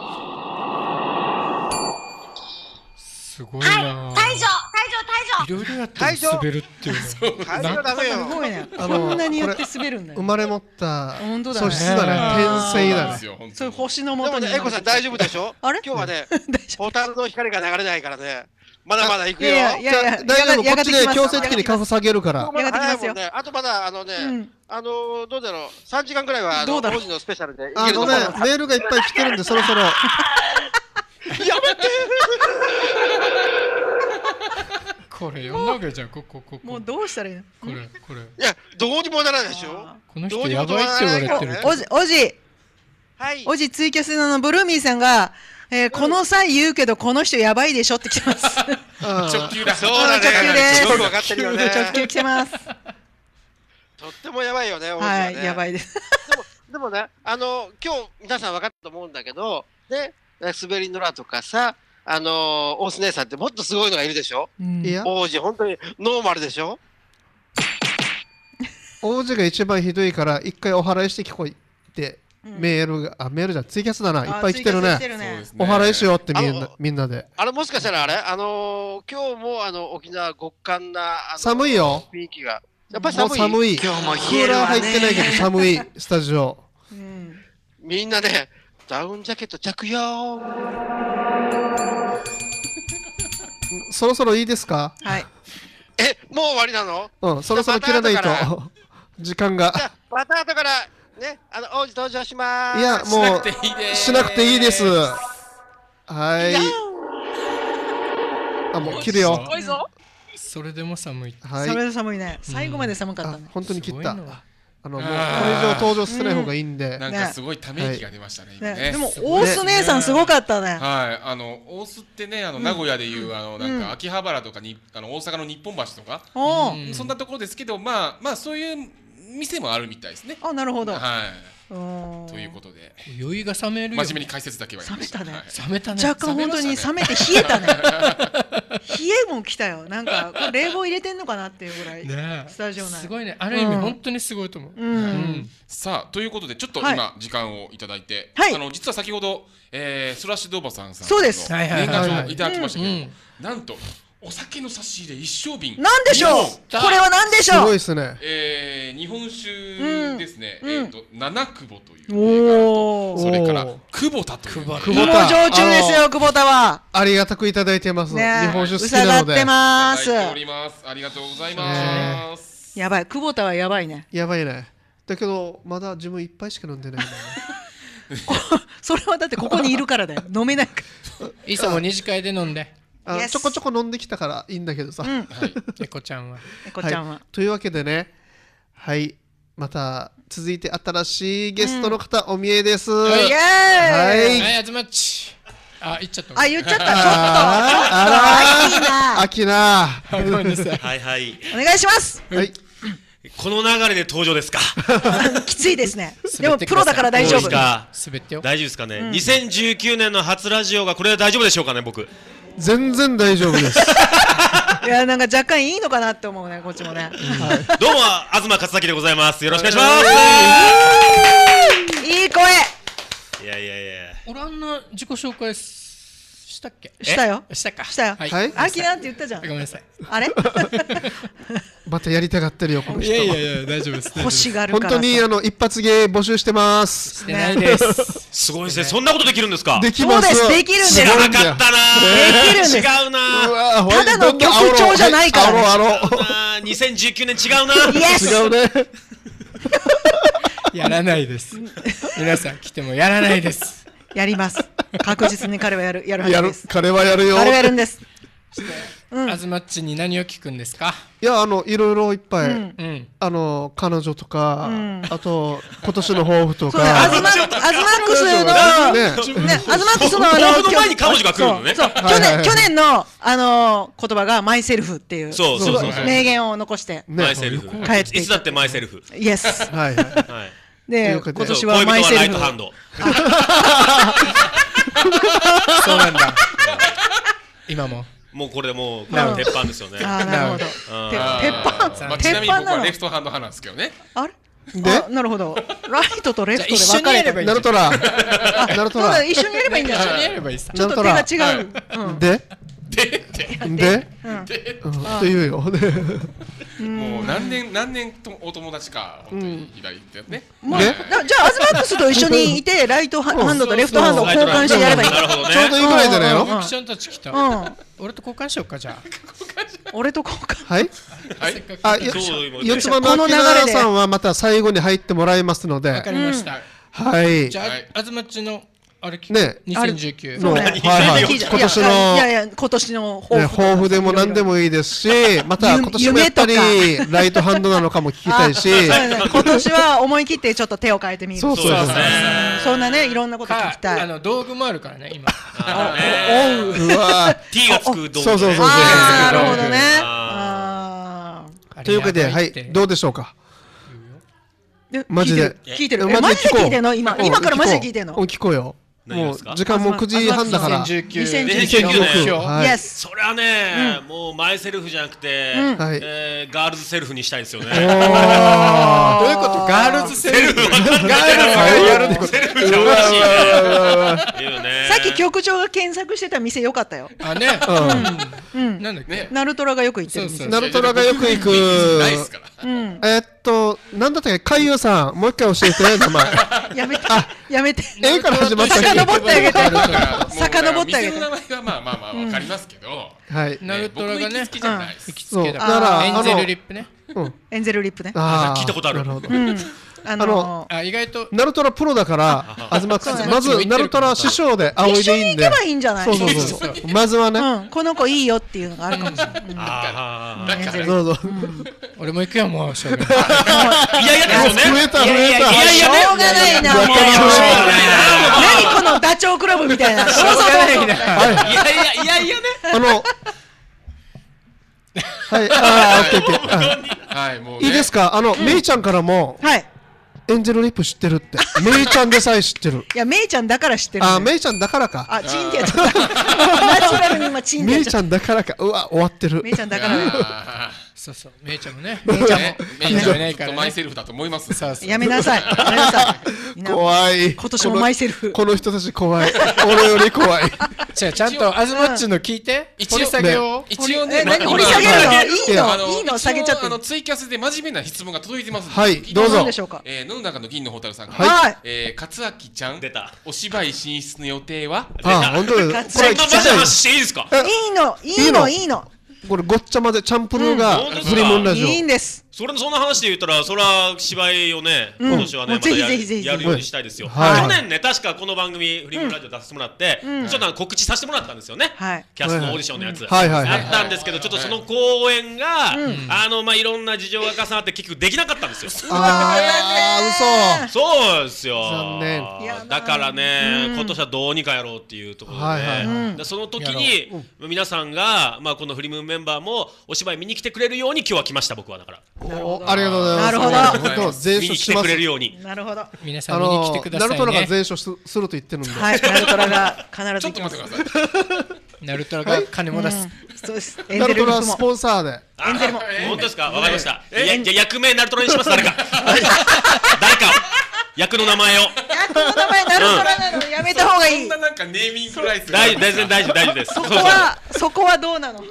[SPEAKER 21] すごいな。
[SPEAKER 11] 退場。
[SPEAKER 21] いろいろやって滑るっていうの。
[SPEAKER 9] 退場ダメよ。
[SPEAKER 2] すごいね。こんなによって滑るんだよ。
[SPEAKER 8] 生まれ持った
[SPEAKER 2] 素質
[SPEAKER 8] だね。天性だね。
[SPEAKER 2] そういう星の元に。
[SPEAKER 9] エコさん大丈夫でしょ。今日はね、ホタルの光が流れないからね。まだまだ行くよ。
[SPEAKER 8] 大丈夫、こっちで強制的にカフ下げるから。
[SPEAKER 2] やがてきますよ。
[SPEAKER 9] あとまだどうだろう、3時間くらいは王子のスペシャルで。
[SPEAKER 8] メールがいっぱい来てるんでそろそろ。
[SPEAKER 9] やめて。
[SPEAKER 21] これ読んだわけじゃん、ここ。
[SPEAKER 2] もうどうしたらいいの。
[SPEAKER 21] これ。
[SPEAKER 9] いや、どうにもならないでしょ。
[SPEAKER 21] この人やばいって言われてる。
[SPEAKER 2] おじツイキャスのブルーミーさんが。この際言うけどこの人やばいでしょって来てます。
[SPEAKER 1] 直球だ。
[SPEAKER 9] そうだね。
[SPEAKER 2] 直球です。
[SPEAKER 9] よく分かってるよね。
[SPEAKER 2] 直球来てます。
[SPEAKER 9] とってもやばいよね。
[SPEAKER 2] はい、やばいです。
[SPEAKER 9] でもね、今日皆さん分かったと思うんだけど、ね、滑りのらとかさ、大須姉さんってもっとすごいのがいるでしょ。王子本当にノーマルでしょ。
[SPEAKER 8] 王子が一番ひどいから一回お祓いしてきこいって。メールじゃツイキャスだな、いっぱい来てるね。お祓いしようってみんなで。
[SPEAKER 9] もしかしたら今日も沖縄極寒な
[SPEAKER 8] 寒いよ。
[SPEAKER 9] 雰囲気がやっぱり寒い。
[SPEAKER 8] 今日もクーラー入ってないけど寒いスタジオ。
[SPEAKER 9] みんなねダウンジャケット着用。
[SPEAKER 8] そろそろいいですか。
[SPEAKER 2] はい。
[SPEAKER 9] もう終わりなの。
[SPEAKER 8] そろそろ切らないと時間が。
[SPEAKER 9] また後からね、王子登場します。
[SPEAKER 8] いや、もうしなくていいです。はい。もう切るよ。
[SPEAKER 21] それでも寒い。
[SPEAKER 2] それで寒いね。最後まで寒かったね。
[SPEAKER 8] 本当に切った。もうこれ以上登場してない方がいいんで。
[SPEAKER 1] なんかすごいため息が出ましたね。
[SPEAKER 2] でも大須姉さんすごかったね。
[SPEAKER 1] はい、大須ってね、名古屋でいうなんか秋葉原とかに大阪の日本橋とか、そんなところですけど、まあそういう店もあるみたいですね。
[SPEAKER 2] なるほど。
[SPEAKER 1] はい。ということで。
[SPEAKER 21] 酔いが冷めるよ。
[SPEAKER 1] 真面目に解説だけは。
[SPEAKER 2] 冷めたね。
[SPEAKER 21] 冷めたね。
[SPEAKER 2] 若干本当に冷めて冷えたね。冷えも来たよ。なんか冷房入れてんのかなっていうぐらい。スタジオ内。
[SPEAKER 21] すごいね。ある意味本当にすごいと思う。
[SPEAKER 1] さあということでちょっと今時間をいただいて、実は先ほどスラッシュドーバさんの年賀状をいただきましたけど、なんとお酒の差し入れ一升瓶。
[SPEAKER 2] なんでしょう。これはなんでしょう。
[SPEAKER 8] すごいですね。
[SPEAKER 1] 日本酒ですね。七久保という。
[SPEAKER 2] おお。
[SPEAKER 1] それから久保田という。
[SPEAKER 2] 久保田。焼酎ですよ、久保田は。
[SPEAKER 8] ありがたくいただいてます。日本酒好きなので。
[SPEAKER 2] 伺ってます。
[SPEAKER 1] おります。ありがとうございます。
[SPEAKER 2] やばい、久保田はやばいね。
[SPEAKER 8] やばいね。だけどまだ自分一杯しか飲んでない。
[SPEAKER 2] それはだってここにいるからだよ。飲めないから。
[SPEAKER 21] いつも二次会で飲んで。
[SPEAKER 8] ちょこちょこ飲んできたからいいんだけどさ。
[SPEAKER 21] エコちゃんは。
[SPEAKER 8] というわけでね、はい、また続いて新しいゲストの方お見えです。
[SPEAKER 21] はい。はい、あずまっち。あ、言っちゃった。
[SPEAKER 2] あ、言っちゃった。ちょっと。
[SPEAKER 8] 秋な。
[SPEAKER 21] ごめんなさい。
[SPEAKER 5] はいはい。
[SPEAKER 2] お願いします。
[SPEAKER 8] はい。
[SPEAKER 5] この流れで登場ですか。
[SPEAKER 2] きついですね。でもプロだから大丈夫。
[SPEAKER 5] 滑ってよ。大丈夫ですかね。2019年の初ラジオがこれは大丈夫でしょうかね、僕。
[SPEAKER 8] 全然大丈夫です。
[SPEAKER 2] いや、なんか若干いいのかなって思うね、こっちもね。
[SPEAKER 5] どうも、東勝崎でございます。よろしくお願いします。
[SPEAKER 2] いい声。
[SPEAKER 5] いやいやいや。
[SPEAKER 21] 俺あんな自己紹介したっけ？
[SPEAKER 2] したよ。
[SPEAKER 21] したか。
[SPEAKER 2] したよ。
[SPEAKER 21] はい。
[SPEAKER 2] 秋なんて言ったじゃん。
[SPEAKER 21] ごめんなさい。
[SPEAKER 2] あれ？
[SPEAKER 8] またやりたがってるよ、この人。
[SPEAKER 21] いやいやいや、大丈夫です。
[SPEAKER 2] 欲しがるから。
[SPEAKER 8] 本当に一発芸募集してます。
[SPEAKER 21] してないです。
[SPEAKER 5] すごいですね。そんなことできるんですか？
[SPEAKER 8] できます。
[SPEAKER 2] できるんです。
[SPEAKER 5] 知らなかったな。
[SPEAKER 2] できるんです。
[SPEAKER 5] 違うな。
[SPEAKER 2] ただの曲調じゃないから。
[SPEAKER 5] 2019年違うな。
[SPEAKER 8] 違うね。
[SPEAKER 21] やらないです。皆さん来てもやらないです。
[SPEAKER 2] やります。確実に彼はやるはずです。
[SPEAKER 8] 彼はやるよ。
[SPEAKER 2] 彼はやるんです。
[SPEAKER 21] あずまっちに何を聞くんですか？
[SPEAKER 8] いや、いろいろいっぱい、彼女とか、あと今年の抱負とか。
[SPEAKER 2] アズマックスの
[SPEAKER 5] 抱負の前に彼女が来るのね。
[SPEAKER 2] 去年の言葉がマイセルフっていう名言を残して
[SPEAKER 5] マイセルフ。
[SPEAKER 2] 帰って
[SPEAKER 5] いつだってマイセルフ。
[SPEAKER 2] イエス。
[SPEAKER 8] はい。
[SPEAKER 2] で今年はマイセルフ。
[SPEAKER 21] そうなんだ。今も。
[SPEAKER 5] もうこれでもう鉄板ですよね。
[SPEAKER 2] なるほど。鉄板。
[SPEAKER 1] ちなみに僕はレフトハンド派なんですけどね。
[SPEAKER 2] あれ？なるほど。ライトとレフトで分かれて。
[SPEAKER 8] ナルトラ。
[SPEAKER 2] 一緒にやればいいんだよ。
[SPEAKER 21] 一緒にやればいいさ。
[SPEAKER 2] ちょっと手が違う。
[SPEAKER 8] でって言うよ。
[SPEAKER 1] もう何年とお友達か本当に左ってやつね。
[SPEAKER 2] じゃあアズマックスと一緒にいてライトハンドとレフトハンドを交換してやればいい。
[SPEAKER 8] ちょうどいいぐらいじゃないの？
[SPEAKER 21] ゆきちゃんたち来た。俺と交換しようかじゃあ。
[SPEAKER 2] 俺と交換。
[SPEAKER 8] はい。あ、四つ葉の秋田さんはまた最後に入ってもらいますので。
[SPEAKER 21] わかりました。
[SPEAKER 8] はい。
[SPEAKER 21] じゃああずまっちのあれ
[SPEAKER 8] ね、
[SPEAKER 21] 2019
[SPEAKER 8] の今
[SPEAKER 2] 年の
[SPEAKER 8] 抱負でも何でもいいですし、また今年もやっぱりライトハンドなのかも聞きたいし、
[SPEAKER 2] 今年は思い切ってちょっと手を変えてみる。
[SPEAKER 8] そうそ
[SPEAKER 2] んなね、いろんなこと聞きたい。
[SPEAKER 21] 道具もあるからね今。
[SPEAKER 8] うわ、
[SPEAKER 5] T がつく道具。
[SPEAKER 8] そう。
[SPEAKER 2] なるほどね。
[SPEAKER 8] というわけで、はい、どうでしょうか。マジで
[SPEAKER 2] 聞いてる。マジで聞いてるの？今からマジで聞いてるの？
[SPEAKER 8] 聞こうよ。もう時間も9時半だから
[SPEAKER 5] 2019年。それはね、もうマイセルフじゃなくてガールズセルフにしたいですよね。どういう
[SPEAKER 21] こと？ガールズセルフ。ガールズがやるってこと？
[SPEAKER 5] セルフじゃおかしいね。
[SPEAKER 2] さっき局長が検索してた店良かったよ。
[SPEAKER 21] あね。なんだっけ？
[SPEAKER 2] ナルトラがよく行ってる店。
[SPEAKER 8] ナルトラがよく行く。なんだったっけ？海遊さん、もう一回教えて名前。
[SPEAKER 2] やめて。
[SPEAKER 8] A から始まったっけ？
[SPEAKER 2] 遡ってあげて。遡ってあげて。
[SPEAKER 1] 店の名前はまあわかりますけど。
[SPEAKER 8] はい。
[SPEAKER 21] ナルトラがね。
[SPEAKER 1] 行きつけじゃないです。
[SPEAKER 21] 行きつけだから。エンゼルリップね。
[SPEAKER 2] エンゼルリップね。
[SPEAKER 5] 聞いたことある。
[SPEAKER 21] 意外と
[SPEAKER 8] ナルトラプロだから東マックスまずナルトラ師匠で仰いでいいんで。
[SPEAKER 2] 一緒に行けばいいんじゃない？
[SPEAKER 8] そうまずはね。
[SPEAKER 2] この子いいよっていうのがあるかもしれない。
[SPEAKER 8] どうぞ。
[SPEAKER 21] 俺も行くよもう。
[SPEAKER 5] いやいやですよね。
[SPEAKER 8] 増えた。
[SPEAKER 2] しょうがないな。何このダチョウ倶楽部みたいな。
[SPEAKER 21] しょうがないな。
[SPEAKER 5] いやね。
[SPEAKER 8] はい、いいですか、メイちゃんからも、エンゼルリップ知ってるって、メイちゃんでさえ知ってる。
[SPEAKER 2] いや、メイちゃんだから知ってる。
[SPEAKER 8] メイちゃんだからか。
[SPEAKER 2] チンってやっちゃった。ナチュラルに今チンってやっちゃった。
[SPEAKER 8] メイちゃんだからか、うわ、終わってる。
[SPEAKER 2] メイちゃんだからね。
[SPEAKER 21] そうそう、メイちゃんもね。
[SPEAKER 2] メイちゃんも。
[SPEAKER 1] メイちゃんもね、マイセルフだと思います。
[SPEAKER 2] やめなさい。
[SPEAKER 8] 怖い。
[SPEAKER 2] 今年もマイセルフ。
[SPEAKER 8] この人たち怖い。俺より怖い。
[SPEAKER 21] ちゃんとアズマッチの聞いて掘り下げよう。
[SPEAKER 1] 一応ね、
[SPEAKER 2] 掘り下げるのいいの下げちゃって。
[SPEAKER 1] ツイキャスで真面目な質問が届いてます。
[SPEAKER 8] はい、どうぞ。
[SPEAKER 1] 野の中の銀の蛍さんが、勝明ちゃん、お芝居進出の予定は？
[SPEAKER 8] 本当です。
[SPEAKER 5] そんなマジな話していいですか？
[SPEAKER 2] いいの。
[SPEAKER 8] これごっちゃ混ぜチャンプルーがフリモンラジオ。
[SPEAKER 2] いいんです。
[SPEAKER 5] そんな話で言ったら、それは芝居をね、今年はね、またやるようにしたいですよ。去年ね、確かこの番組、フリモンラジオ出させてもらって、ちょっと告知させてもらったんですよね。キャストのオーディションのやつ。やったんですけど、ちょっとその公演が、いろんな事情が重なって結局できなかったんですよ。
[SPEAKER 8] 嘘。
[SPEAKER 5] そうですよ。
[SPEAKER 8] 残念。
[SPEAKER 5] だからね、今年はどうにかやろうっていうところで、その時に皆さんが、このフリムメンバーもお芝居見に来てくれるように今日は来ました、僕はだから。
[SPEAKER 8] ありがとうございます。
[SPEAKER 2] なるほど。
[SPEAKER 5] 見に来てくれるように。
[SPEAKER 2] なるほど。
[SPEAKER 21] 皆さん見に来てくださいね。
[SPEAKER 8] ナルトラが全勝すると言ってるんで。
[SPEAKER 2] はい、ナルトラが必ず。
[SPEAKER 1] ちょっと待ってください。
[SPEAKER 21] ナルトラが金も出す。
[SPEAKER 2] そうです。
[SPEAKER 8] ナルトラスポンサーで。
[SPEAKER 2] エンゼルも。
[SPEAKER 5] 本当ですか？わかりました。役名ナルトラにします。誰か。役の名前を。
[SPEAKER 2] 役の名前ナルトラなのやめた方がいい。
[SPEAKER 1] そんななんかネーミングライス。
[SPEAKER 5] 大丈夫です。
[SPEAKER 2] そこはどうなの？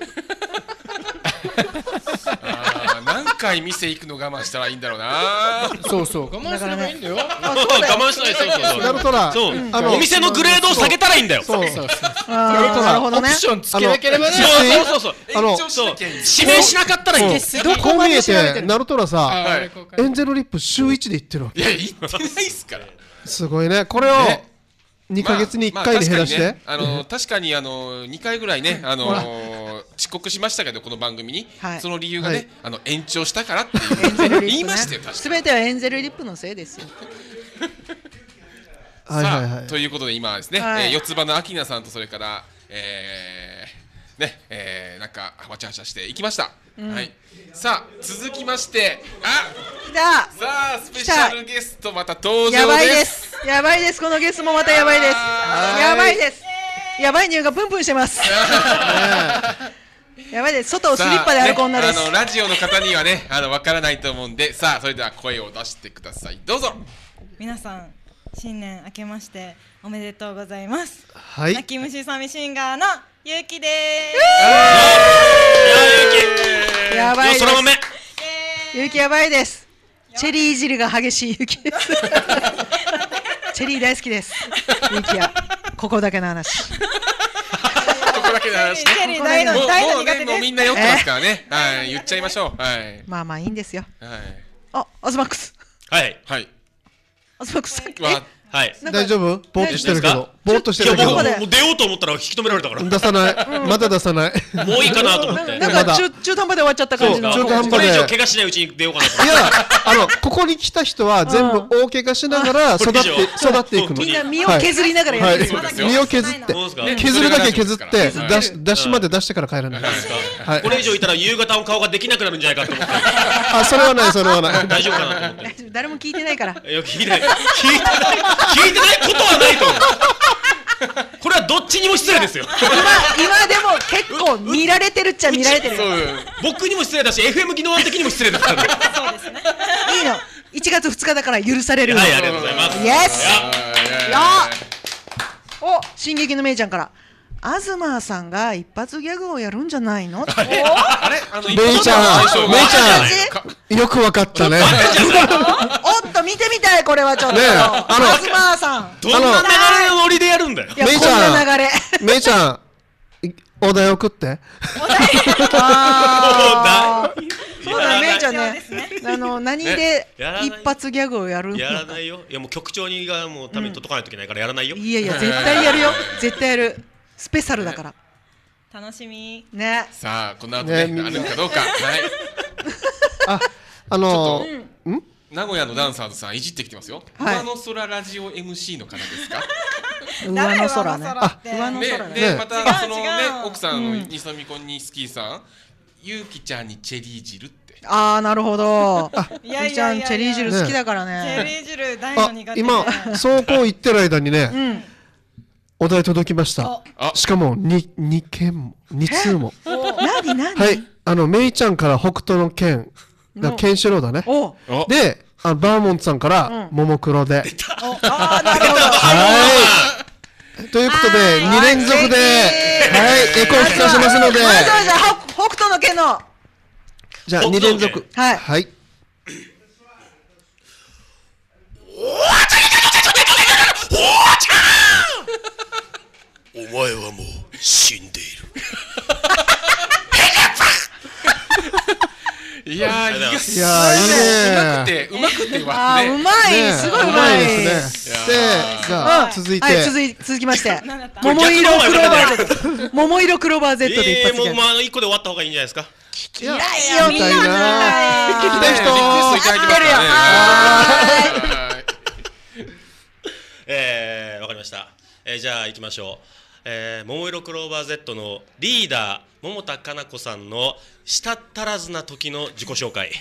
[SPEAKER 1] 何回店行くの我慢したらいいんだろうな。
[SPEAKER 21] そう我慢すればいいんだよ。
[SPEAKER 5] 我慢しない。
[SPEAKER 8] ナルトラ。
[SPEAKER 5] お店のグレードを下げたらいいんだよ。
[SPEAKER 21] なるほどね。オプションつけなければね。
[SPEAKER 5] そう指名しなかったらいいんです。
[SPEAKER 8] こう見えてナルトラさ、エンゼルリップ週1で行ってるわけ。
[SPEAKER 1] いや行ってないっすから。
[SPEAKER 8] すごいね。これを2ヶ月に1回で減らして。
[SPEAKER 1] 確かに2回ぐらいね遅刻しましたけど、この番組にその理由がね延長したからっていう言いましたよ。
[SPEAKER 2] すべてはエンゼルリップのせいですよ。
[SPEAKER 1] さあということで今ですね、四つ葉のアキナさんとそれからなんかわちゃわちゃしていきました。さあ続きましてさあスペシャルゲストまた登場です。
[SPEAKER 2] やばいです。このゲストもまたやばいです。やばい匂いがプンプンしてます。やばいです。外をスリッパで歩く女です。
[SPEAKER 1] ラジオの方にはねわからないと思うんで、さあそれでは声を出してください。どうぞ。
[SPEAKER 4] 皆さん新年明けましておめでとうございます。泣き虫サミシンガーのゆうきです。
[SPEAKER 2] やばいです。ゆうきやばいです。チェリーいじりが激しいゆうきです。チェリー大好きです。ゆうきはここだけの話。
[SPEAKER 1] ここだけの話ね。もうみんな酔ってますからね。言っちゃいましょう。
[SPEAKER 2] まあいいんですよ。アズマックス。
[SPEAKER 1] はい。
[SPEAKER 2] アズマックスさっき。
[SPEAKER 8] 大丈夫？ぼーっとしてるけど。もう出よ
[SPEAKER 5] うと思ったら引き止められたから。
[SPEAKER 8] 出さない。まだ出さない。
[SPEAKER 5] もういいかなと思って。
[SPEAKER 2] なんか中途半端で終わっちゃった感じの。
[SPEAKER 5] これ以上怪我しないうちに出ようかなと。
[SPEAKER 8] いや、ここに来た人は全部大怪我しながら育っていくの。
[SPEAKER 2] みんな身を削りながらやってる。
[SPEAKER 8] 身を削って、削るだけ削って出しまで出してから帰らない。
[SPEAKER 5] これ以上いたら夕方の顔ができなくなるんじゃないかと思って。
[SPEAKER 8] それはない。
[SPEAKER 5] 大丈夫かなと思って。
[SPEAKER 2] 誰も聞いてないから。
[SPEAKER 5] 聞いてないことはないと思う。これはどっちにも失礼ですよ。
[SPEAKER 2] 今でも結構見られてるっちゃ見られてる。
[SPEAKER 5] 僕にも失礼だし FM 技能的にも失礼だからね。
[SPEAKER 2] そうですね。いいの。1月2日だから許される。
[SPEAKER 5] はい、ありがとうございます。
[SPEAKER 2] イエス。お、進撃のめいちゃんから。東さんが一発ギャグをやるんじゃないの？
[SPEAKER 1] あれ
[SPEAKER 8] めいちゃんよくわかったね。
[SPEAKER 2] おっと見てみたい、これはちょっと。東さん
[SPEAKER 5] どんな流れのノリでやるんだよ。
[SPEAKER 2] めいち
[SPEAKER 8] ゃんお題送って。
[SPEAKER 2] そうだ、めいちゃんね。何で一発ギャグをやるの？
[SPEAKER 5] やらないよ。いやもう局長にがもうために取っとかないといけないからやらないよ。
[SPEAKER 2] いや絶対やるよ。絶対やる。スペシャルだから。
[SPEAKER 4] 楽しみ。
[SPEAKER 2] ね。
[SPEAKER 1] さあこの後ねあるかどうか。名古屋のダンサーズさんいじってきてますよ。上の空ラジオ MC の方ですか？
[SPEAKER 2] 上の空ね。
[SPEAKER 1] 上の空ね。でまたそのね奥さんの西野美子にスキーさん、ゆうきちゃんにチェリー汁って。
[SPEAKER 2] なるほど。ゆうきちゃんチェリー汁好きだからね。
[SPEAKER 4] チェリー汁大の苦手。
[SPEAKER 8] 今走行行ってる間にね。お題届きました。しかも2通も。
[SPEAKER 2] 何？
[SPEAKER 8] はい、めいちゃんから北斗の剣、ケンシロウだね。で、バーモントさんからももクロで。
[SPEAKER 2] なるほど。
[SPEAKER 8] はい。ということで2連続でエコー聞かせますので。
[SPEAKER 2] まずはじゃあ北斗の拳の。
[SPEAKER 8] じゃあ2連続。
[SPEAKER 2] はい。
[SPEAKER 8] はい。
[SPEAKER 5] お前はもう死んでいる。
[SPEAKER 1] いやー、いいね。うまくてうまくて。
[SPEAKER 2] うまい、すごいうまい
[SPEAKER 8] ですね。で、じゃあ続いて。
[SPEAKER 2] 続きまして。桃色クローバー Z。桃色クローバー Z で一発
[SPEAKER 5] もう1個で終わった方がいいんじゃないですか。
[SPEAKER 2] 聞きたいよ、みんな。
[SPEAKER 8] 聞きたい人。
[SPEAKER 5] わかりました。じゃあ行きましょう。桃色クローバー Z のリーダー桃田かな子さんのしたったらずな時の自己紹介。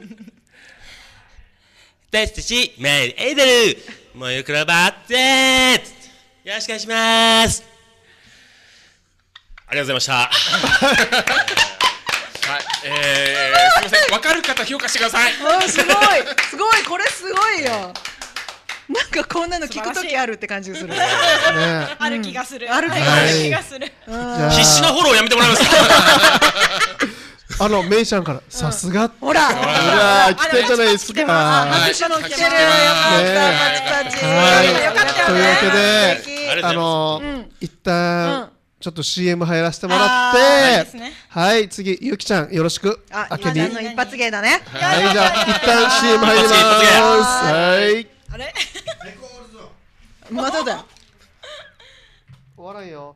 [SPEAKER 5] 私たちメイドエイドル桃色クローバー Z、 よろしくお願いします。ありがとうございました。
[SPEAKER 1] はい、すみません、分かる方評価してください。
[SPEAKER 2] すごい、すごい、これすごいよ。なんかこんなの聞くときあるって感じがする。
[SPEAKER 4] ある気がする。
[SPEAKER 2] ある気がする。
[SPEAKER 5] 必死なフォローやめてもらえます
[SPEAKER 8] か。メイちゃんからさすが。
[SPEAKER 2] ほら、
[SPEAKER 8] 来てじゃないですか。
[SPEAKER 2] 拍手も来てる。よかった、パチパチ。
[SPEAKER 8] というわけで、一旦ちょっと CM 入らせてもらって、はい、次ゆきちゃんよろしく。
[SPEAKER 2] あきちゃんの一発芸だね。
[SPEAKER 8] はい、じゃあ一旦 CM 入ります。はい。
[SPEAKER 2] あれ？まだだよ。
[SPEAKER 8] 終わらんよ。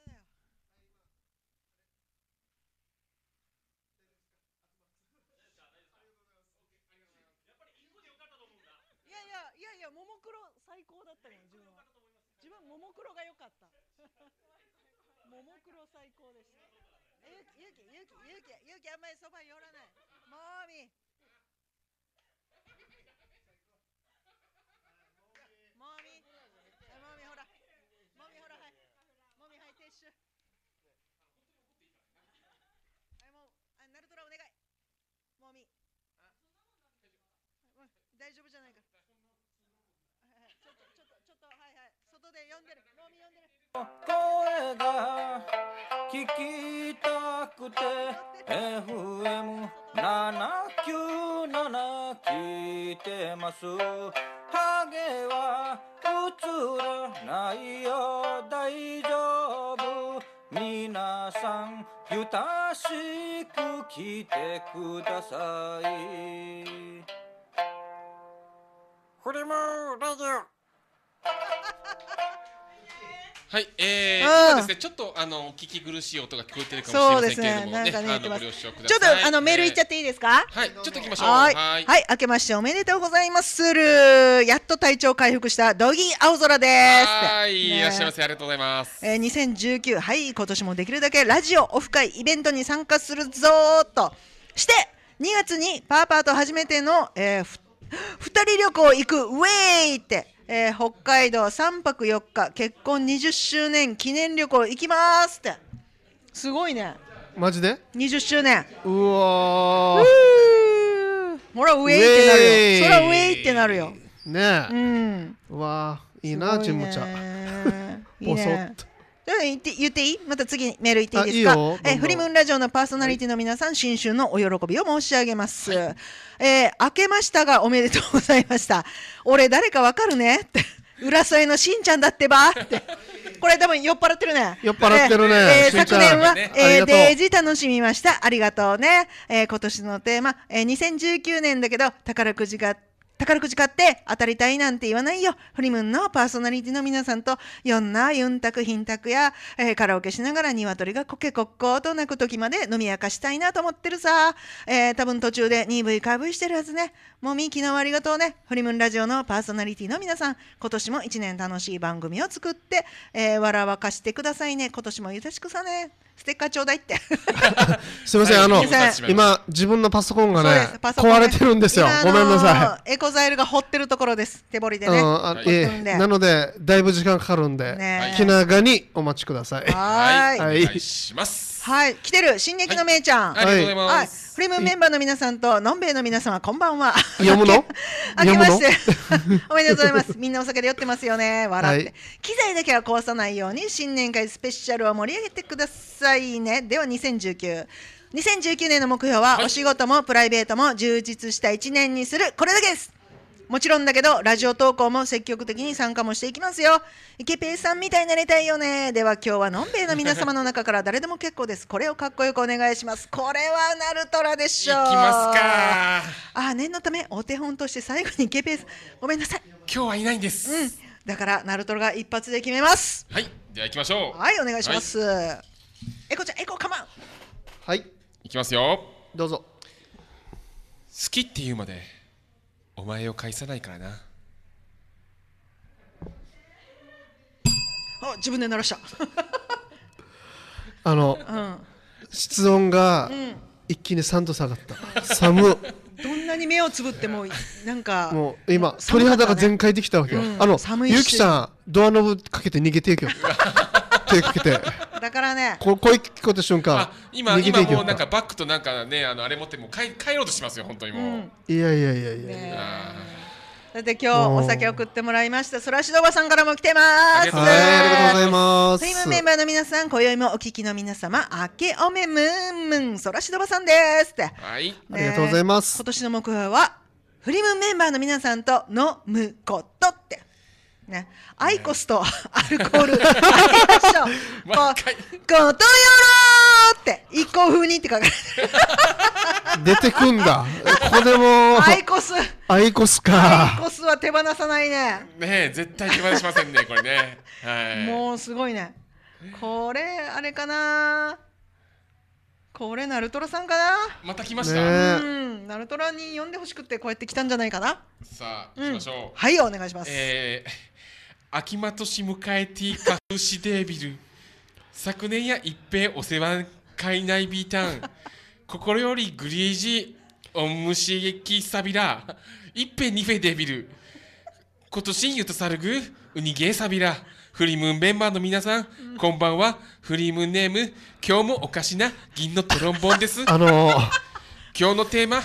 [SPEAKER 2] いや、ももクロ最高だったよ、自分は。自分ももクロが良かった。ももクロ最高でした。ゆきあんまりそば寄らない。もみ。大丈夫じゃないか。ちょっと、はいはい。外で呼んでる。もみ呼んでる。
[SPEAKER 7] 声が聞きたくて FM797 聞いてます。ハゲは映らないよ、大丈夫。皆さんゆたしく聞いてください。フリムラジオ。
[SPEAKER 1] はい、今ですね、ちょっと聞き苦しい音が聞こえてるかもしれませんけれどもね、ご了承ください。
[SPEAKER 2] ちょっとメールいっちゃっていいですか？
[SPEAKER 1] はい、ちょっと行きましょう。
[SPEAKER 2] はい、明けましておめでとうございます。やっと体調回復したドギー青空です。
[SPEAKER 1] はい、いらっしゃいませ、ありがとうございます。
[SPEAKER 2] 2019、はい、今年もできるだけラジオオフ会イベントに参加するぞーとして、2月にパーパーと初めての2人旅行行くウェイって。北海道3泊4日結婚20周年記念旅行行きますって。すごいね。
[SPEAKER 8] マジで
[SPEAKER 2] 20周年。
[SPEAKER 8] うわ
[SPEAKER 2] ほらウェイってなるよ。そらウェイってなるよ
[SPEAKER 8] ねえ。うわいいな、ちむちゃん。
[SPEAKER 2] ボソッと言っていい？また次メール言っていいですか？フリムンラジオのパーソナリティの皆さん、新春のお喜びを申し上げます。明けましたがおめでとうございました。俺誰かわかるねって浦添のしんちゃんだってばってこれ多分酔っ払ってるね。
[SPEAKER 8] 酔っ払ってるね。
[SPEAKER 2] 昨年はデイジ楽しみました。ありがとうね。今年のテーマ2019年だけど宝くじ買って当たりたいなんて言わないよ。フリムンのパーソナリティの皆さんといろんなユンタクヒンタクや、カラオケしながら鶏がコケコッコーと鳴く時まで飲み明かしたいなと思ってるさ。多分途中で鈍いカーブしてるはずね。もみ昨日はありがとうね。フリムンラジオのパーソナリティの皆さん、今年も1年楽しい番組を作って、笑わかしてくださいね。今年もよろしくさね。ステッカーちょうだいって
[SPEAKER 8] すいません、今自分のパソコンがね壊れてるんですよ。ごめんなさい。
[SPEAKER 2] コザエルが掘ってるところです。手掘りでね。
[SPEAKER 8] なのでだいぶ時間かかるんで、気長にお待ちください。
[SPEAKER 2] はい。
[SPEAKER 1] お願いします。
[SPEAKER 2] はい、来てる進撃のめいちゃん。
[SPEAKER 1] ありがとうございます。
[SPEAKER 2] フリムメンバーの皆さんとのんべいの皆様こんばんは。
[SPEAKER 8] 読むの？
[SPEAKER 2] 明けましておめでとうございます。みんなお酒で酔ってますよね。笑って。機材だけは壊さないように新年会スペシャルを盛り上げてくださいね。では2019年の目標はお仕事もプライベートも充実した1年にする、これだけです。もちろんだけどラジオ投稿も積極的に参加もしていきますよ。イケペイさんみたいになりたいよね。では今日はのんべいの皆様の中から誰でも結構です。これをかっこよくお願いします。これはナルトラでしょう。
[SPEAKER 1] いきますか。
[SPEAKER 2] 念のためお手本として最後にイケペイさんごめんなさい。
[SPEAKER 1] 今日はいないんです。
[SPEAKER 2] だからナルトラが一発で決めます。
[SPEAKER 1] はい、では行きましょう。
[SPEAKER 2] はい、お願いします。エコちゃん、エコカマン。
[SPEAKER 8] はい、
[SPEAKER 1] 行きますよ。
[SPEAKER 8] どうぞ。
[SPEAKER 1] 好きって言うまでお前を返さないからな。
[SPEAKER 2] 自分で鳴らした。
[SPEAKER 8] 室温が一気に3度下がった。寒っ。
[SPEAKER 2] どんなに目をつぶってもなんか
[SPEAKER 8] もう今鳥肌が全開できたわけよ。ゆきさんドアノブかけて逃げていくよ。手かけて。
[SPEAKER 2] だからね。
[SPEAKER 8] こう聞こえた瞬間。
[SPEAKER 1] 今もうなんかバッグとなんかねあれ持ってもう帰ろうとしますよ本当にもう。
[SPEAKER 8] いや。
[SPEAKER 2] だって今日お酒を送ってもらいましたそらしどばさんからも来てます。
[SPEAKER 8] ありがとうございます。
[SPEAKER 2] フリムメンバーの皆さん、今宵もお聞きの皆様、明けおめムンムンそらしどばさんですって。
[SPEAKER 1] はい。
[SPEAKER 8] ありがとうございます。
[SPEAKER 2] 今年の目標はフリムメンバーの皆さんと飲むことってね。アイコスとアルコール。ことよろーって一行風にって書かれてる。
[SPEAKER 8] 出てくんだ。これも
[SPEAKER 2] アイコスか。
[SPEAKER 8] アイコス
[SPEAKER 2] は手放さないね。
[SPEAKER 1] ね絶対手放しませんねこれね。
[SPEAKER 2] もうすごいね。これあれかな。これナルトラさんかな。
[SPEAKER 1] また来ました。
[SPEAKER 2] ナルトラに呼んでほしくてこうやって来たんじゃないかな。
[SPEAKER 1] さあ行きましょう。
[SPEAKER 2] はいお願いします。
[SPEAKER 1] 秋間年迎えてカフシデービル。昨年や一平お世話会内ビータン。心よりグリージおむし劇サビラ一平二平デビル今年ゆとさるぐウニゲーサビラフリムーンメンバーの皆さん、こんばんは。フリムーンネーム今日もおかしな銀のトロンボンです。今日のテーマ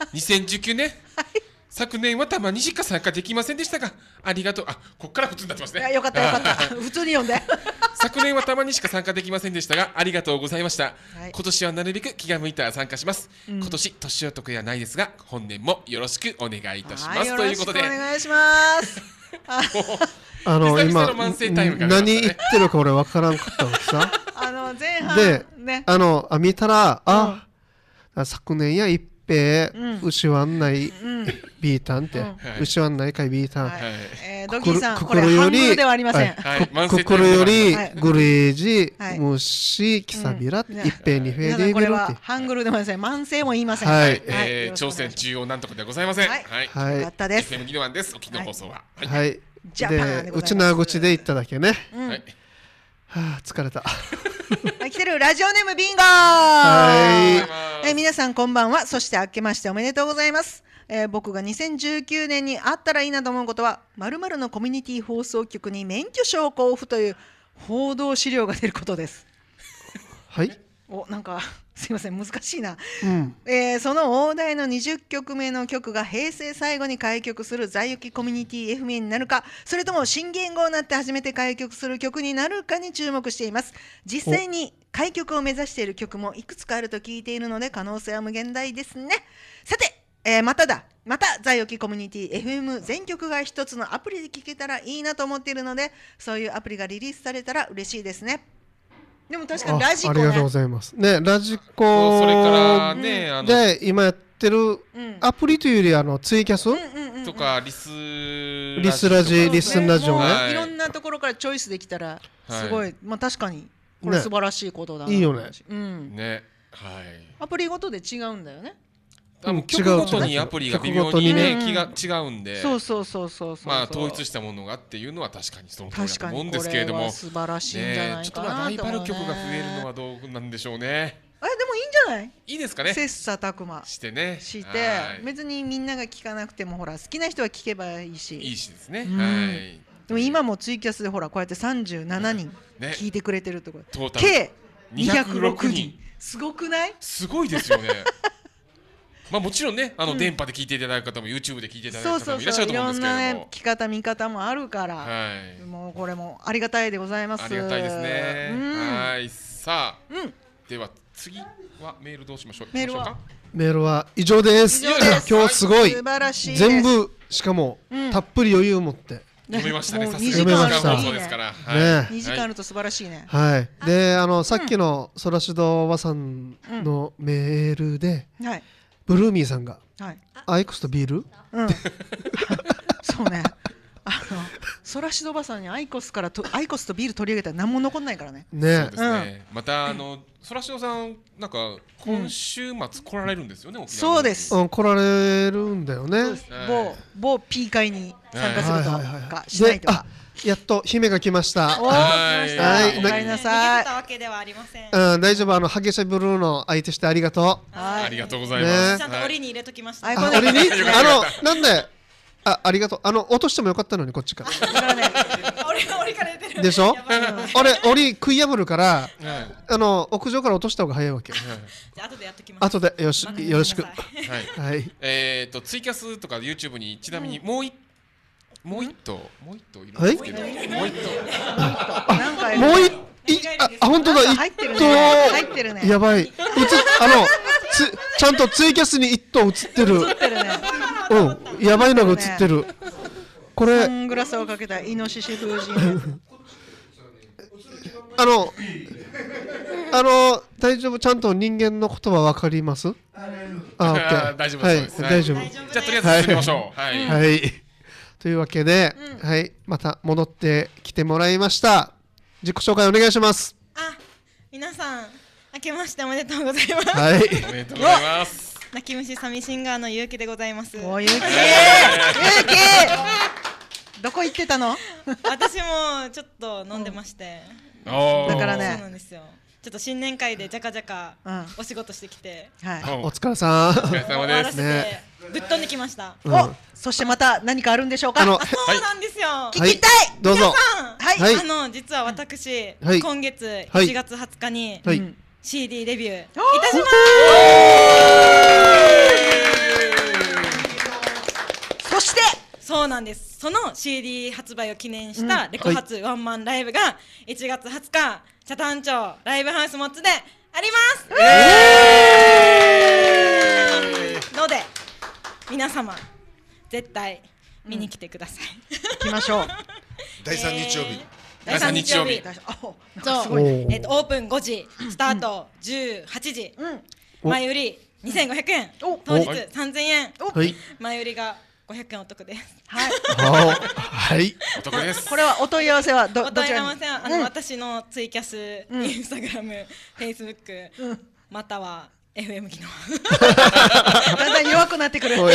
[SPEAKER 1] 2019年、昨年はたまにしか参加できませんでしたがありがとう。こっから普通になってますね。
[SPEAKER 2] よかったよかった普通に読んで。
[SPEAKER 1] 昨年はたまにしか参加できませんでしたがありがとうございました。今年はなるべく気が向いたら参加します。今年年男やないですが本年もよろしくお願いいたします。ということで
[SPEAKER 2] お願いします。
[SPEAKER 8] 今何言ってるか俺分からんかったのさ。
[SPEAKER 2] 前半
[SPEAKER 8] で
[SPEAKER 2] ね
[SPEAKER 8] 見たら昨年や一平牛はんないビータンって牛はんないかいビータン。
[SPEAKER 2] ドキーさんこれハングルではありません。
[SPEAKER 8] 心よりグレージ虫キサビラ一平二平で
[SPEAKER 2] これはハングルではありません。慢性も言いません。
[SPEAKER 1] 朝鮮中央なんとかでございません。
[SPEAKER 2] よかったです。
[SPEAKER 1] FM ギノワンです。お聞きの放送は。
[SPEAKER 8] はい。で内縄口で言っただけね。疲れた。
[SPEAKER 2] 来てるラジオネームビンゴ。皆さんこんばんは。そして明けましておめでとうございます。僕が2019年にあったらいいなと思うことは〇〇のコミュニティ放送局に免許証交付という報道資料が出ることです。
[SPEAKER 8] はい。
[SPEAKER 2] なんかすいません難しいな。その大台の20曲目の曲が平成最後に開局する在行コミュニティ FM になるか、それとも新元号になって初めて開局する曲になるかに注目しています。実際に開局を目指している曲もいくつかあると聞いているので可能性は無限大ですね。さて、また在行コミュニティ FM 全曲が一つのアプリで聴けたらいいなと思っているので、そういうアプリがリリースされたら嬉しいですね。でも確かにラジコね。
[SPEAKER 8] ありがとうございますね。ラジコ
[SPEAKER 1] それからね
[SPEAKER 8] で今やってるアプリというよりツイキャス
[SPEAKER 1] とかリス
[SPEAKER 8] ラジオね。
[SPEAKER 2] いろんなところからチョイスできたらすごい確かにこれ素晴らしいことだな。
[SPEAKER 8] いいよね。
[SPEAKER 1] ね、
[SPEAKER 2] アプリごとで違うんだよね。
[SPEAKER 1] 曲ごとにアプリが微妙にね気が違うんで、
[SPEAKER 2] そう
[SPEAKER 1] 統一したものがっていうのは確かにその通りだと思うんですけれども、
[SPEAKER 2] 素晴らしいんじゃないかなと。
[SPEAKER 1] ちょっとライバル曲が増えるのはどうなんでしょうね。
[SPEAKER 2] でもいいんじゃない？
[SPEAKER 1] いいですかね。
[SPEAKER 2] 切磋琢磨
[SPEAKER 1] してね。
[SPEAKER 2] して別にみんなが聞かなくてもほら好きな人は聞けばいいし。
[SPEAKER 1] いいしですね。はい。
[SPEAKER 2] でも今もツイキャスでほらこうやって37人聞いてくれてるってこと。計206人。すごくない？
[SPEAKER 1] すごいですよね。まあもちろんね、電波で聞いていただく方も YouTube で聞いていただく方もいらっしゃると思うんですけれども、いろんな
[SPEAKER 2] 聞き方見方もあるから、もうこれもありがたいでございます。
[SPEAKER 1] ありがたいですね。はい。さあ、では次はメールどうしましょう。
[SPEAKER 2] メー
[SPEAKER 8] ルは以上です。今日すごい
[SPEAKER 2] 素晴らしい。
[SPEAKER 8] 全部しかもたっぷり余裕を持って
[SPEAKER 1] 読めましたね。
[SPEAKER 2] 2時間あると
[SPEAKER 1] いいね。
[SPEAKER 2] 2時間あると素晴らしいね。
[SPEAKER 8] はい。でさっきのソラシドおばさんのメールで。ブルーミーさんが、アイコスとビール、
[SPEAKER 2] そうね、ソラシドバさんにアイコスとビール取り上げたら何も残んないからね。
[SPEAKER 1] そうですね。またソラシドさんなんか今週末来られるんですよね。沖縄。
[SPEAKER 2] そうです。
[SPEAKER 8] 来られるんだよね。
[SPEAKER 2] 某 P 会に参加するとかしないとか。
[SPEAKER 8] やっと姫が来ました。
[SPEAKER 2] はい。おかえりなさい。
[SPEAKER 4] 逃げたわけではありません。
[SPEAKER 8] 大丈夫。ハゲシャブルーの相手してありがとう。
[SPEAKER 1] ありがとうございます。
[SPEAKER 4] ちゃんと檻に入れときました。
[SPEAKER 8] 檻になんでありがとう。落としてもよかったのにこっちから。
[SPEAKER 4] 檻から出てる。
[SPEAKER 8] でしょ？檻食い破るから屋上から落とした方が早いわけ。
[SPEAKER 4] じゃあ後でやっときます。
[SPEAKER 8] 後でよろしく。はい。
[SPEAKER 1] ツイキャスとか YouTube にちなみにもう一頭いるんですけど、もう
[SPEAKER 8] 本当だ、
[SPEAKER 2] 入ってるね。
[SPEAKER 8] やばい。ちゃんとツイキャスに一頭映ってる。やばいのが映ってる。これ。
[SPEAKER 2] サングラスをかけたイノシシ風神。
[SPEAKER 8] 大丈夫、ちゃんと人間の言葉わかります？
[SPEAKER 1] 大丈夫です。
[SPEAKER 8] 大丈夫。
[SPEAKER 1] じゃあとりあえず進みましょう。
[SPEAKER 8] はい。というわけで、また戻ってきてもらいました。自己紹介お願いします。
[SPEAKER 4] 皆さん明けましておめでとうございます。
[SPEAKER 1] はい。おめでとうございます。
[SPEAKER 4] 泣き虫サミシンガーのゆうきでございます。
[SPEAKER 2] ゆうき。どこ行ってたの？
[SPEAKER 4] 私もちょっと飲んでまして。
[SPEAKER 2] だからね。
[SPEAKER 4] そうなんですよ。ちょっと新年会でじゃかじゃかお仕事してきて、
[SPEAKER 8] お疲れさん。
[SPEAKER 1] お疲れ様です
[SPEAKER 4] ね。ぶっ飛んできました。
[SPEAKER 2] そしてまた何かあるんでしょうか。
[SPEAKER 4] そうなんですよ。
[SPEAKER 2] 聞きたい。
[SPEAKER 8] どうぞ。
[SPEAKER 4] はい。実は私今月1月20日に CD デビューいたします。そしてそうなんです。その CD 発売を記念したレコ発ワンマンライブが1月20日北谷町ライブハウスモッツであります。ので皆様絶対見に来てください。
[SPEAKER 2] 行きましょう。
[SPEAKER 19] 第3日曜日。
[SPEAKER 4] 第3日曜日。そう。オープン5時、スタート18時。前売り2500円。当日3000円。前売りが500円お得です。
[SPEAKER 8] はい。
[SPEAKER 1] お得です。
[SPEAKER 2] これはお問い合わせは
[SPEAKER 4] お問い合わせは私のツイキャス、インスタグラム、フェイスブックまたはFM 機能。
[SPEAKER 2] だんだん弱くなってくる。だ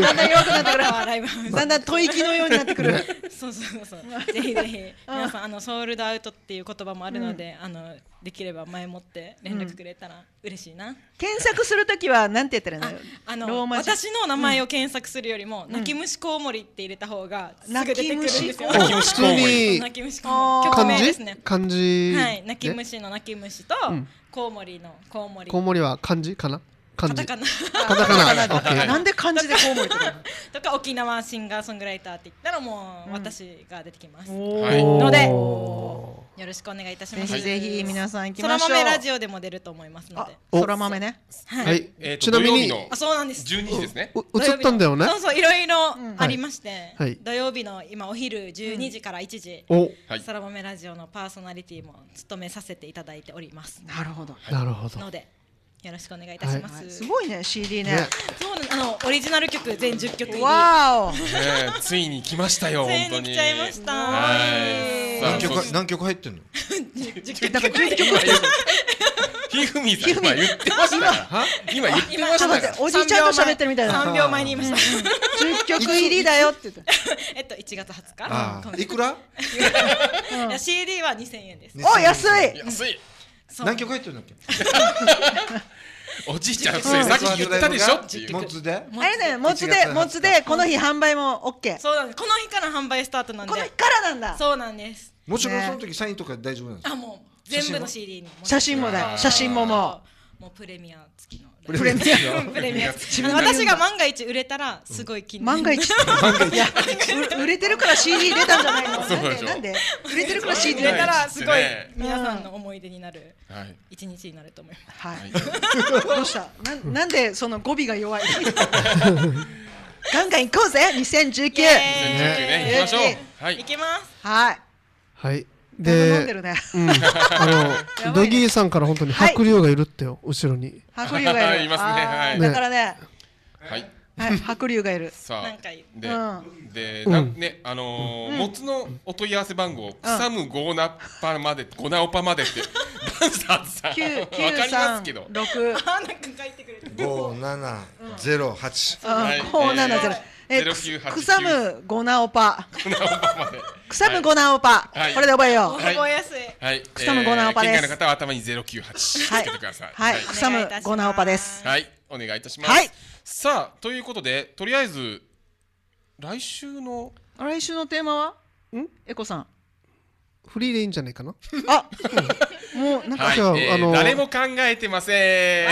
[SPEAKER 2] んだん吐息のようになってくる。
[SPEAKER 4] そう。ぜひぜひ皆さんソールドアウトっていう言葉もあるのでできれば前もって連絡くれたら嬉しいな。
[SPEAKER 2] 検索するときはなんて言ったらいいの？
[SPEAKER 4] 私の名前を検索するよりも泣き虫コウモリって入れた方がすぐ出てくるんですよ。
[SPEAKER 8] 泣き虫コウモリ。
[SPEAKER 4] 泣き虫コウモリ。曲名ですね。
[SPEAKER 8] 漢字。
[SPEAKER 4] はい。泣き虫の泣き虫とコウモリのコウモリ。
[SPEAKER 8] コウモリは漢字かな？
[SPEAKER 4] カタカナ。
[SPEAKER 2] なんで漢字でコウモリとか。
[SPEAKER 4] とか沖縄シンガーソングライターって言ったらもう私が出てきます。のでよろしくお願いいたします。
[SPEAKER 2] ぜひ皆さん行きましょう。
[SPEAKER 4] そら豆ラジオでも出ると思いますので。
[SPEAKER 2] そら豆ね。
[SPEAKER 8] はい。ちなみに
[SPEAKER 4] そうなんです。
[SPEAKER 1] 12時ですね。
[SPEAKER 8] 映ったんだよね。
[SPEAKER 4] そういろいろありまして、土曜日の今お昼12時から1時、そら豆ラジオのパーソナリティも務めさせていただいております。
[SPEAKER 2] なるほど。
[SPEAKER 4] ので。よろしくお願いいたします。
[SPEAKER 2] すごいね CD ね。
[SPEAKER 4] そうオリジナル曲全10曲入り。
[SPEAKER 2] わお。
[SPEAKER 1] ついに来ましたよ本当に。
[SPEAKER 4] ついに来ちゃいました。
[SPEAKER 19] 何曲入ってんの
[SPEAKER 2] ？10曲。
[SPEAKER 1] ひふみさん今言ってました。今言ってました。
[SPEAKER 2] おじいちゃんと喋ってるみたいな。
[SPEAKER 4] 3秒前に言いました。
[SPEAKER 2] 10曲入りだよって言って。
[SPEAKER 4] 1月20日。
[SPEAKER 19] いくら
[SPEAKER 4] ？CD は2000円です。
[SPEAKER 2] お安い。
[SPEAKER 1] 安い。
[SPEAKER 19] 何曲入ってるんだっけ？
[SPEAKER 1] おじいちゃんそれさっき言ったでしょっていう。
[SPEAKER 19] モツで？
[SPEAKER 2] あれね、モツでこの日販売もオッケー。
[SPEAKER 4] そうなんです。この日から販売スタートなんで。
[SPEAKER 2] この日からなんだ。
[SPEAKER 4] そうなんです。
[SPEAKER 19] もちろんその時サインとか大丈夫なんですか？
[SPEAKER 4] あ、もう全部の CD に。
[SPEAKER 2] 写真もだよ。写真もも
[SPEAKER 4] うプレミア付きの。
[SPEAKER 2] プレミア
[SPEAKER 4] 私が万が一売れたらすごい気になる。
[SPEAKER 2] 万が一売れてるから CD 出たんじゃないの？なんで売れてるから CD
[SPEAKER 4] 出たらすごい皆さんの思い出になる一日になると思います。
[SPEAKER 2] はい。どうした？なんでその語尾が弱い？ガンガン行こうぜ2019。
[SPEAKER 1] 2019ね行きましょう。はい。
[SPEAKER 4] 行きます。
[SPEAKER 2] はい。
[SPEAKER 8] はい。で、ドギーさんから本当に白龍がいるってよ、後ろに。
[SPEAKER 2] 白龍がいる。
[SPEAKER 1] いますね。はい。
[SPEAKER 2] だからね。
[SPEAKER 1] はい。
[SPEAKER 2] 白龍がいる。
[SPEAKER 1] さあ、で、ね、モツのお問い合わせ番号、草むゴナパまで、ゴナオパまでって、バンサーズさん、わかりますけど。
[SPEAKER 2] 6。
[SPEAKER 4] なんか書いてくれて。
[SPEAKER 19] 5708。
[SPEAKER 2] 570。草むゴナオパ。草むゴナオパ。これで覚えよう。
[SPEAKER 4] 覚えやすい。
[SPEAKER 1] はい。
[SPEAKER 2] 草むゴナオパです。
[SPEAKER 1] 県外の方は頭に098つけてください。
[SPEAKER 2] はい。草むゴナオパです。
[SPEAKER 1] はい。お願いいたします。さあ、ということで、とりあえず来週の
[SPEAKER 2] テーマは？エコさん。
[SPEAKER 8] フリーでいいんじゃないかな。
[SPEAKER 2] あ、もうなんか
[SPEAKER 1] 誰も考えてません。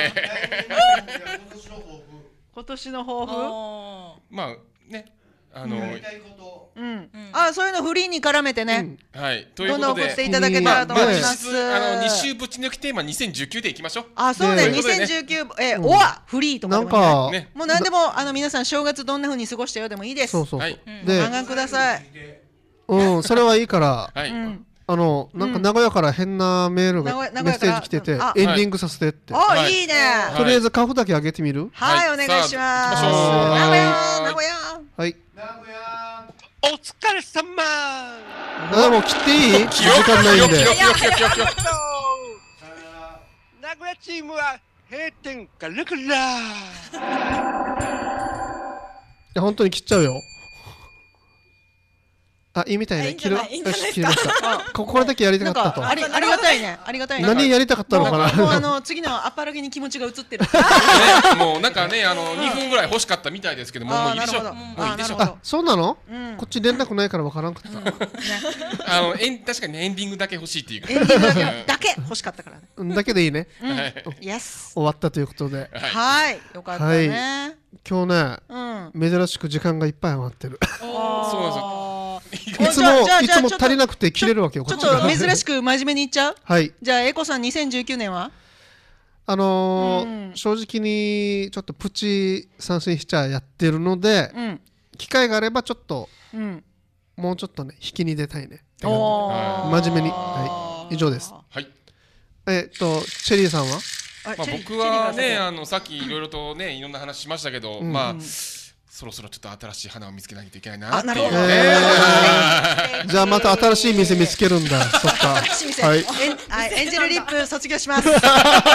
[SPEAKER 2] 今年の抱負？
[SPEAKER 1] まあね、
[SPEAKER 2] あ、そういうのフリーに絡めてね。
[SPEAKER 1] はい。という
[SPEAKER 2] ことで、どんどん送っていただけたらと思います。
[SPEAKER 1] 2週ぶち抜きテーマ2019でいきましょう。
[SPEAKER 2] あ、そうね。2019オアフリーとかでもね。もう何でも皆さん正月どんな風に過ごしたよでもいいです。
[SPEAKER 8] そうそう。
[SPEAKER 2] で、ガンガンください。
[SPEAKER 8] それはいいから。なんか名古屋から変なメールがメッセージ来ててエンディングさせてって。
[SPEAKER 2] あ、いいね。
[SPEAKER 8] とりあえずカフだけ上げてみる？
[SPEAKER 2] はい、お願いします。名古屋。
[SPEAKER 8] はい。
[SPEAKER 9] お疲れ様。
[SPEAKER 8] もう切っていい？時間ないんで。
[SPEAKER 9] 名古屋チームは閉店ガラガラ。
[SPEAKER 8] いや本当に切っちゃうよ。あ、いいみたいね。切りました。これだけやりたかったと。
[SPEAKER 2] ありがたいね。ありがたいね。
[SPEAKER 8] 何やりたかったのかな。
[SPEAKER 2] もう次のアッパラギに気持ちが移ってる。
[SPEAKER 1] もうなんかね、2分ぐらい欲しかったみたいですけども、もういいでしょ。もういいでしょ。
[SPEAKER 8] あ、そうなの？こっち連絡ないからわからんかった。
[SPEAKER 1] 確かにエンディングだけ欲しいっていうか。
[SPEAKER 2] エンディングだけ欲しかったからね。
[SPEAKER 8] だけでいいね。
[SPEAKER 2] イエス。
[SPEAKER 8] 終わったということで。
[SPEAKER 2] はい。よかったね。
[SPEAKER 8] 今日ね、珍しく時間がいっぱい余ってる。
[SPEAKER 1] そうなんですよ。
[SPEAKER 8] いつも足りなくて切れるわけよ。
[SPEAKER 2] ちょっと珍しく真面目に言っちゃう？
[SPEAKER 8] はい。
[SPEAKER 2] じゃあエコさん2019年は？
[SPEAKER 8] 正直にちょっとプチ参戦しちゃやってるので、機会があればちょっともうちょっとね引きに出たいね。真面目に。はい。以上です。
[SPEAKER 1] はい。
[SPEAKER 8] チェリーさんは？
[SPEAKER 1] 僕はね、さっきいろいろとねいろんな話しましたけど、まあ。そろそろちょっと新しい花を見つけないといけないなっていう。
[SPEAKER 8] じゃあまた新しい店見つけるんだ。そっか。
[SPEAKER 2] はい。エンジェルリップ卒業します。
[SPEAKER 1] はい。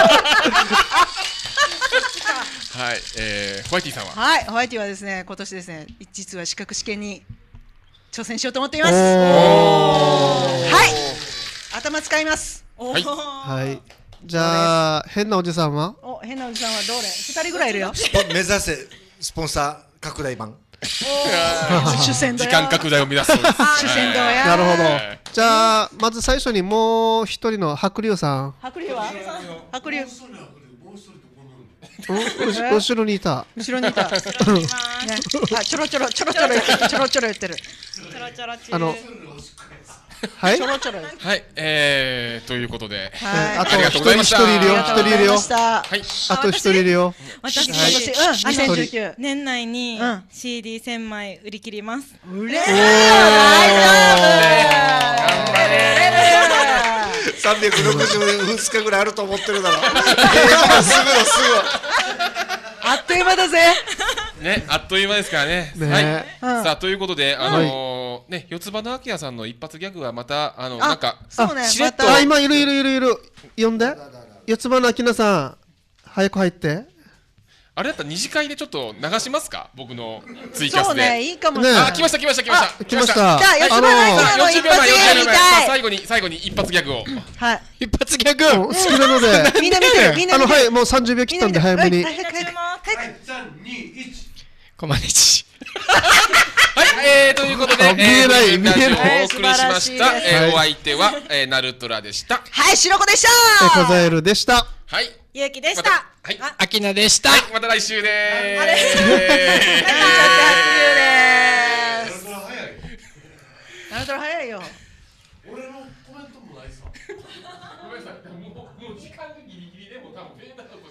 [SPEAKER 1] ホワイティさんは。
[SPEAKER 2] はい。ホワイティはですね、今年ですね、実は資格試験に挑戦しようと思っています。はい。頭使います。
[SPEAKER 8] はい。じゃあ変なおじさんは？
[SPEAKER 2] 変なおじさんはどれ？2人ぐらいいるよ。
[SPEAKER 19] 目指せスポンサー拡大版。
[SPEAKER 1] 時間拡大を目指す。
[SPEAKER 2] 主戦道や。
[SPEAKER 8] なるほど。じゃあまず最初にもう一人の白龍さん。
[SPEAKER 2] 白龍は？白龍。
[SPEAKER 8] 後ろにいた。
[SPEAKER 2] 後ろにいた。ちょろちょろ言ってる。
[SPEAKER 8] はい。
[SPEAKER 2] ちょろちょろ。
[SPEAKER 1] はい。ということで。
[SPEAKER 8] あと一人いるよ。はい。あと一人いるよ。
[SPEAKER 4] 私2019年内に CD1000 枚売り切ります。
[SPEAKER 2] 売れ。
[SPEAKER 19] 362日ぐらいあると思ってるだろ。すぐ。
[SPEAKER 2] あっという間だぜ。
[SPEAKER 1] ね、あっという間ですからね。はい。さあということでね、四つ葉の明さんの一発ギャグはまたなんか
[SPEAKER 2] しれっと。
[SPEAKER 8] 今いる。呼んで。四つ葉の明さん早く入って。
[SPEAKER 1] あれだったら二次会でちょっと流しますか、僕のツイキャスで。
[SPEAKER 2] そうね、いいかもね。
[SPEAKER 1] あ、来ました。
[SPEAKER 8] 来ました。
[SPEAKER 2] じゃあ吉村さんの一発ギャグ見たい。
[SPEAKER 1] 最後に一発ギャグを。
[SPEAKER 2] はい。
[SPEAKER 21] 一発ギャグ。
[SPEAKER 8] 好きなので。
[SPEAKER 2] みんな見てる。
[SPEAKER 8] はい、もう30秒切ったんで早めに。
[SPEAKER 2] はい。3、2、1。
[SPEAKER 21] コマネチ。
[SPEAKER 1] はい、ということで、
[SPEAKER 8] 見えない
[SPEAKER 1] ラジオをお送りしました。お相手はナルトラでした。
[SPEAKER 2] はい、白子でした
[SPEAKER 8] カザエルでした。
[SPEAKER 1] はい、
[SPEAKER 4] ゆうきでした。
[SPEAKER 1] はい、
[SPEAKER 21] アキナでした。
[SPEAKER 1] また来週でーす。
[SPEAKER 2] ナルトラ早いよ。
[SPEAKER 1] 俺のコメントもないさ。ごめんなさい、もう時間がギリギリでも多分フェードアウト